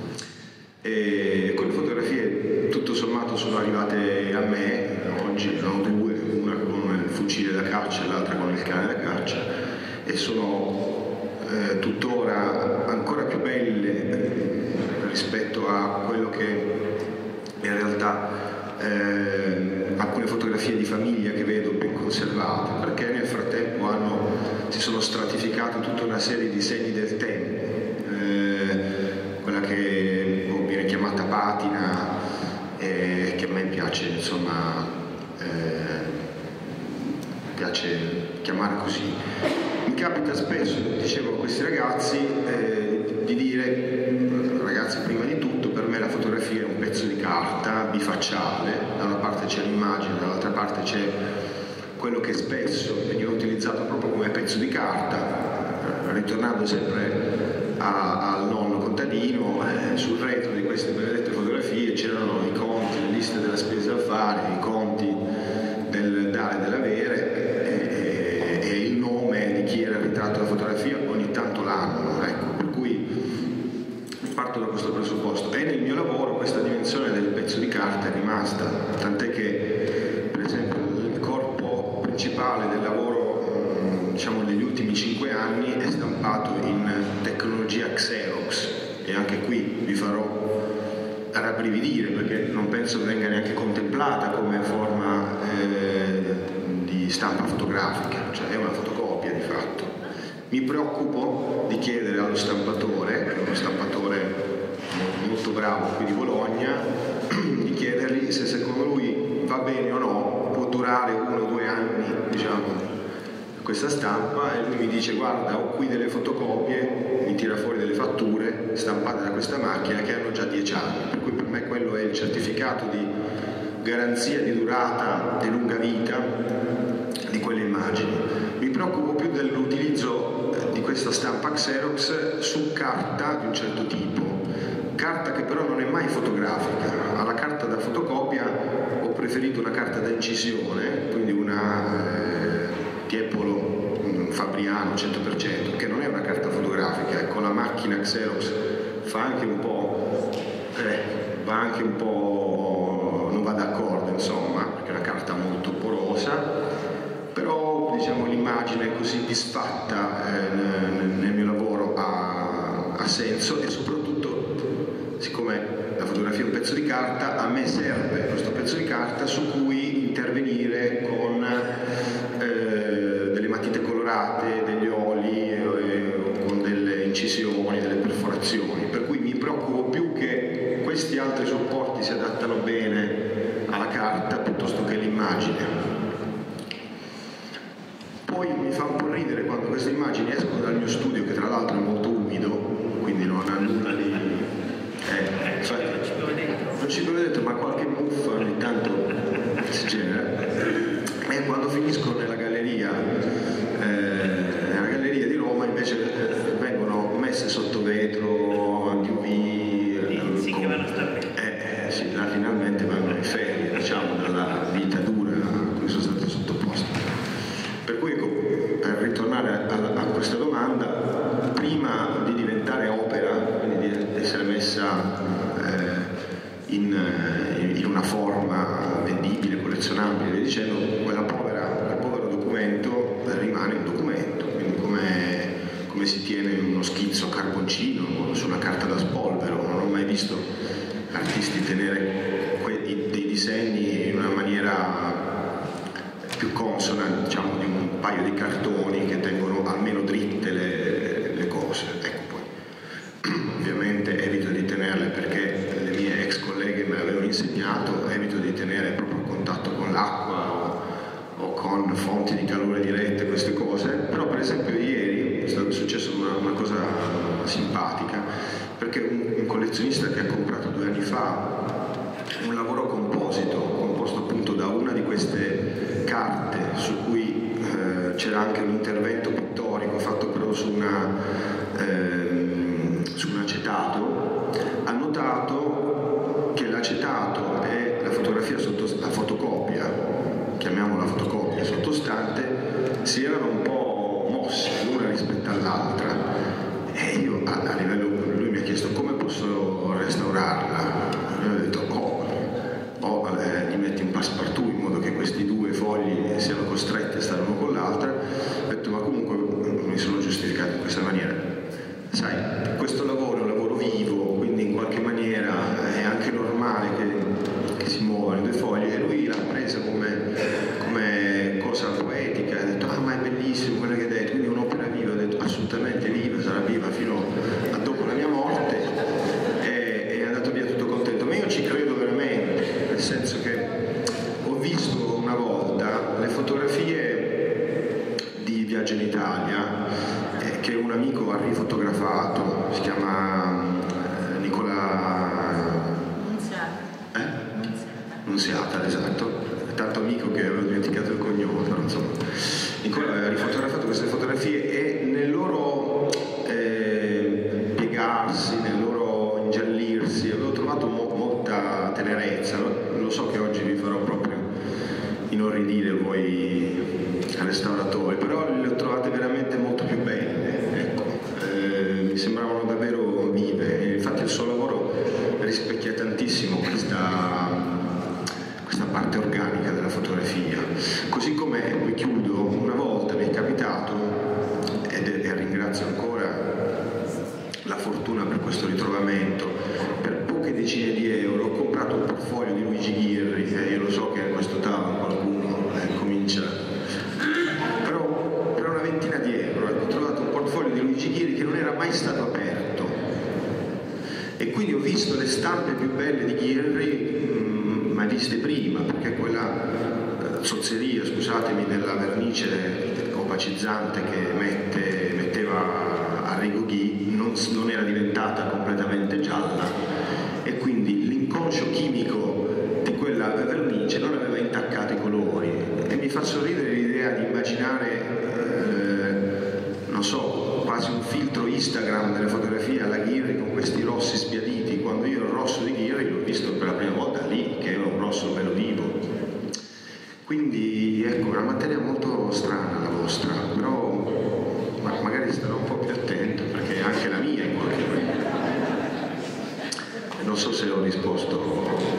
E quelle fotografie tutto sommato sono arrivate a me, oggi ne ho due, una con il fucile da caccia e l'altra con il cane da caccia, e sono tuttora ancora più belle rispetto a quello che in realtà alcune fotografie di famiglia che vedo ben conservate, perché nel frattempo si sono stratificate tutta una serie di segni del tempo, quella che viene chiamata patina, che a me piace, insomma, piace chiamare così. Mi capita spesso, dicevo a questi ragazzi, di dire: ragazzi, prima di tutto per me la fotografia è un pezzo di carta bifacciale, da una parte c'è l'immagine, dall'altra parte c'è quello che spesso veniva utilizzato proprio come pezzo di carta. Ritornando sempre al nonno contadino, sul retro di queste benedette fotografie c'erano i conti, le liste della spesa da fare, i conti del dare e dell'avere, e il nome di chi era ritratto la fotografia ogni tanto l'anno, ecco. Per cui parto da questo presupposto, e nel mio lavoro questa dimensione del pezzo di carta è rimasta, tant'è che per esempio il corpo principale del lavoro, diciamo negli ultimi 5 anni, è stampato in tecnologia Xerox, e anche qui vi farò rabbrividire perché non penso che venga neanche contemplata come forma di stampa fotografica, cioè è una fotocopia di fatto. Mi preoccupo di chiedere allo stampatore, che è uno stampatore molto bravo qui di Bologna, di chiedergli se secondo lui va bene o no, può durare 1 o 2 anni, diciamo, questa stampa, e lui mi dice: guarda, ho qui delle fotocopie, mi tira fuori delle fatture stampate da questa macchina che hanno già 10 anni, per cui per me quello è il certificato di garanzia di durata e lunga vita di quelle immagini. Mi preoccupo più dell'utilizzo di questa stampa Xerox su carta di un certo tipo, carta che però non è mai fotografica. Alla carta da fotocopia ho preferito una carta da incisione, quindi una Tiepolo Fabriano 100%, che non è una carta fotografica, e con la macchina Xerox fa anche un po', va anche un po', non va d'accordo, insomma, perché è una carta molto porosa, però diciamo l'immagine così disfatta nel mio lavoro ha senso, e soprattutto, siccome la fotografia è un pezzo di carta, a me serve questo pezzo di carta su cui intervenire con delle matite colorate, degli oli, con delle incisioni, delle perforazioni, per cui mi preoccupo più che questi altri supporti si adattano bene alla carta piuttosto che l'immagine. Poi mi fa un po' ridere quando queste immagini escono dal mio studio, che tra l'altro è molto umido, quindi non ha nulla di... non ci vedo dentro, ma qualche muffa ogni tanto si genera. E quando finisco nella galleria di Roma invece vengono messe sotto vetro dicendo quel povero documento rimane un documento, quindi come si tiene uno schizzo a carboncino su una carta da spolvero. Non ho mai visto artisti tenere dei disegni in una maniera più consona, diciamo, di un paio di cartoni che tengono almeno dritte le cose. Ecco, poi ovviamente evito di tenerle perché le mie ex colleghe me l'avevano insegnato, evito di tenere proprio contatto con l'acqua o con fonti di calore dirette, queste cose. Però per esempio ieri è successa una cosa simpatica, perché un collezionista che ha comprato 2 anni fa un lavoro composto appunto da una di queste carte su cui c'era anche un intervento pittorico fatto però su un acetato, ha notato che l'acetato e la fotografia la fotocopia, chiamiamola fotocopia sottostante, si erano un po' mosse l'una rispetto all'altra, e io a livello, lui mi ha chiesto come posso restaurarla, e io ho detto gli metti un passepartout in modo che questi 2 fogli siano costretti a stare uno con l'altra. Ho detto ma comunque mi sono giustificato in questa maniera, sai, questo lavoro è un lavoro vivo, quindi in qualche maniera è anche normale che si muovano i 2 fogli, e lui l'ha presa come cosa poetica, ha detto ma è bellissimo quello che hai detto, quindi è un'opera viva. Ho detto assolutamente viva, sarà viva fino a dopo la mia morte, e è andato via tutto contento. Ma io ci credo veramente, nel senso che ho visto una volta le fotografie di Viaggio in Italia che un amico ha rifotografato, si chiama Nicola Nunziata, esatto, tanto amico che avevo dimenticato il cognome, però insomma Nicola aveva rifotografato queste fotografie, e nel loro piegarsi, nel loro ingiallirsi avevo trovato molta tenerezza. Lo so che oggi vi farò proprio inorridire voi restauratori, però le ho trovate veramente molto più belle, ecco. Mi sembravano davvero vive, e infatti il suo lavoro rispecchia tantissimo questa parte organica della fotografia. Così come, e poi chiudo, una volta mi è capitato, e ringrazio ancora la fortuna per questo ritrovamento, per poche decine di euro ho comprato un portfolio di Luigi Ghirri, e io lo so che a questo tavolo qualcuno comincia, però per una ventina di euro ho trovato un portfolio di Luigi Ghirri che non era mai stato aperto, e quindi ho visto le stampe più belle di Ghirri mai viste prima, perché quella zozzeria, scusatemi, della vernice opacizzante che metteva a Rigoghi non era diventata completamente gialla, e quindi l'inconscio chimico di quella vernice non aveva intaccato i colori, e mi fa sorridere l'idea di immaginare non so, quasi un filtro Instagram delle fotografie alla Ghirri con questi rossi sbiaditi, quando io il rosso di Ghirri l'ho visto per la prima volta lì, che era un rosso bello vivo. Quindi ecco, è una materia molto strana la vostra, però magari starò un po' più attento, perché è anche la mia in qualche maniera. Non so se ho risposto.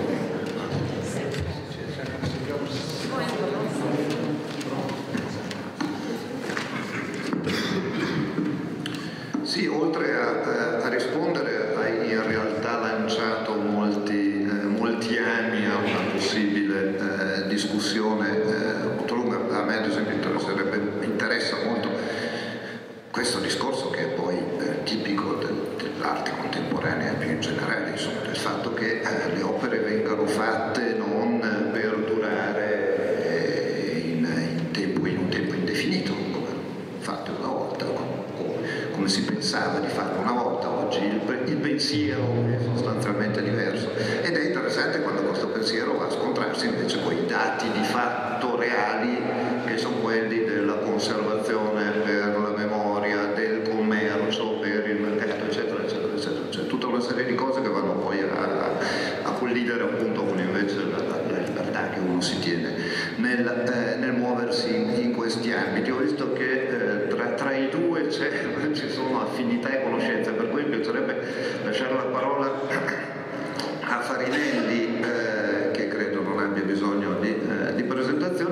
Sì, oltre a rispondere hai in realtà lanciato molti anni a una possibile discussione a me ad esempio interessa molto questo discorso, che è poi tipico dell'arte contemporanea più in generale, insomma, del fatto che le opere vengano fatte non per durare in un tempo indefinito, come fatte una volta, come si pensava di farlo una volta. Oggi il pensiero è sostanzialmente diverso, ed è interessante quando questo pensiero va a scontrarsi invece con i dati di fatto reali, che sono quelli della conservazione per la memoria, del commercio, per il mercato, eccetera, eccetera, eccetera. C'è tutta una serie di cose che vanno poi a collidere appunto con invece la libertà che uno si tiene nel muoversi in questi ambiti. Ho visto che tra i due ci sono affinità e conoscenze, per cui mi piacerebbe lasciare la parola a Farinelli, che credo non abbia bisogno di presentazione,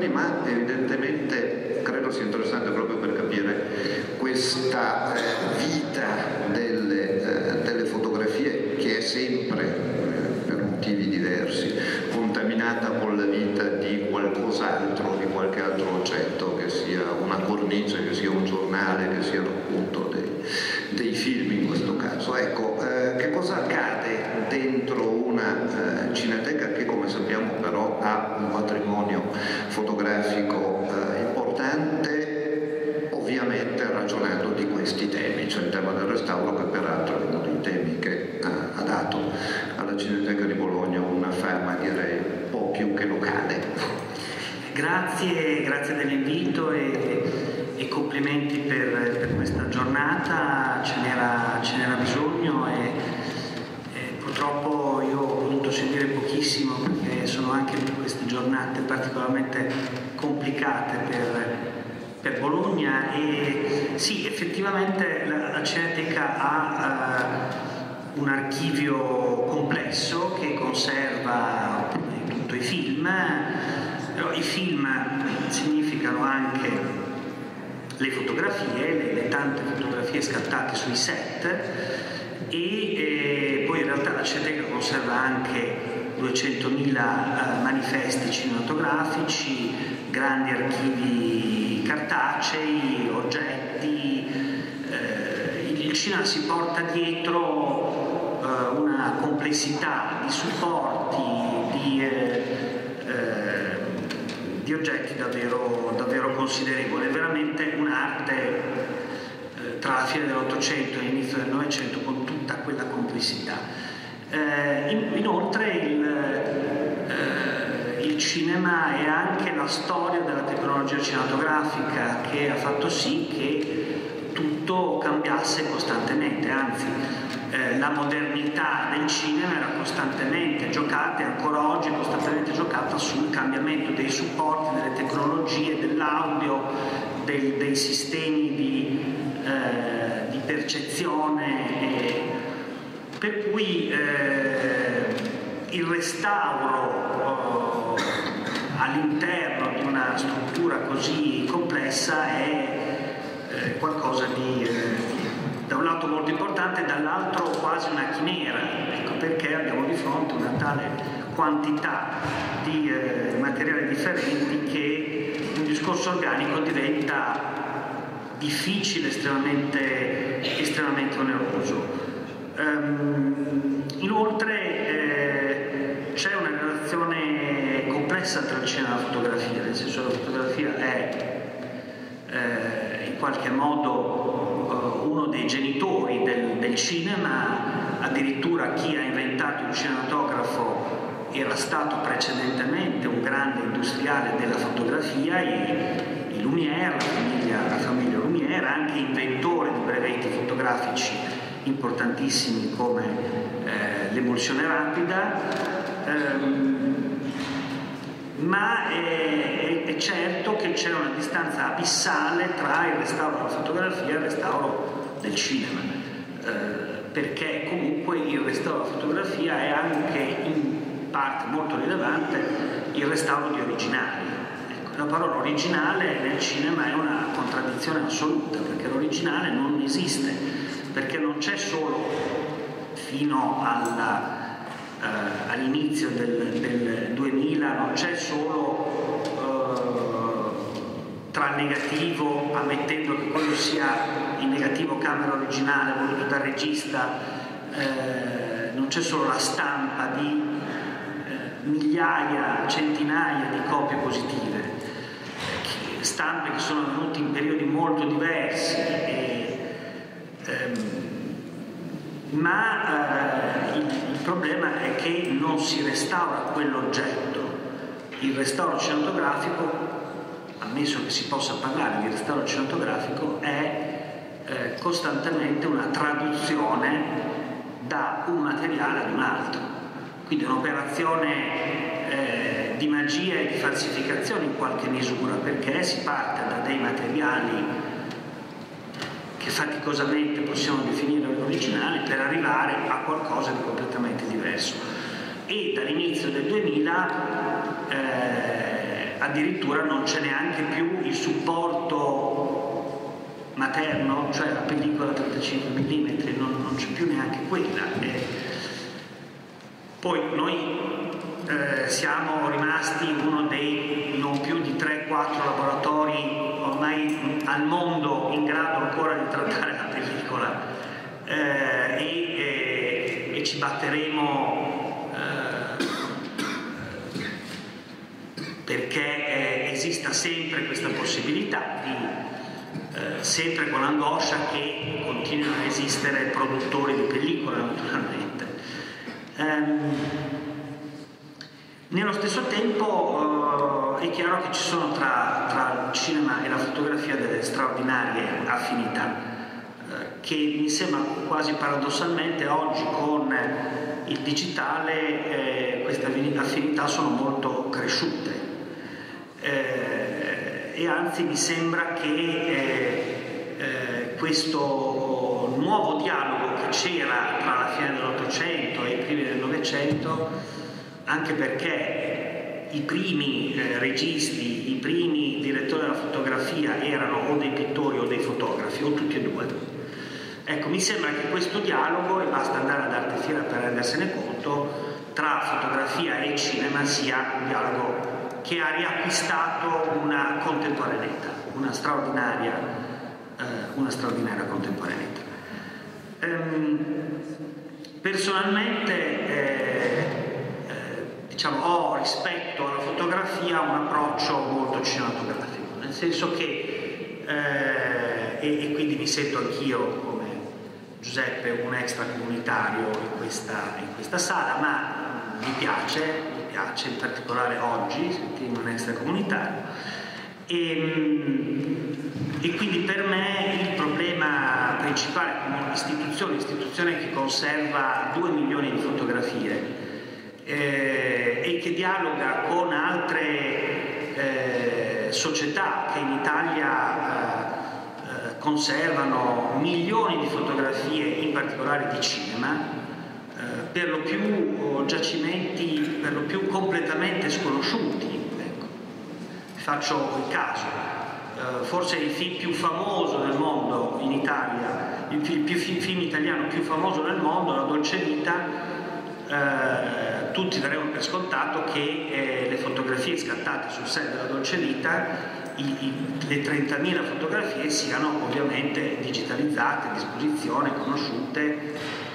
impegnata con la vita di qualcos'altro, di qualche altro oggetto, che sia una cornice, che sia un giornale, che siano appunto dei film in questo caso. Ecco, che cosa accade dentro una cineteca che, come sappiamo, però ha un patrimonio fotografico importante, ovviamente ragionando di questi temi, cioè il tema del restauro, che peraltro è uno dei temi che ha dato alla Cineteca di Bologna una fama, direi, un po' più che locale. Grazie dell'invito e complimenti per questa giornata, ce n'era bisogno e purtroppo io ho potuto sentire pochissimo, perché sono anche queste giornate particolarmente complicate per Bologna. E sì, effettivamente la Cineteca ha un archivio complesso che conserva tutto i film. Però i film significano anche le fotografie, le tante fotografie scattate sui set, e poi in realtà la Cineteca conserva anche 200.000 manifesti cinematografici, grandi archivi cartacei, oggetti. Il cinema si porta dietro una complessità di supporti, di oggetti davvero considerevole, veramente un'arte tra la fine dell'Ottocento e l'inizio del Novecento, con tutta quella complessità. Inoltre il cinema è anche la storia della tecnologia cinematografica, che ha fatto sì che tutto cambiasse costantemente, anzi la modernità del cinema era costantemente giocata, e ancora oggi è costantemente giocata sul cambiamento dei supporti, delle tecnologie, dell'audio, dei sistemi di percezione, per cui il restauro all'interno di una struttura così complessa è qualcosa da un lato molto importante e dall'altro quasi una chimera, ecco perché abbiamo di fronte una tale quantità di materiali differenti che un discorso organico diventa difficile, estremamente oneroso. Inoltre c'è una relazione complessa tra il cinema e la fotografia, nel senso che la fotografia è in qualche modo uno dei genitori del cinema. Addirittura chi ha inventato il cinematografo era stato precedentemente un grande industriale della fotografia, i Lumière, la famiglia Lumière, anche inventore di brevetti fotografici importantissimi come l'emulsione rapida, ma è certo che c'è una distanza abissale tra il restauro della fotografia e il restauro del cinema, perché comunque il restauro della fotografia è anche in parte molto rilevante il restauro di originali. Ecco, la parola originale nel cinema è una contraddizione assoluta, perché l'originale non esiste, perché non c'è solo fino all'inizio del 2000, non c'è solo tra il negativo, ammettendo che quello sia il negativo camera originale voluto dal regista, non c'è solo la stampa di migliaia, centinaia di copie positive, stampe che sono avvenute in periodi molto diversi, ma il problema è che non si restaura quell'oggetto. Il restauro cinematografico, ammesso che si possa parlare di restauro cinematografico, è costantemente una traduzione da un materiale ad un altro, quindi un'operazione di magia e di falsificazione in qualche misura, perché si parte da dei materiali che faticosamente possiamo definire originali per arrivare a qualcosa di completamente diverso. E dall'inizio del 2000 addirittura non c'è neanche più il supporto materno, cioè la pellicola 35 mm, non c'è più neanche quella. Poi noi siamo rimasti uno dei non più di 3-4 laboratori ormai al mondo in grado ancora di trattare la pellicola, e ci batteremo perché esista sempre questa possibilità sempre con l'angoscia che continuino a esistere produttori di pellicola, naturalmente. Nello stesso tempo è chiaro che ci sono tra il cinema e la fotografia delle straordinarie affinità, che mi sembra quasi paradossalmente oggi con il digitale queste affinità sono molto cresciute, e anzi mi sembra che questo nuovo dialogo che c'era tra la fine dell'Ottocento e i primi del Novecento, anche perché i primi registi, i primi direttori della fotografia erano o dei pittori o dei fotografi, o tutti e due. Ecco, mi sembra che questo dialogo, e basta andare ad Artefiera per rendersene conto, tra fotografia e cinema sia un dialogo che ha riacquistato una contemporaneità, una straordinaria contemporaneità. Personalmente ho rispetto alla fotografia un approccio molto cinematografico, nel senso che e quindi mi sento anch'io come Giuseppe un extracomunitario in questa sala, ma mi piace in particolare oggi sentirmi un extracomunitario, e quindi per me il problema principale come un'istituzione che conserva 2 milioni di fotografie e che dialoga con altre società che in Italia conservano milioni di fotografie, in particolare di cinema, per lo più giacimenti per lo più completamente sconosciuti. Ecco. Faccio il caso, forse il film più famoso del mondo in Italia, il film italiano più famoso del mondo, La Dolce Vita. Tutti daremo per scontato che le fotografie scattate sul set della Dolce Vita, le 30.000 fotografie, siano ovviamente digitalizzate, a disposizione, conosciute.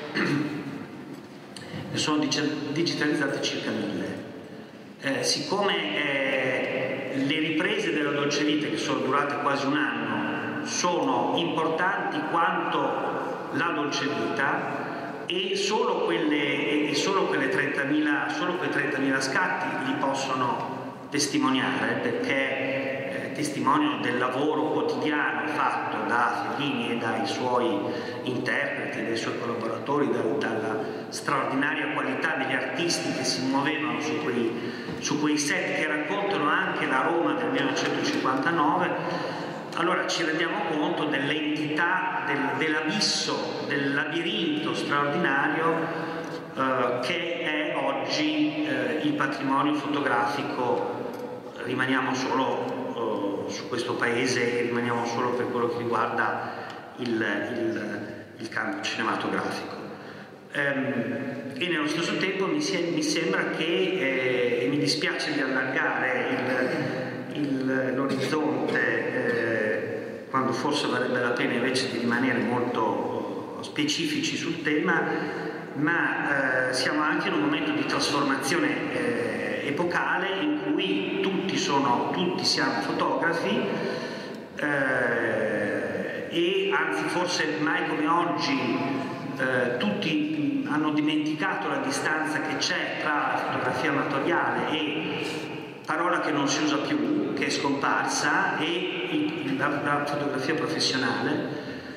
Ne sono digitalizzate circa 1.000. Siccome le riprese della Dolce Vita, che sono durate quasi un anno, sono importanti quanto la Dolce Vita, e solo quei 30.000 scatti li possono testimoniare, perché testimoniano del lavoro quotidiano fatto da Fellini e dai suoi interpreti, dai suoi collaboratori, dalla straordinaria qualità degli artisti che si muovevano su quei set che raccontano anche la Roma del 1959. Allora ci rendiamo conto dell'entità, dell'abisso, del labirinto straordinario che è oggi il patrimonio fotografico. Rimaniamo solo su questo paese, rimaniamo solo per quello che riguarda il campo cinematografico. E nello stesso tempo mi sembra che, e mi dispiace di allargare l'orizzonte, quando forse varrebbe la pena invece di rimanere molto specifici sul tema, ma siamo anche in un momento di trasformazione epocale in cui tutti siamo fotografi, e anzi forse mai come oggi tutti hanno dimenticato la distanza che c'è tra la fotografia amatoriale e parola che non si usa più, che è scomparsa, e la fotografia professionale,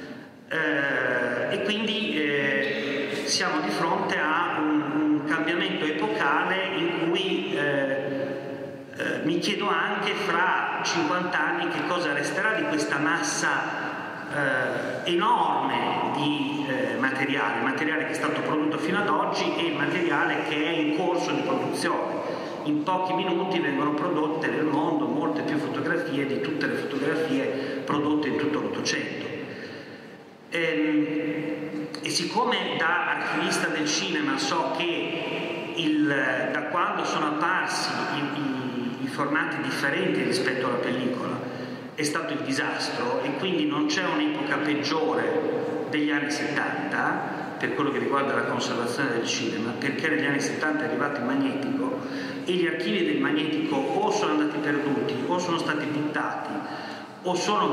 e quindi siamo di fronte a un cambiamento epocale in cui mi chiedo anche fra 50 anni che cosa resterà di questa massa enorme di materiale che è stato prodotto fino ad oggi e il materiale che è in corso di produzione. In pochi minuti vengono prodotte nel mondo molte più fotografie di tutte le fotografie prodotte in tutto l'Ottocento. E siccome da archivista del cinema so che da quando sono apparsi i formati differenti rispetto alla pellicola è stato il disastro, e quindi non c'è un'epoca peggiore degli anni 70 per quello che riguarda la conservazione del cinema, perché negli anni 70 è arrivato il magnetico e gli archivi del magnetico o sono andati perduti o sono stati buttati o sono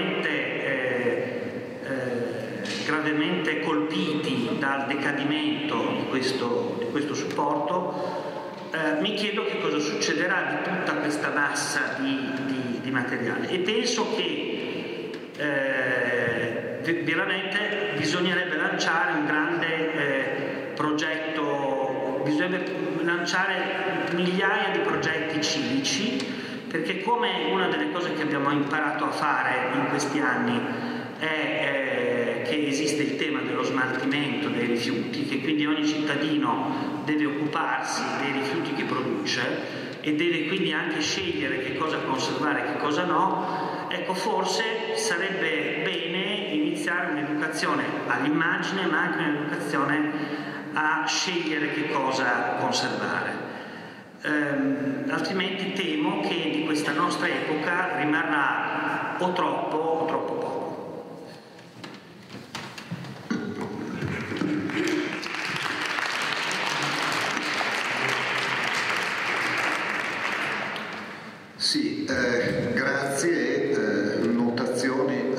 gravemente colpiti dal decadimento di questo supporto. Mi chiedo che cosa succederà di tutta questa massa di materiale, e penso che veramente bisognerebbe lanciare un grande progetto, bisognerebbe lanciare migliaia di progetti civici, perché come una delle cose che abbiamo imparato a fare in questi anni è che esiste il tema dello smaltimento dei rifiuti, che quindi ogni cittadino deve occuparsi dei rifiuti che produce e deve quindi anche scegliere che cosa conservare e che cosa no. Ecco, forse sarebbe bene iniziare un'educazione all'immagine, ma anche un'educazione a scegliere che cosa conservare. Altrimenti temo che di questa nostra epoca rimarrà o troppo o troppo poco. Sì, grazie, notazioni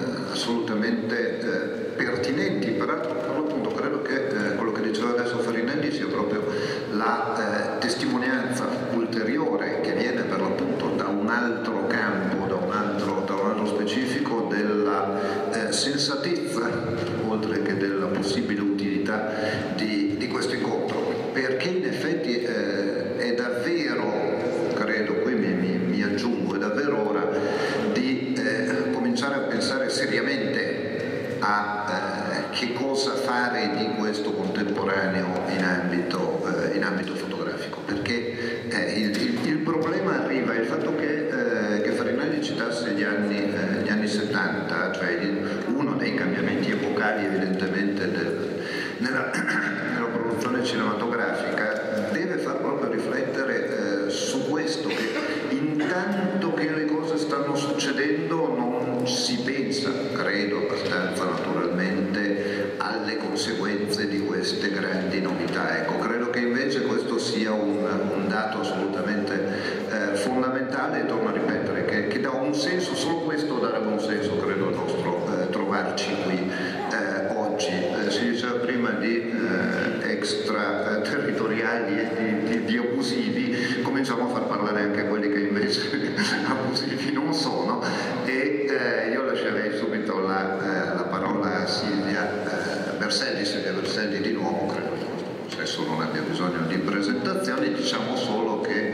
assolutamente pertinenti, peraltro per l'appunto credo che quello che diceva adesso Farinelli sia proprio la testimonianza ulteriore che viene per l'appunto da un altro campo, da un altro specifico della sensatezza, oltre che della possibile utilità di questo incontro, perché in effetti è davvero, credo, qui mi aggiungo, è davvero ora di cominciare a pensare seriamente a che cosa fare di questo contemporaneo in ambito fotografico, perché il problema arriva, il fatto che Farinelli citasse gli anni 70, cioè uno dei cambiamenti epocali evidentemente nella produzione cinematografica, deve far proprio riflettere su questo, che intanto che le cose stanno succedendo non si pensa, credo abbastanza naturalmente, alle conseguenze di queste grandi novità. Ecco, credo che invece questo sia un dato assolutamente fondamentale, e torno a ripetere che dà un senso, solo questo darebbe un senso, credo, al nostro trovarci qui oggi. Si diceva prima di extraterritoriali e di abusivi, cominciamo a far parlare anche quelli che invece abusivi non sono, e io lascerei subito la parola a Silvia Berselli di nuovo, credo che adesso non abbia bisogno di presentazioni, diciamo solo che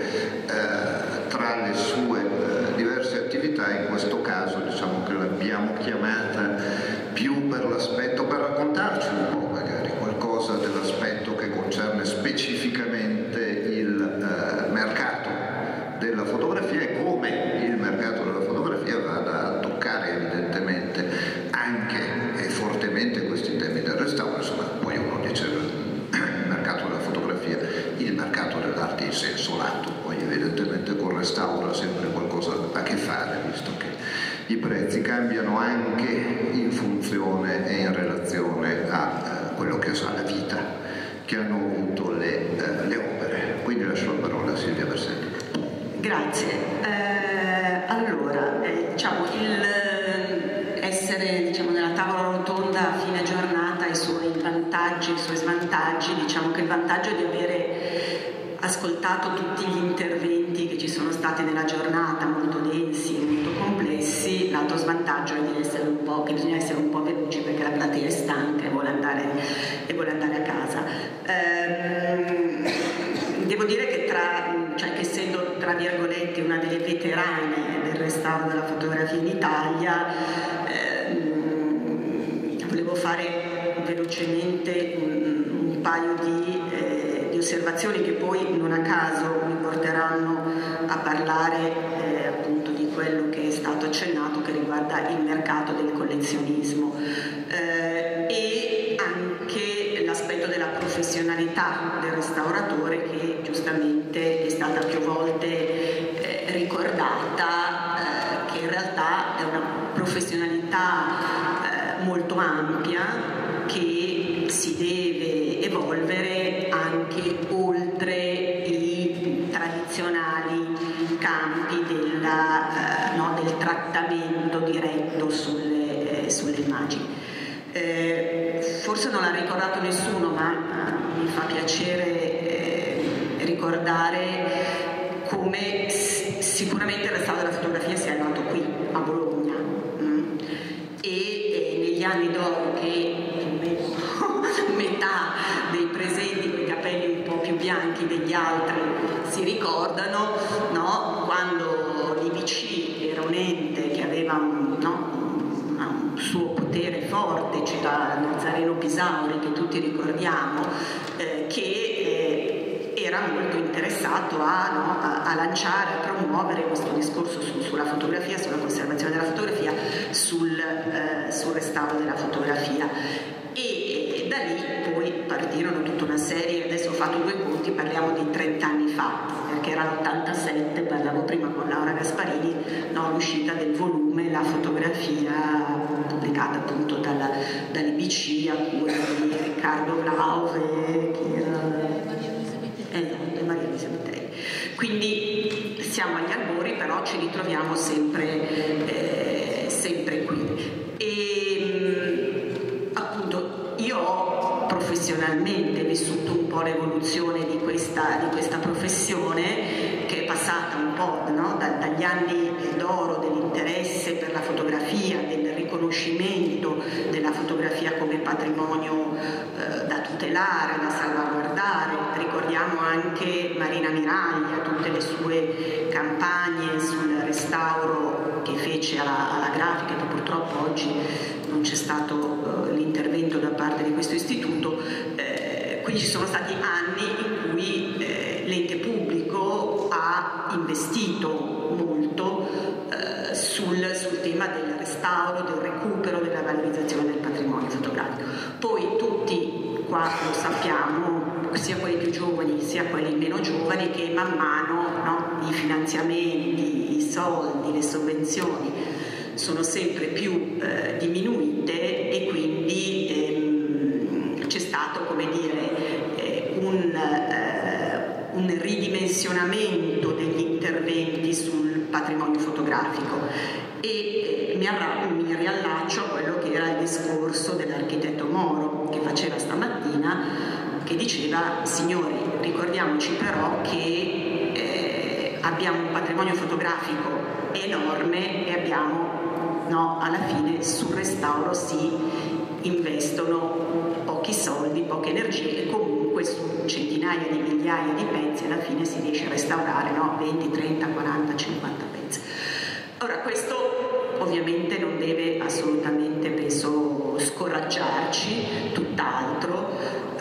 tra le sue diverse attività, in questo caso diciamo che l'abbiamo chiamata più per l'aspetto, per raccontarci un po' magari qualcosa dell'aspetto che concerne specificamente il mercato della fotografia e come il mercato della fotografia vada a toccare evidentemente anche e fortemente questi temi del restauro. Insomma, poi uno dice il mercato della fotografia, il mercato dell'arte in senso lato, poi evidentemente con il restauro ha sempre qualcosa a che fare, visto che i prezzi cambiano anche in funzione e in relazione a quello che sa la vita che hanno avuto le opere. Quindi lascio la parola a Silvia Berselli. Grazie. Allora, diciamo, essere nella tavola rotonda a fine giornata ha i suoi vantaggi e i suoi svantaggi. Diciamo che il vantaggio è di avere ascoltato tutti gli interventi che ci sono stati nella giornata, molto densi e molto complessi. L'altro svantaggio è di essere che bisogna essere un po' veloci, perché la platea è stanca e vuole andare a casa. Devo dire che che essendo tra virgolette una delle veterane del restauro della fotografia in Italia, volevo fare velocemente un paio di osservazioni che poi non a caso mi porteranno a parlare appunto di quello che è stato accennato, che riguarda il mercato del collezionismo e anche l'aspetto della professione professionalità del restauratore, che giustamente è stata più volte ricordata, che in realtà è una professionalità molto ampia, che si deve evolvere anche oltre i tradizionali campi del trattamento diretto sulle immagini. Forse non l'ha ricordato nessuno, ma mi fa piacere ricordare come sicuramente il restauro della fotografia sia nato qui a Bologna, e negli anni d'oro, che metà dei presenti con i capelli un po' più bianchi degli altri si ricordano, no? Quando l'IBC era un ente che aveva un suo potere forte, c'era Nazareno Pisauri, che tutti ricordiamo, che era molto interessato a lanciare, a promuovere questo discorso sulla fotografia, sulla conservazione della fotografia, sul restauro della fotografia. E da lì poi partirono tutta una serie, adesso ho fatto due conti, parliamo di 30 anni fa, perché era l'87, parlavo prima con Laura Gasparini, l'uscita del volume La fotografia, pubblicata appunto dall'IBC, a cura di Riccardo Blauve, che era Maria Luisa Mitrelli. Quindi siamo agli albori, però ci ritroviamo sempre qui. E appunto io ho professionalmente vissuto un po' l'evoluzione di questa professione, che è passata un po', no? Dagli anni d'oro dell'interesse per la fotografia, del riconoscimento della fotografia come patrimonio da tutelare, da salvaguardare. Ricordiamo anche Marina Miraglia, tutte le sue campagne sul restauro che fece alla grafica, che purtroppo oggi non c'è stato l'intervento da parte di questo istituto. Quindi ci sono stati anni in cui l'ente pubblico ha investito molto sul tema del restauro, del recupero, della valorizzazione del patrimonio fotografico. Poi tutti qua lo sappiamo, sia quelli più giovani sia quelli meno giovani, che man mano, no, i finanziamenti, i soldi, le sovvenzioni sono sempre più diminuite, e quindi c'è stato, come dire, un ridimensionamento degli interventi sul patrimonio fotografico. E mi riallaccio a quello che era il discorso dell'architetto Moro, che faceva stamattina, che diceva: signori, ricordiamoci però che abbiamo un patrimonio fotografico enorme, e abbiamo, no, alla fine sul restauro si investono pochi soldi, poche energie, e comunque su centinaia di migliaia di pezzi alla fine si riesce a restaurare, no? 20, 30, 40, 50 pezzi. Ora, questo ovviamente non deve assolutamente, penso, scoraggiarci, tutt'altro.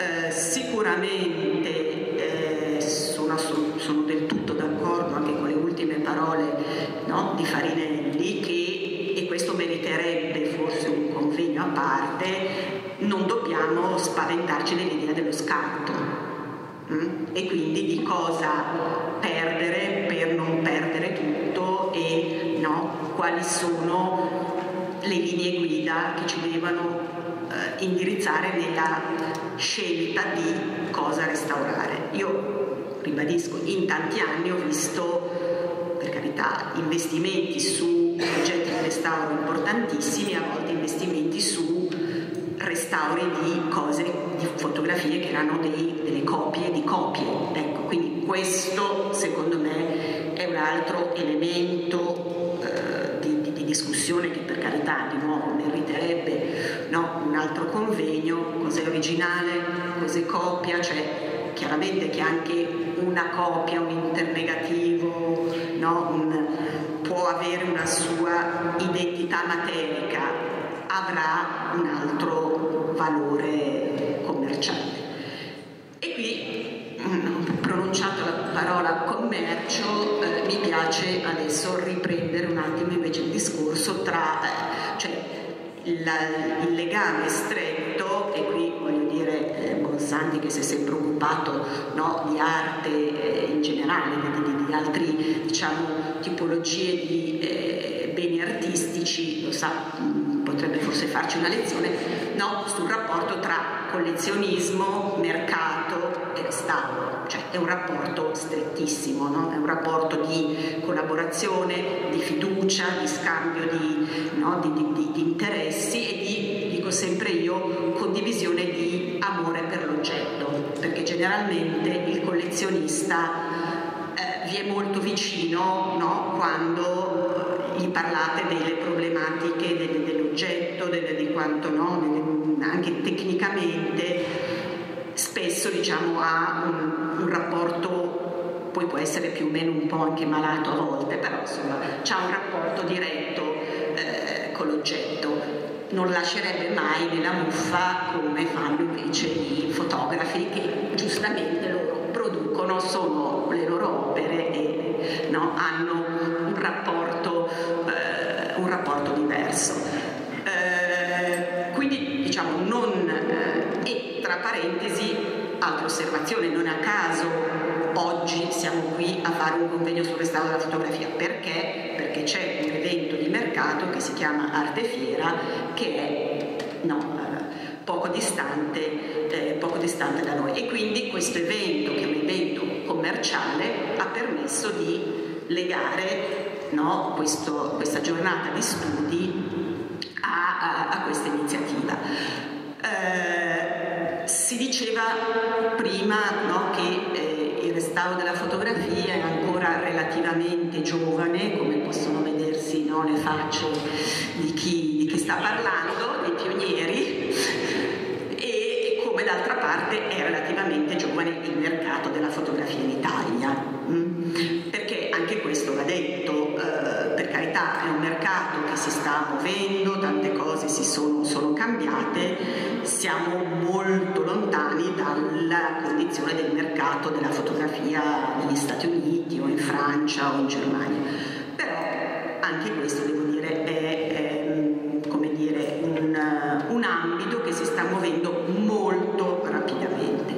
Sicuramente sono del tutto d'accordo anche con le ultime parole, no, di Farinelli, che, e questo meriterebbe forse un convegno a parte, non dobbiamo spaventarci nell'idea dello scarto, e quindi di cosa perdere per non perdere tutto, e no, quali sono le linee guida che ci devono indirizzare nella scelta di cosa restaurare. Io ribadisco, in tanti anni ho visto, per carità, investimenti su progetti di restauro importantissimi, a volte investimenti su restauri di cose, di fotografie che erano delle copie di copie. Ecco, quindi questo secondo me è un altro elemento di discussione, che per carità di nuovo meriterebbe, no, un altro convegno. Cos'è originale, cos'è copia, cioè chiaramente che anche una copia, un internegativo, no, può avere una sua identità materica, avrà un altro valore commerciale. E qui, pronunciato la parola commercio, mi piace adesso riprendere un attimo invece il discorso tra il legame stretto, e qui voglio dire Santi che si è sempre occupato, no, di arte in generale, di altri, diciamo, tipologie di beni artistici, lo sa, potrebbe forse farci una lezione, no, sul rapporto tra collezionismo, mercato e restauro, cioè è un rapporto strettissimo, no? È un rapporto di collaborazione, di fiducia, di scambio di interessi e di, dico sempre io, condivisione di amore per l'oggetto, perché generalmente il collezionista vi è molto vicino, no? Quando gli parlate delle problematiche dell'oggetto, di quanto, no? Anche tecnicamente spesso, diciamo, ha un rapporto, poi può essere più o meno un po' anche malato a volte, però insomma c'ha un rapporto diretto con l'oggetto. Non lascerebbe mai nella muffa come fanno invece i fotografi che giustamente loro producono, sono le loro opere e, no, hanno un rapporto diverso. Quindi diciamo e tra parentesi altra osservazione, non a caso oggi siamo qui a fare un convegno sul restauro della fotografia, perché c'è un evento di mercato che si chiama Arte Fiera, che è poco distante da noi, e quindi questo evento, che è un evento commerciale, ha permesso di legare, no, questa giornata di studi a questa iniziativa. Si diceva prima, no, che il restauro della fotografia è ancora relativamente giovane, come possono vedersi, no, le facce di chi sta parlando, dei pionieri, e come d'altra parte è relativamente giovane il mercato della fotografia in Italia, perché anche questo va detto, per carità è un mercato che si sta muovendo, tante cose sono cambiate, siamo molto lontani dalla condizione del mercato della fotografia negli Stati Uniti o in Francia o in Germania, però anche questo devo dire è come dire un ambito che si sta muovendo molto rapidamente.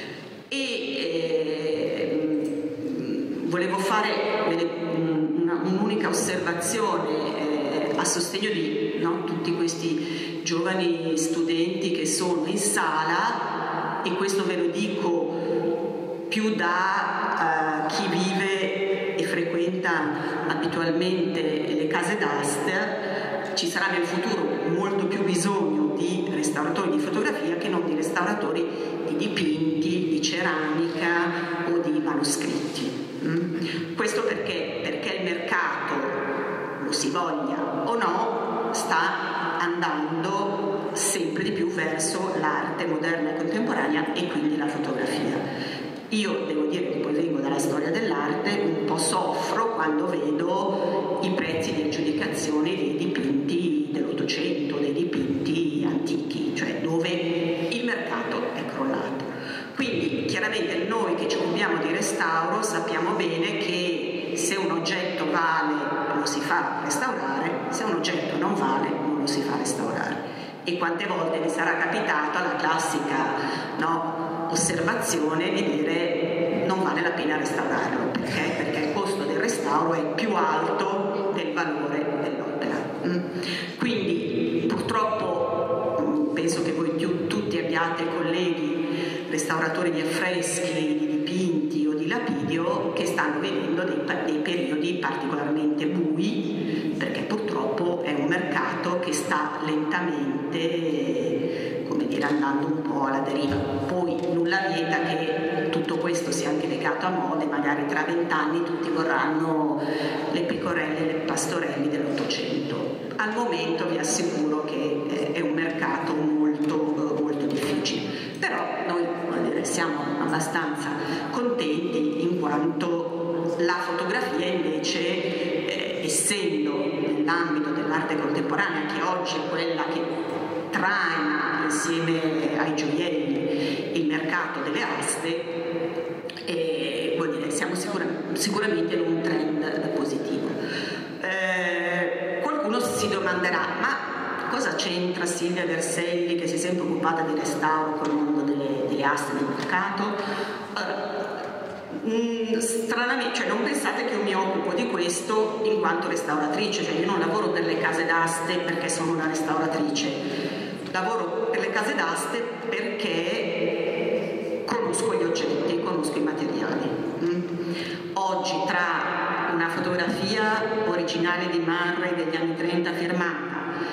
E volevo fare un'unica osservazione a sostegno di, no, tutti questi giovani studenti che sono in sala, e questo ve lo dico più da chi vive e frequenta abitualmente le case d'asta. Ci sarà nel futuro molto più bisogno di restauratori di fotografia che non di restauratori di dipinti, di ceramica o di manoscritti. Questo perché il mercato, lo si voglia o no, sta andando sempre di più verso l'arte moderna e contemporanea e quindi la fotografia. Io devo dire che poi vengo dalla storia dell'arte, un po' soffro quando vedo i prezzi di aggiudicazione dei dipinti dell'Ottocento, dei dipinti antichi, cioè dove il mercato è crollato. Quindi chiaramente noi che ci occupiamo di restauro sappiamo bene che se un oggetto vale lo si fa restaurare, se un oggetto non vale non lo si fa restaurare. E quante volte mi sarà capitato la classica, no, osservazione di dire non vale la pena restaurarlo, perché il costo del restauro è più alto del valore dell'opera. Quindi purtroppo penso che voi tutti abbiate colleghi restauratori di affreschi, di dipinti o di lapidio che stanno vivendo dei periodi particolarmente bui, perché purtroppo è un mercato che sta lentamente, come dire, andando un po' alla deriva. Poi nulla vieta che tutto questo sia anche legato a mode, magari tra 20 anni tutti vorranno le pecorelle e le pastorelli dell'Ottocento. Al momento vi assicuro che è un mercato molto difficile, però noi siamo abbastanza contenti in quanto la fotografia invece, essendo nell'ambito dell'arte contemporanea, che oggi è quella che traina insieme ai gioielli il mercato delle aste, vuol dire, siamo sicuramente in un trend positivo. Qualcuno si domanderà, ma cosa c'entra Silvia Verselli, che si è sempre occupata di restauro, con il mondo delle delle aste del mercato. Stranamente, cioè non pensate che io mi occupo di questo in quanto restauratrice, cioè io non lavoro per le case d'aste perché sono una restauratrice, lavoro per le case d'aste perché conosco gli oggetti, conosco i materiali. Oggi tra una fotografia originale di Murray degli anni 30 firmata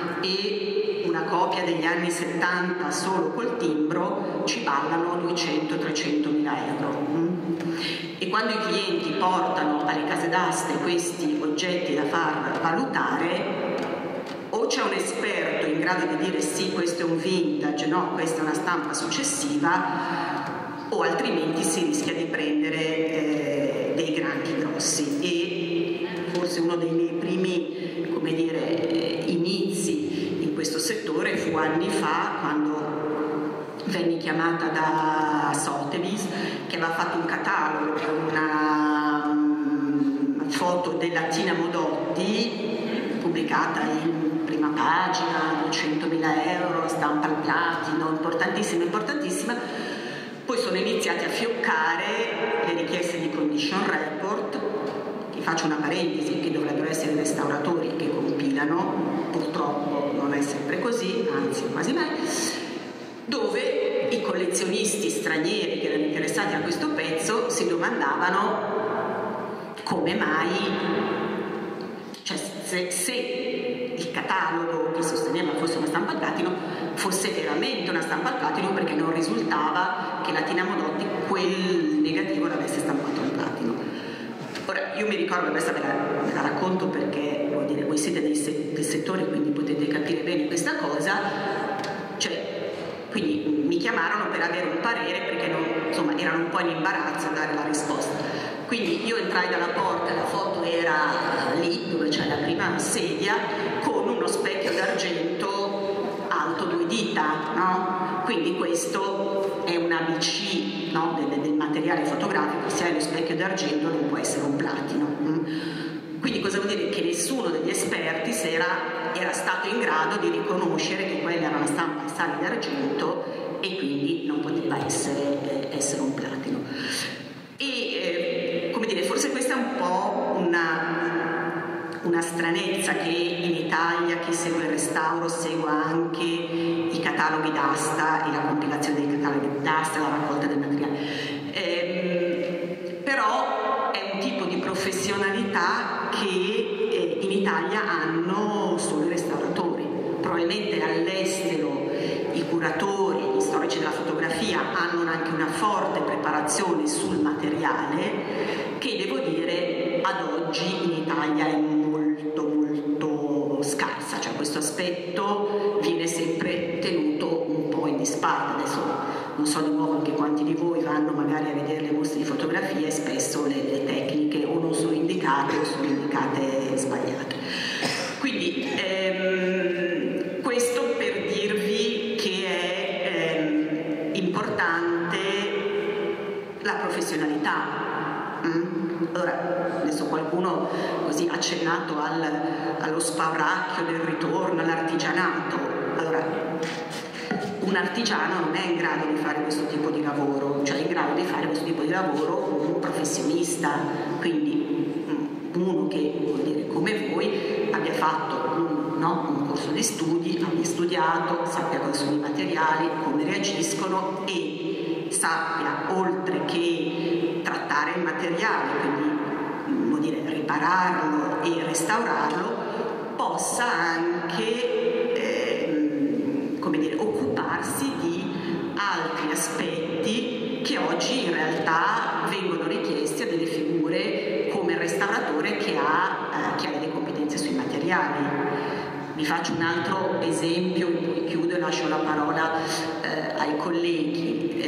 e una copia degli anni 70 solo col timbro ci ballano 200-300 mila euro. E quando i clienti portano alle case d'aste questi oggetti da far valutare, o c'è un esperto in grado di dire sì, questo è un vintage, no, questa è una stampa successiva, o altrimenti si rischia di prendere dei granchi grossi. E forse uno dei miei primi, come dire, inizi in questo settore fu anni fa, quando venni chiamata da Sotheby's, che aveva fatto un catalogo con una foto della Tina Modotti pubblicata in prima pagina, 200.000 euro, stampa al platino, importantissima, importantissima. Poi sono iniziati a fioccare le richieste di condition report, che faccio una parentesi, che dovrebbero essere i restauratori che compilano, purtroppo non è sempre così, anzi quasi mai, dove i collezionisti stranieri che erano interessati a questo pezzo si domandavano come mai, cioè se il catalogo che sosteneva fosse una stampa al platino fosse veramente una stampa al platino, perché non risultava che la Tina Modotti quel negativo l'avesse stampato al platino. Ora, io mi ricordo, questa ve la racconto perché vuol dire, voi siete del settore, quindi potete capire bene questa cosa, cioè quindi mi chiamarono per avere un parere perché insomma, erano un po' in imbarazzo a dare la risposta. Quindi io entrai dalla porta, la foto era lì dove c'è la prima sedia, con uno specchio d'argento alto 2 dita, no? Quindi questo è un ABC, no? del materiale fotografico, se hai lo specchio d'argento non può essere un platino. Quindi cosa vuol dire? Che nessuno degli esperti era stato in grado di riconoscere che quella era una stampa a sali d'argento e quindi non poteva essere un platino. E come dire, forse questa è un po' una stranezza, che in Italia chi segue il restauro segua anche i cataloghi d'asta e la compilazione dei cataloghi d'asta e la raccolta del materiale. Però è un tipo di professionalità che in Italia hanno solo i restauratori. Probabilmente all'estero i curatori, gli storici della fotografia hanno anche una forte preparazione sul materiale, che devo dire ad oggi in Italia è molto molto scarsa, cioè questo aspetto viene sempre tenuto un po' in disparte. Adesso non so di nuovo anche quanti di voi vanno magari a vedere le mostre di fotografie, spesso le tecniche o non sono indicate o sono indicate sbagliate. Quindi questo per dirvi che è importante la professionalità. Allora, adesso qualcuno così ha accennato allo spauracchio del ritorno all'artigianato. Allora, un artigiano non è in grado di fare questo tipo di lavoro, cioè è in grado di fare questo tipo di lavoro un professionista, quindi uno che, vuol dire, come voi abbia fatto un corso di studi, abbia studiato, sappia cosa sono i materiali, come reagiscono e sappia, oltre che trattare il materiale, quindi vuol dire ripararlo e restaurarlo, possa anche come dire, occuparsi di altri aspetti che oggi in realtà vengono richiesti a delle figure come il restauratore che ha delle competenze sui materiali. Vi faccio un altro esempio, poi chiudo e lascio la parola ai colleghi.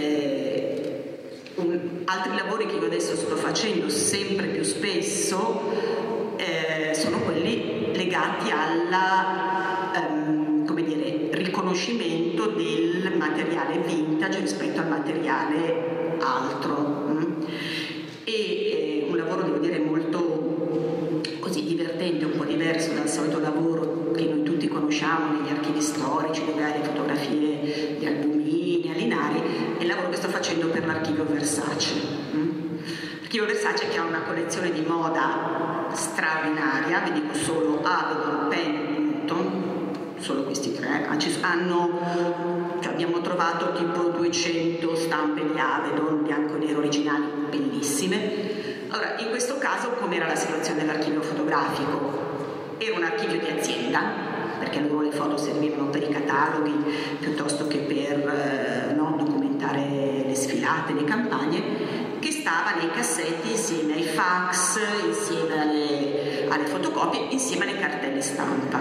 Altri lavori che io adesso sto facendo sempre più spesso sono quelli legati alla riconoscimento del materiale vintage rispetto al materiale altro. E un lavoro, devo dire, molto così divertente, un po' diverso dal solito lavoro che noi tutti conosciamo negli archivi storici, dove hai le fotografie di albumini, alinari. materiali, è il lavoro che sto facendo per l'Archivio Versace. L'Archivio Versace, che ha una collezione di moda straordinaria, vi dico solo Avedon, Penn, Newton, solo questi tre, abbiamo trovato tipo 200 stampe di Avedon, bianco e nero originali, bellissime. Allora, in questo caso com'era la situazione dell'archivio fotografico? Era un archivio di azienda, perché loro le foto servivano per i cataloghi piuttosto che per documentare le sfilate, le campagne, che stava nei cassetti insieme ai fax, insieme alle fotocopie, insieme alle cartelle stampa.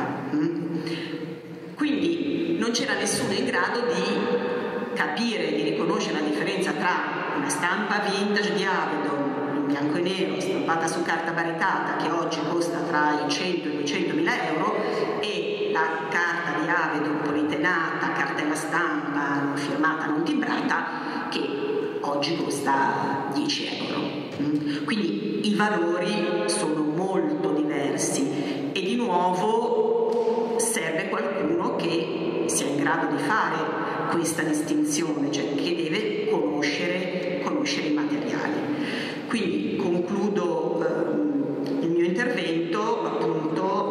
Quindi non c'era nessuno in grado di capire, di riconoscere la differenza tra una stampa vintage di Avedon, in bianco e nero, stampata su carta baritata, che oggi costa tra i 100 e i 200.000 euro, e la carta di Avedon politenata, cartella stampa non firmata, non timbrata, che oggi costa 10 euro. Quindi i valori sono molto diversi e di nuovo serve qualcuno che sia in grado di fare questa distinzione, cioè che deve conoscere i materiali. Quindi concludo il mio intervento appunto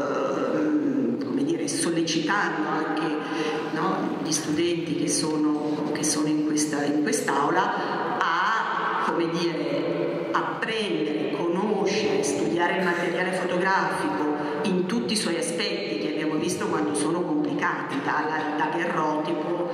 sollecitando anche gli studenti che sono in quest'aula a apprendere, conoscere, studiare il materiale fotografico in tutti i suoi aspetti che abbiamo visto quando sono complicati, dall'errotipo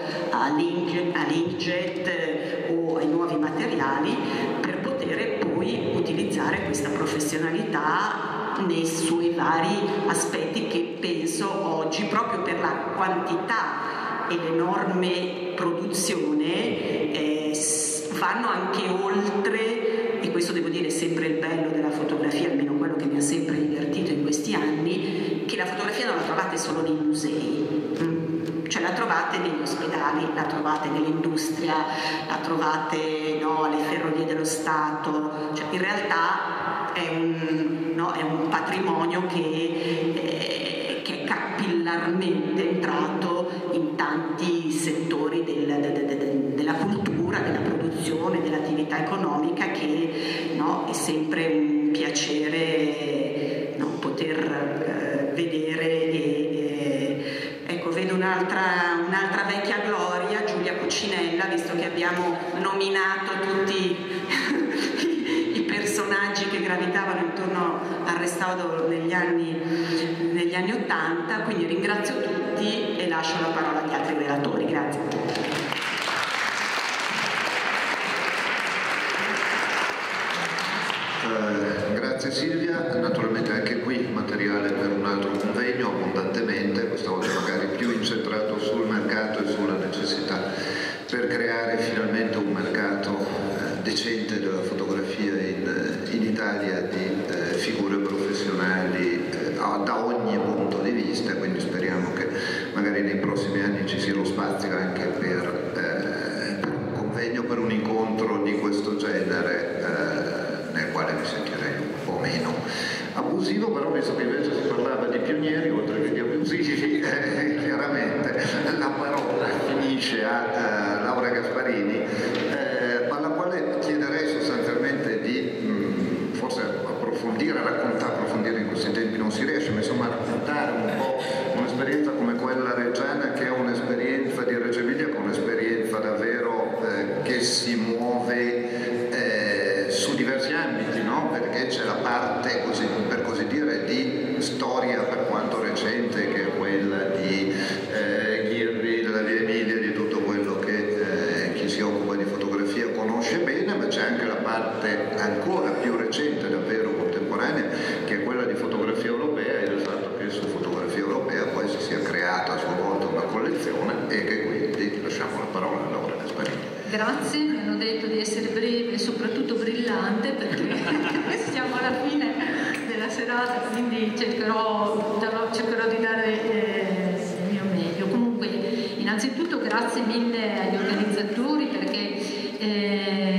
all'inkjet o ai nuovi materiali, per poter poi utilizzare questa professionalità nei suoi vari aspetti, che penso oggi, proprio per la quantità e l'enorme produzione, vanno anche oltre, e questo devo dire è sempre il bello della fotografia, almeno quello che mi ha sempre divertito in questi anni, che la fotografia non la trovate solo nei musei, cioè la trovate negli ospedali, la trovate nell'industria, la trovate alle ferrovie dello Stato, cioè in realtà è un patrimonio che è capillarmente entrato in tanti settori della cultura, della produzione, dell'attività economica, che è sempre un piacere poter vedere. Ecco, vedo un'altra vecchia gloria, Giulia Cucinella, visto che abbiamo nominato tutti i personaggi che gravitavano intorno al restauro negli anni 80, quindi ringrazio tutti e lascio la parola agli altri relatori. Grazie. Grazie Silvia, naturalmente anche qui materiale per un altro convegno abbondantemente, questa volta magari più incentrato sul mercato e sulla necessità per creare finalmente un mercato decente della fotografia in Italia, di figure professionali da ogni punto di vista, quindi speriamo che magari nei prossimi anni ci sia lo spazio anche per un convegno, per un incontro di questo genere, nel quale mi sentirei un po' meno abusivo, però visto che invece si parlava di pionieri oltre che di abusivi, chiaramente la parola finisce a Laura Gasparini, alla quale chiederei sostanzialmente di forse approfondire in questi tempi non si riesce, ma insomma raccontare un po' un'esperienza come quella reggiana, che è un'esperienza di Reggio Emilia, che è un'esperienza davvero che si muove su diversi ambiti, no? Perché c'è la parte, per così dire, di storia per quanto recente, che è quella di Ghirri, della Via Emilia, di tutto quello che chi si occupa di fotografia conosce bene, ma c'è anche la parte ancora più recente, davvero contemporanea, che è quella di fotografia europea, e del fatto che su fotografia europea poi si sia creata a sua volta una collezione, e che quindi lasciamo la parola a Laura Gasparini. Grazie, mi hanno detto di essere breve e soprattutto brillante, perché siamo alla fine della serata, quindi cercherò di dare il mio meglio. Comunque, innanzitutto grazie mille agli organizzatori, perché come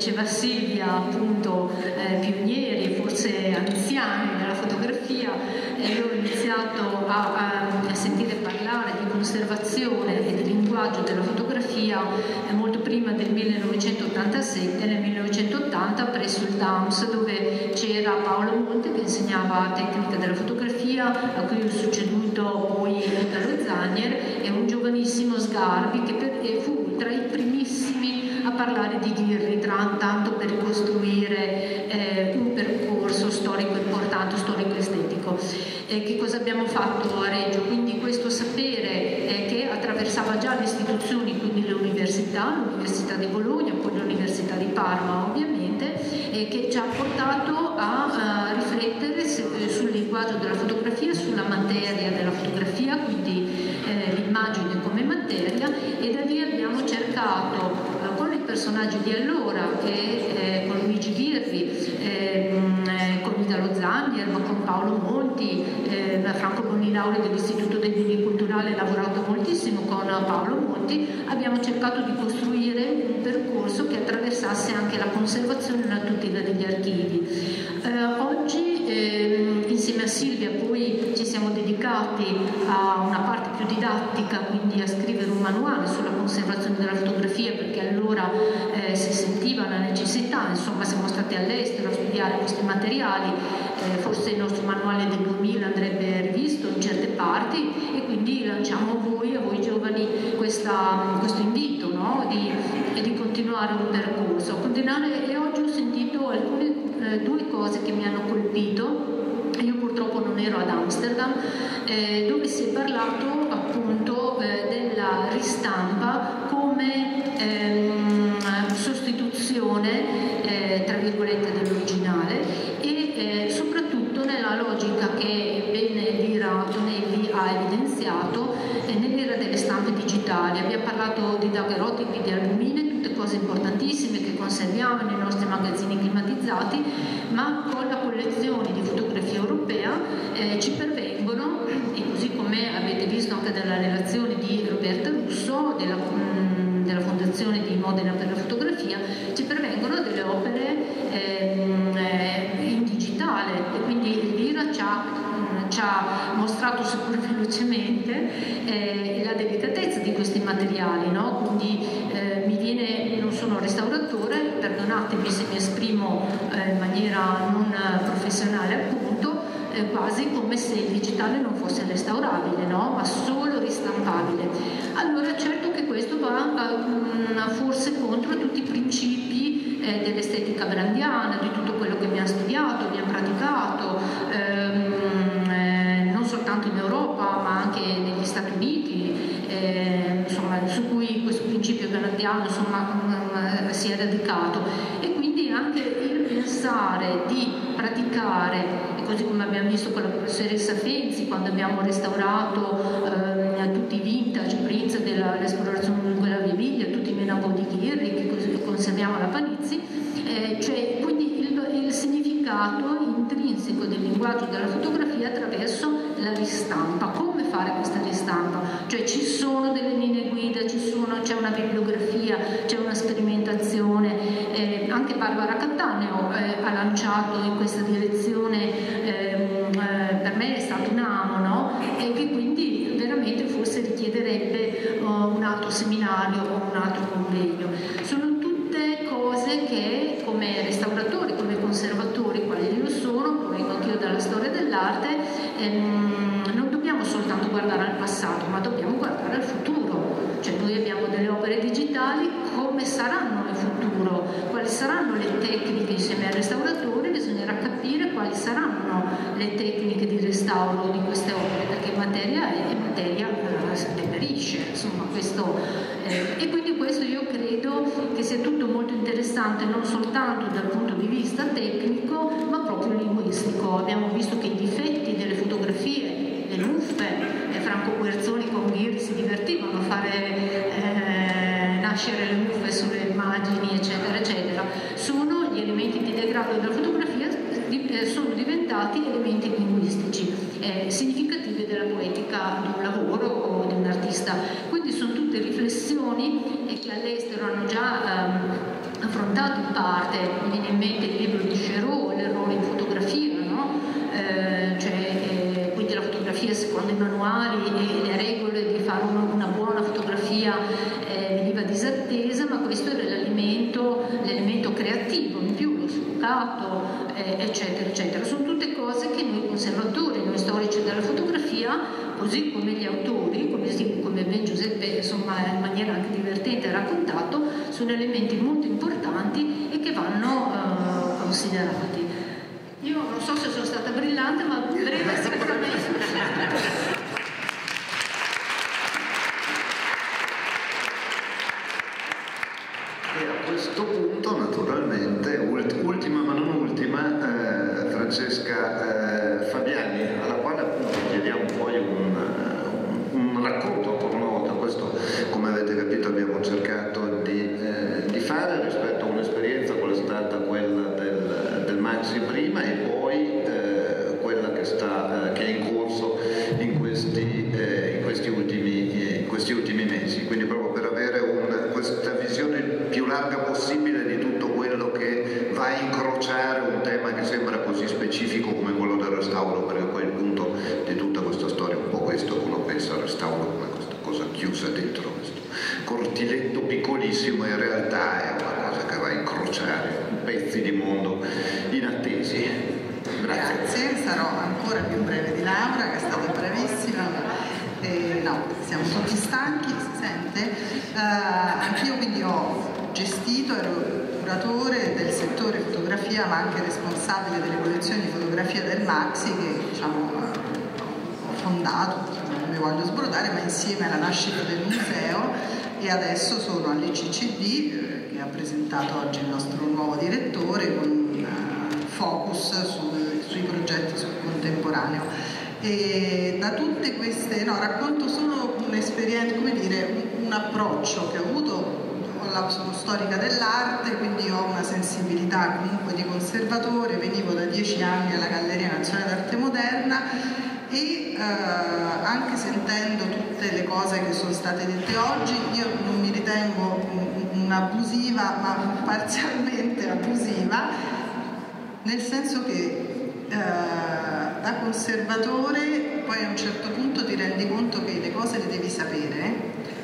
diceva Silvia, appunto pionieri, forse anziani della fotografia, io ho iniziato a sentire parlare di conservazione e di linguaggio della fotografia molto prima del 1987, nel 1980 presso il DAMS, dove c'era Paolo Monti che insegnava tecnica della fotografia, a cui è succeduto poi Italo Zagner, e un giovanissimo Sgarbi che fu tra i primissimi a parlare di Ghirri, tanto per ricostruire un percorso storico importante, storico-estetico. Che cosa abbiamo fatto a Reggio? Quindi questo sapere che attraversava già le istituzioni, quindi l'Università di Bologna, poi l'Università di Parma ovviamente, che ci ha portato a riflettere sul linguaggio della fotografia, sulla materia della fotografia, quindi l'immagine come materia, e da lì abbiamo cercato con i personaggi di allora, con Luigi Ghirri, con Italo Zagner, ma con Paolo Monti, Franco Boninauri dell'Istituto dei Beni Culturali ha lavorato moltissimo con Paolo Monti, abbiamo cercato di costruire un percorso che attraversasse anche la conservazione e la tutela degli archivi. Oggi insieme a Silvia poi ci siamo dedicati a una parte più didattica, quindi a scrivere un manuale sulla conservazione della fotografia, perché allora si sentiva la necessità, insomma siamo stati all'estero a studiare questi materiali, forse il nostro manuale del 2000 andrebbe rivisto in certe parti, e quindi lanciamo a voi giovani questo invito, no? di continuare un percorso. E oggi ho sentito due cose che mi hanno colpito. Io purtroppo non ero ad Amsterdam, dove si è parlato appunto della ristampa come sostituzione tra virgolette dell'originale, e soprattutto nella logica che bene Elvira Tonelli ha evidenziato nell'era delle stampe digitali. Abbiamo parlato di daguerrotipi, di albumine, tutte cose importantissime che conserviamo nei nostri magazzini climatizzati, ma con la collezione di fotografia europea ci pervengono, e così come avete visto anche dalla relazione di Roberta Russo della Fondazione di Modena per la fotografia, ci pervengono delle opere in digitale, e quindi Elvira ci ha mostrato super velocemente la delicatezza di questi materiali, no? Quindi non sono restauratore, perdonatemi se mi esprimo in maniera non professionale appunto, quasi come se il digitale non fosse restaurabile, no? Ma solo ristampabile. Allora certo che questo va forse contro tutti i principi dell'estetica brandiana, di tutto quello che abbiamo studiato, abbiamo praticato, non soltanto in Europa ma anche negli Stati Uniti, insomma, su cui questo principio brandiano si è radicato. E quindi anche il pensare di praticare, così come abbiamo visto con la professoressa Fenzi quando abbiamo restaurato tutti i vintage Prince dell'esplorazione di quella via Miglia, tutti i Menabo di Ghirri che conserviamo alla Panizzi, cioè quindi il significato intrinseco del linguaggio della fotografia attraverso la ristampa. Come fare questa ristampa? Cioè ci sono delle linee guida, c'è una bibliografia, c'è una sperimentazione, anche Barbara Cattaneo ha lanciato in questa direzione, per me è stato un amo, no? E che quindi veramente forse richiederebbe un altro seminario o un altro convegno. Sono tutte cose che come restauratori, come conservatori, quali io sono, provengo anch'io dalla storia dell'arte, non dobbiamo soltanto guardare al passato, ma dobbiamo guardare al futuro. Cioè noi abbiamo delle opere digitali, come saranno nel futuro? Quali saranno le tecniche insieme al restauratore? Bisognerà capire quali saranno le tecniche di restauro di queste opere, perché materia si deperisce, insomma questo. E quindi questo io credo che sia tutto molto interessante, non soltanto dal punto di vista tecnico, ma proprio linguistico. Abbiamo visto che i difetti delle fotografie, le muffe, Franco Guerzoni con Ghirri si divertivano a fare nascere le muffe sulle immagini, eccetera, eccetera. Sono gli elementi di degrado della fotografia, sono diventati elementi linguistici significativi della poetica di un lavoro o di un artista. Quindi sono tutte riflessioni che all'estero hanno già affrontato raccontato in parte, mi viene in mente il libro di Cherot, L'errore in fotografia, no? Quindi la fotografia secondo i manuali e le regole di fare una buona fotografia veniva disattesa, ma questo era l'elemento creativo in più, lo sfocato, eccetera, eccetera. Sono tutte cose che noi conservatori, noi storici della fotografia, così come gli autori, come ben Giuseppe insomma in maniera anche divertente ha raccontato, sono elementi molto importanti e che vanno considerati. Io non so se sono stata brillante, ma breve sicuramente. E a questo punto, naturalmente, ultima ma non ultima, Francesca Fabiani, alla quale appunto chiediamo poi un racconto ancora una volta. Questo, come avete capito, abbiamo cercato di fare rispetto a un'esperienza, quella è stata quella del Maxi prima e poi quella che è in corso in questi ultimi mesi. Quindi proprio per avere questa visione più larga possibile di tutto quello che va a incrociare un tema che sembra così specifico come quello del restauro, perché poi il punto di tutta questa storia è un po' questo, che uno pensa al restauro come questa cosa chiusa dentro questo cortiletto piccolissimo, in realtà è una cosa che va a incrociare pezzi di mondo inattesi. Grazie, sarò ancora più breve di Laura, che è stata bravissima. No, siamo tutti stanchi, si sente. Anch'io quindi ho gestito, ero curatore del settore fotografia, ma anche responsabile delle collezioni di fotografia del Maxi, che diciamo ho fondato, non mi voglio sbrodare, ma insieme alla nascita del museo, e adesso sono all'ICCD, che ha presentato oggi il nostro nuovo direttore, con un focus sui progetti sul contemporaneo. E da tutte queste, racconto solo un'esperienza, come dire, un approccio che ho avuto. Sono storica dell'arte, quindi ho una sensibilità comunque di conservatore, venivo da 10 anni alla Galleria Nazionale d'Arte Moderna e anche sentendo tutte le cose che sono state dette oggi, io non mi ritengo un'abusiva, ma parzialmente abusiva, nel senso che da conservatore poi a un certo punto ti rendi conto che le cose le devi sapere,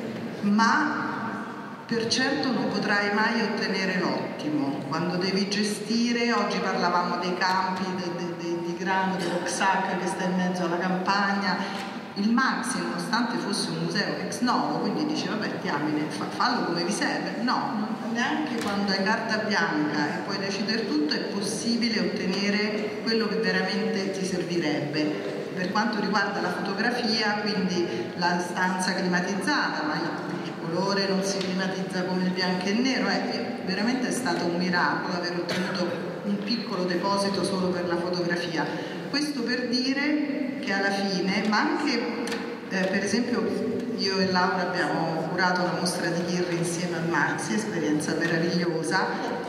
ma per certo non potrai mai ottenere l'ottimo. Quando devi gestire, oggi parlavamo dei campi di grano, dell'Oxac che sta in mezzo alla campagna, il Maxi, nonostante fosse un museo ex novo, quindi dice vabbè diamine, fallo come vi serve. No, neanche quando hai carta bianca e puoi decidere tutto è possibile ottenere quello che veramente ti servirebbe. Per quanto riguarda la fotografia, quindi la stanza climatizzata, ma il colore non si climatizza come il bianco e il nero, veramente è stato un miracolo aver ottenuto un piccolo deposito solo per la fotografia. Questo per dire che alla fine, ma anche per esempio io e Laura abbiamo curato la mostra di Ghirri insieme al Maxi, esperienza meravigliosa.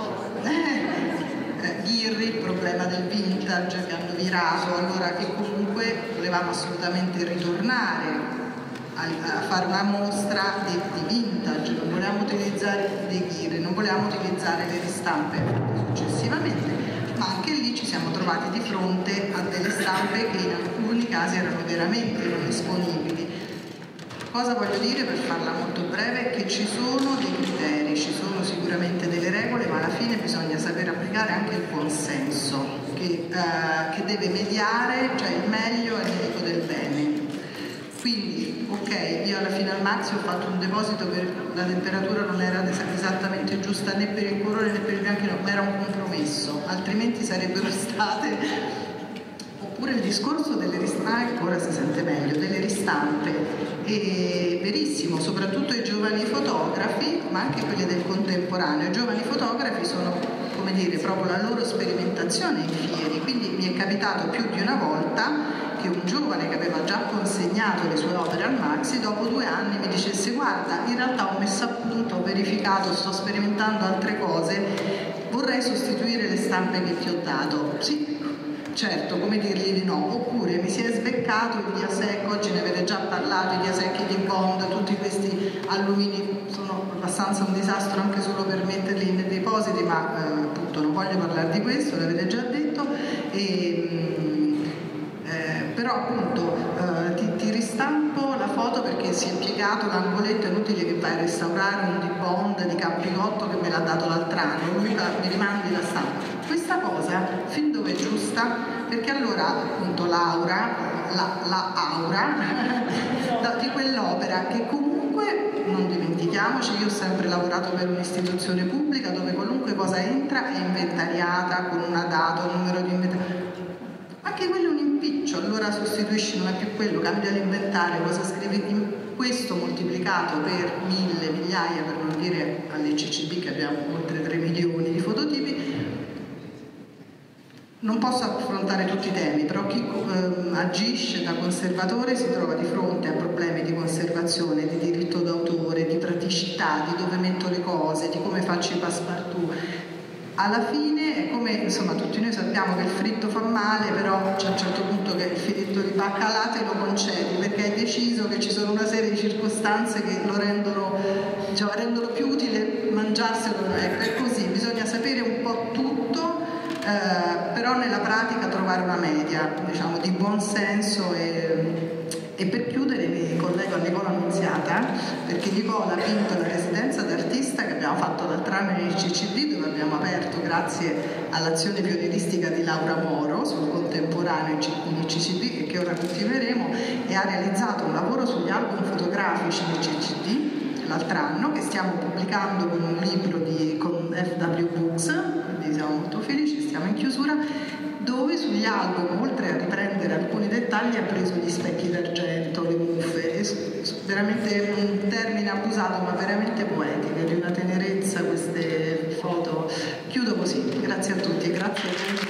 Ghirri, il problema del vintage che hanno virato, allora che comunque volevamo assolutamente ritornare a fare una mostra di vintage, non volevamo utilizzare dei Ghirri, non volevamo utilizzare le ristampe successivamente, ma anche lì ci siamo trovati di fronte a delle stampe che in alcuni casi erano veramente non disponibili. Cosa voglio dire per farla molto breve? Che ci sono dei criteri, ci sono sicuramente delle regole, ma alla fine bisogna saper applicare anche il buon senso che deve mediare, cioè il meglio è il nemico del bene. Quindi, ok, io alla fine al Maxi ho fatto un deposito per la temperatura non era esattamente giusta né per il colore né per il bianco, ma era un compromesso, altrimenti sarebbero state... Oppure il discorso delle ristampe, ora si sente meglio, delle ristampe, è verissimo, soprattutto i giovani fotografi, ma anche quelli del contemporaneo. I giovani fotografi sono, come dire, proprio la loro sperimentazione in fieri, quindi mi è capitato più di una volta che un giovane che aveva già consegnato le sue opere al Maxi, dopo 2 anni mi dicesse guarda, in realtà ho messo a punto, ho verificato, sto sperimentando altre cose, vorrei sostituire le stampe che ti ho dato. Sì, certo, come dirgli di no? Oppure mi si è sbeccato il Diasec, oggi ne avete già parlato, i Diasec di Bond, tutti questi allumini sono abbastanza un disastro anche solo per metterli nei depositi, ma appunto non voglio parlare di questo, l'avete già detto. Però appunto ti ristampo la foto perché si è piegato l'angoletto, è inutile che vai a restaurare un di Bond di Campigotto che me l'ha dato l'altro anno, Luca mi rimandi la stampa. Questa cosa fin dove è giusta, perché allora appunto l'aura di quell'opera che comunque, non dimentichiamoci, io ho sempre lavorato per un'istituzione pubblica dove qualunque cosa entra è inventariata con una data, un numero di inventario. Anche quello è un impiccio, allora sostituisci, non è più quello, cambia l'inventario, cosa scrivi? Questo moltiplicato per mille, migliaia, per non dire all'ECCD che abbiamo oltre 3 milioni di fototipi. Non posso affrontare tutti i temi, però chi agisce da conservatore si trova di fronte a problemi di conservazione, di diritto d'autore, di praticità, di dove metto le cose, di come faccio i passepartout. Alla fine è come, insomma, tutti noi sappiamo che il fritto fa male, però c'è a un certo punto che il filetto di baccalà te lo concedi perché hai deciso che ci sono una serie di circostanze che lo rendono più utile mangiarselo. È così, bisogna sapere un po' tutto, però nella pratica trovare una media, diciamo, di buon senso. E per chiudere mi collego a Nicola Annunziata, perché Nicola ha vinto la residenza d'artista che abbiamo fatto l'altro anno in ICCD, dove abbiamo aperto grazie all'azione pionieristica di Laura Moro sul contemporaneo in ICCD e che ora continueremo, e ha realizzato un lavoro sugli album fotografici di ICCD l'altro anno, che stiamo pubblicando con un libro con FW Books, quindi siamo molto felici, stiamo in chiusura, dove sugli album, oltre a riprendere alcuni dettagli, ha preso gli specchi d'argento, le muffe, veramente un termine abusato ma veramente poetiche, di una tenerezza queste foto. Chiudo così, grazie a tutti e grazie a tutti.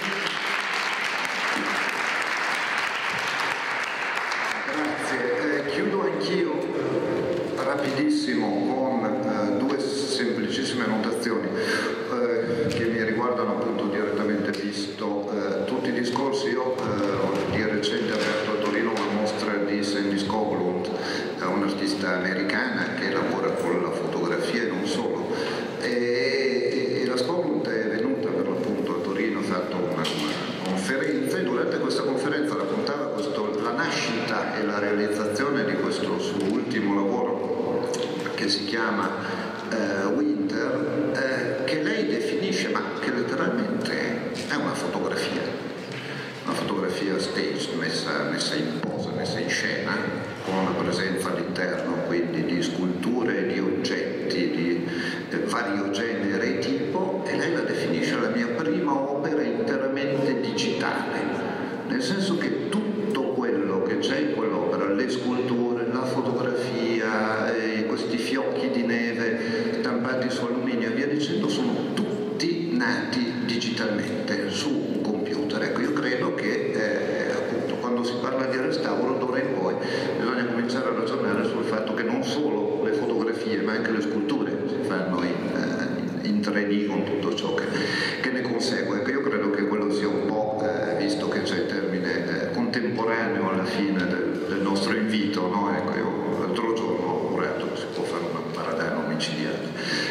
Grazie, chiudo anch'io rapidissimo con due semplicissime notazioni che mi riguardano appunto direttamente, visto tutti i discorsi. Io di recente ho aperto a Torino una mostra di Sandy Skoglund, un'artista americana che lavora con la fotografia e non solo, e la Skoglund è venuta per l'appunto a Torino, ha fatto una conferenza, e durante questa conferenza raccontava la nascita e la realizzazione di questo suo ultimo lavoro che si chiama Winter, che lei definisce, ma che letteralmente è una fotografia staged, messa in posa, messa in scena, con una presenza all'interno quindi di sculture, di oggetti di vario genere e tipo, e lei la definisce la mia prima opera interamente digitale, nel senso che tutto quello che c'è in quell'opera, le sculture, la fotografia, questi fiocchi di neve stampati su alluminio e via dicendo, sono tutti nati digitalmente su un computer. Ecco, io credo che appunto quando si parla di restauro d'ora in poi bisogna cominciare a ragionare sul fatto che non solo le fotografie ma anche le sculture si fanno in 3D con tutto ciò che ne consegue. Ecco, io credo che quello sia un po', visto che c'è il termine contemporaneo alla fine del nostro invito, no? Ecco, io l'altro giorno ho orato, si può fare una paradana omicidiale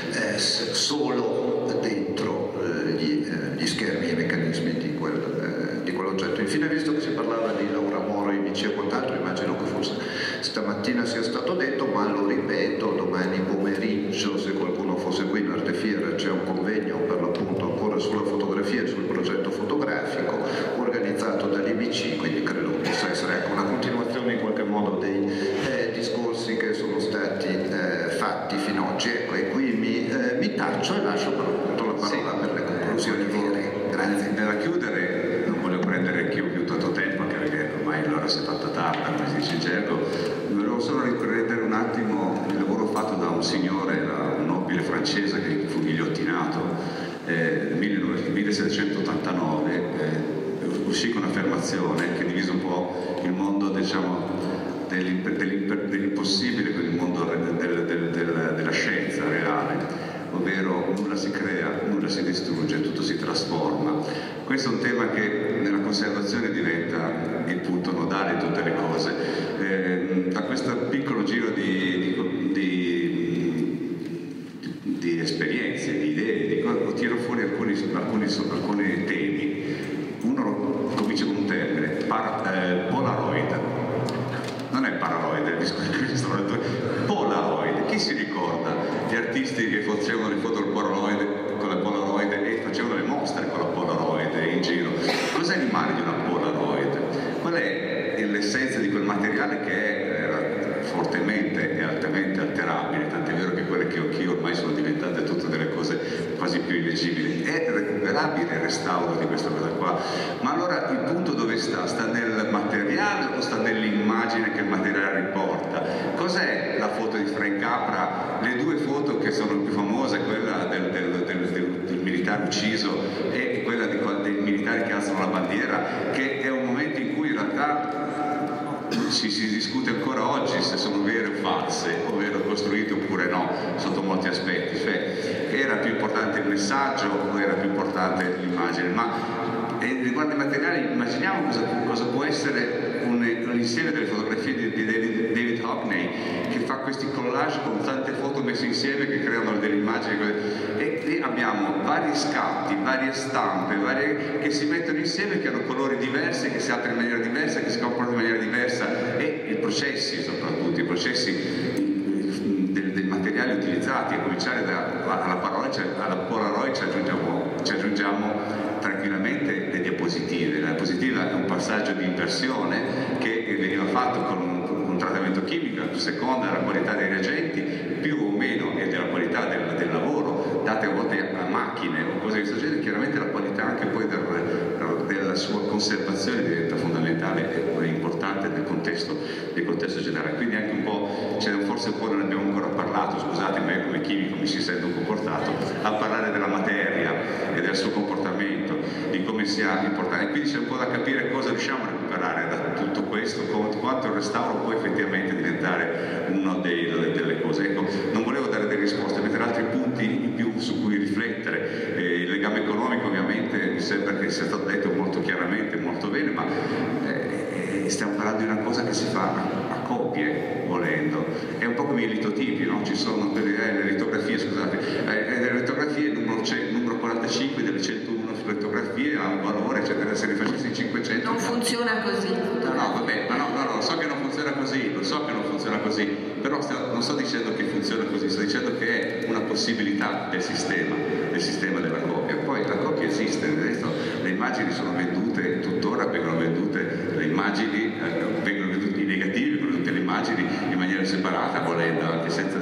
solo dentro gli schermi e i meccanismi di quell'oggetto. Infine, visto che si parlava di Laura Moro, IBC e quant'altro, immagino che forse stamattina sia stato detto, ma lo ripeto, domani pomeriggio, se qualcuno fosse qui in Artefiera, c'è un convegno per l'appunto ancora sulla fotografia e sul progetto fotografico organizzato dall'IBC, quindi credo che possa essere una continuazione in qualche modo dei discorsi che sono stati fatti fino ad oggi. Ecco, e qui mi taccio e lascio per appunto la parola per le conclusioni vere. Grazie. Nella chiudere non voglio prendere anch'io più tanto tempo, anche perché ormai l'ora si è fatta tarda, come si dice in gergo. Volevo solo riprendere un attimo il lavoro fatto da un signore, un nobile francese che fu ghigliottinato nel 1789, uscì con un'affermazione che divise un po' il mondo, diciamo, dell'impossibile con il mondo della scienza reale, ovvero nulla si crea, nulla si distrugge, tutto si trasforma. Questo è un tema che nella conservazione diventa il punto nodale di tutte le cose. Da questo piccolo giro di di esperienze, di idee, tiro fuori alcuni temi. Uno comincia con un termine, Polaroid. Non è Polaroid, Polaroid. Chi si ricorda gli artisti che facevano le foto con la Polaroid e facevano le mostre con la Polaroid in giro? Cos'è il male di una Polaroid? Qual è l'essenza di quel materiale che era fortemente e altamente alterabile, tant'è vero che quelle che ho anch'io ormai sono diventate tutte delle cose quasi più illeggibili? È recuperabile il restauro di questa cosa qua? Ma allora il punto dove sta? Sta nel materiale o sta nell'immagine che il materiale riporta? Cos'è la foto di Frank Capra? Le due foto che sono più famose, quella del militare ucciso e quella dei militari che alzano la bandiera, che è un momento in cui in realtà si discute ancora oggi se sono vere o false, ovvero costruite oppure no, sotto molti aspetti. Cioè, era più importante il messaggio o era più importante l'immagine? Ma riguardo ai materiali, immaginiamo cosa può essere un insieme delle fotografie di David Hockney, che fa questi collage con tante foto messe insieme che creano delle immagini, e lì abbiamo vari scatti, varie stampe, che si mettono insieme, che hanno colori diversi, che si aprono in maniera diversa, che si comportano in maniera diversa, e i processi, soprattutto i processi dei materiali utilizzati, a cominciare alla Polaroid ci aggiungiamo tranquillamente le diapositive. La diapositiva è un passaggio di impressione che veniva fatto con un trattamento chimico, a seconda della qualità dei reagenti, più o meno, e della qualità del lavoro, date a volte a macchine o cose di questo genere. Chiaramente la qualità anche poi della sua conservazione diventa fondamentale e importante nel contesto generale. Quindi anche un po', forse un po' non abbiamo ancora parlato, scusate, ma io come chimico mi si sento un po' portato a parlare della materia e del suo comportamento, di come sia importante. Quindi c'è un po' da capire cosa riusciamo a recuperare da tutto questo, quanto il restauro può effettivamente diventare una delle cose. Ecco, non volevo dare delle risposte, mettere altri punti in più su cui riflettere. Il legame economico ovviamente mi sembra che sia stato detto molto chiaramente, molto bene, ma stiamo parlando di una cosa che si fa a coppie, volendo. È un po' come i litotipi, no? Ci sono le litografie, scusate, le litografie, il numero 45 delle 101 litografie ha un valore, eccetera. Se ne facessi 500 non funziona così. No, vabbè, ma no, so che non funziona così, però non sto dicendo che funziona così, sto dicendo che è una possibilità del sistema della coppia. Poi la coppia esiste, le immagini sono vendute, tuttora vengono vendute le immagini, vengono vendute i negativi, vengono vendute le immagini in maniera separata, volendo, anche senza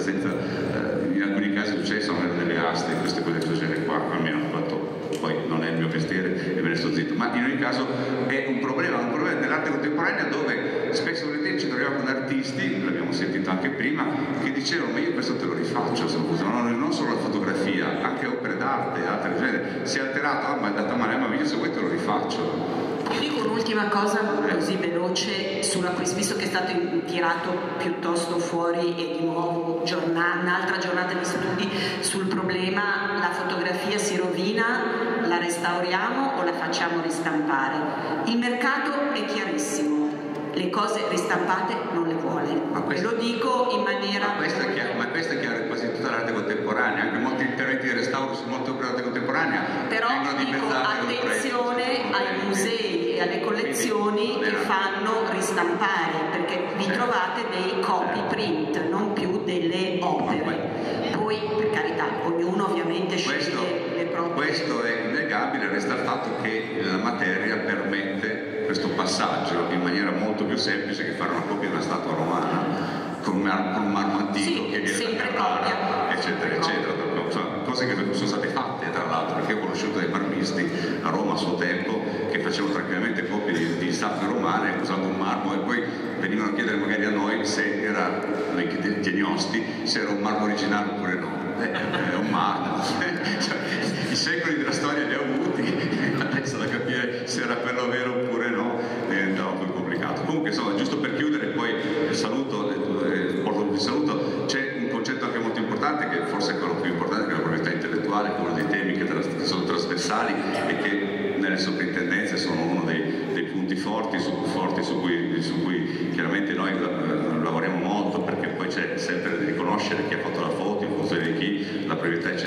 in alcuni casi è successo delle aste, queste cose del genere qua, almeno quanto poi non è il mio mestiere e me ne sto zitto, ma in ogni caso è un problema dell'arte contemporanea, dove spesso volentieri ci troviamo con artisti, l'abbiamo sentito anche prima, che dicevano: ma io questo te lo rifaccio, non solo la fotografia, anche opere d'arte, altre genere, si è alterato, ma è andata male, ma io se vuoi te lo rifaccio. Io dico un'ultima cosa così veloce, visto che è stato tirato piuttosto fuori e di nuovo un'altra giornata di studi sul problema: la fotografia si rovina, la restauriamo o la facciamo ristampare? Il mercato è chiarissimo, le cose ristampate non le vuole, lo dico in maniera... Ma questo è chiaro quasi tutta l'arte contemporanea, anche molti interventi di restauro su molte opere d'arte contemporanea. Però dico attenzione ai musei e alle collezioni che fanno ristampare, perché vi trovate dei copy print, non più delle opere. Poi, per carità, ognuno ovviamente sceglie le proprie... Questo è innegabile, resta il fatto che la materia permette questo passaggio in maniera molto più semplice che fare una copia di una statua romana con un marmo antico, sì, che viene da Carrara, eccetera, eccetera. Cose che sono state fatte, tra l'altro, perché ho conosciuto dei marmisti a Roma a suo tempo che facevano tranquillamente copie di statue romane usando un marmo, e poi venivano a chiedere magari a noi se era, noi geniosти, se era un marmo originale oppure no. È un marmo. I secoli della storia li ha avuti, adesso da capire se era quello vero oppure no diventava più complicato. Comunque, insomma, giusto per chiudere, poi porto il saluto, c'è un concetto anche molto importante, che forse è quello più importante, che è la proprietà intellettuale, che è uno dei temi che sono trasversali e che nelle soprintendenze sono uno dei punti forti su cui chiaramente noi lavoriamo molto, perché poi c'è sempre da riconoscere chi ha fatto la foto in funzione di chi, la proprietà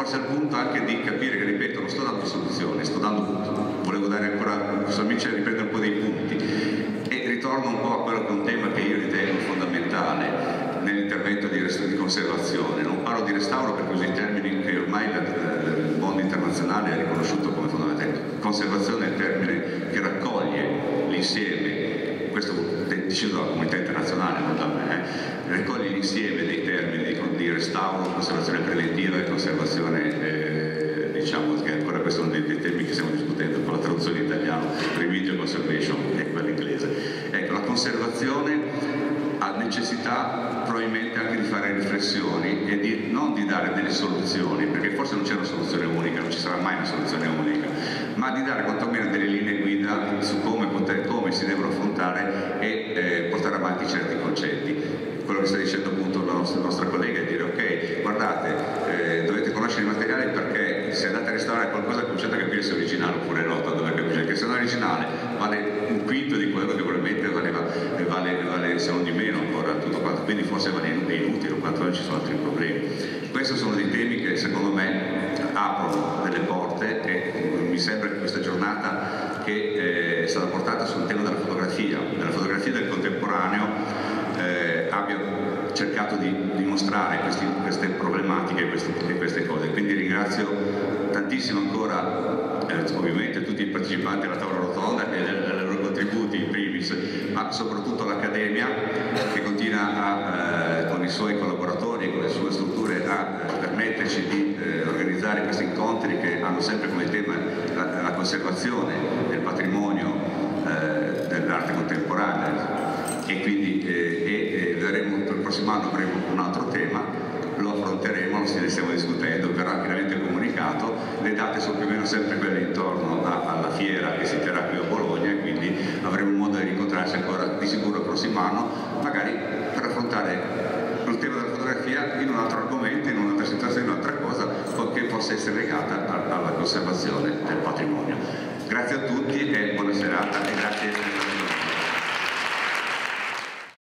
forse al punto anche di capire che, ripeto, non sto dando soluzioni, volevo dare ancora, il professor Mitchell riprende un po' dei punti e ritorno un po' a quello che è un tema che io ritengo fondamentale nell'intervento di conservazione. Non parlo di restauro perché uso i termini che ormai il mondo internazionale ha riconosciuto come fondamentale. Conservazione è il termine che raccoglie l'insieme, questo è deciso dalla comunità internazionale, non da me, raccoglie l'insieme dei termini di restauro, conservazione preventiva e conservazione, diciamo che ancora questo è uno dei temi che stiamo discutendo con la traduzione in italiano, remedial conservation e quella inglese. Ecco, la conservazione ha necessità probabilmente anche di fare riflessioni e non di dare delle soluzioni, perché forse non c'è una soluzione unica, non ci sarà mai una soluzione unica, ma di dare quantomeno delle linee guida su come si devono affrontare e portare avanti certi concetti. Quello che sta dicendo appunto la nostra collega è dire ok, guardate, dovete conoscere i materiali perché se andate a restaurare qualcosa cominciate a capire se è originale oppure no, perché se non è originale vale un quinto di quello che probabilmente vale se non di meno ancora tutto quanto, quindi forse vale inutile o quantomeno ci sono altri problemi. Questi sono dei temi che secondo me aprono delle porte e mi sembra che questa giornata che è stata portata sul tema della fotografia del contemporaneo abbia cercato di dimostrare queste problematiche e queste cose. Quindi ringrazio tantissimo ancora ovviamente tutti i partecipanti alla tavola rotonda e dei loro contributi in primis, ma soprattutto l'Accademia che continua con i suoi collaboratori e con le sue strutture a permetterci di organizzare questi incontri che hanno sempre come tema la conservazione del patrimonio dell'arte contemporanea. E quindi vedremo per il prossimo anno avremo un altro tema, lo affronteremo, ne stiamo discutendo, verrà chiaramente comunicato, le date sono più o meno sempre quelle intorno alla fiera che si terrà qui a Bologna e quindi avremo un modo di rincontrarci ancora di sicuro il prossimo anno, magari per affrontare il tema della fotografia in un altro argomento, in un'altra situazione, in un'altra cosa che possa essere legata alla conservazione del patrimonio. Grazie a tutti e buona serata e grazie.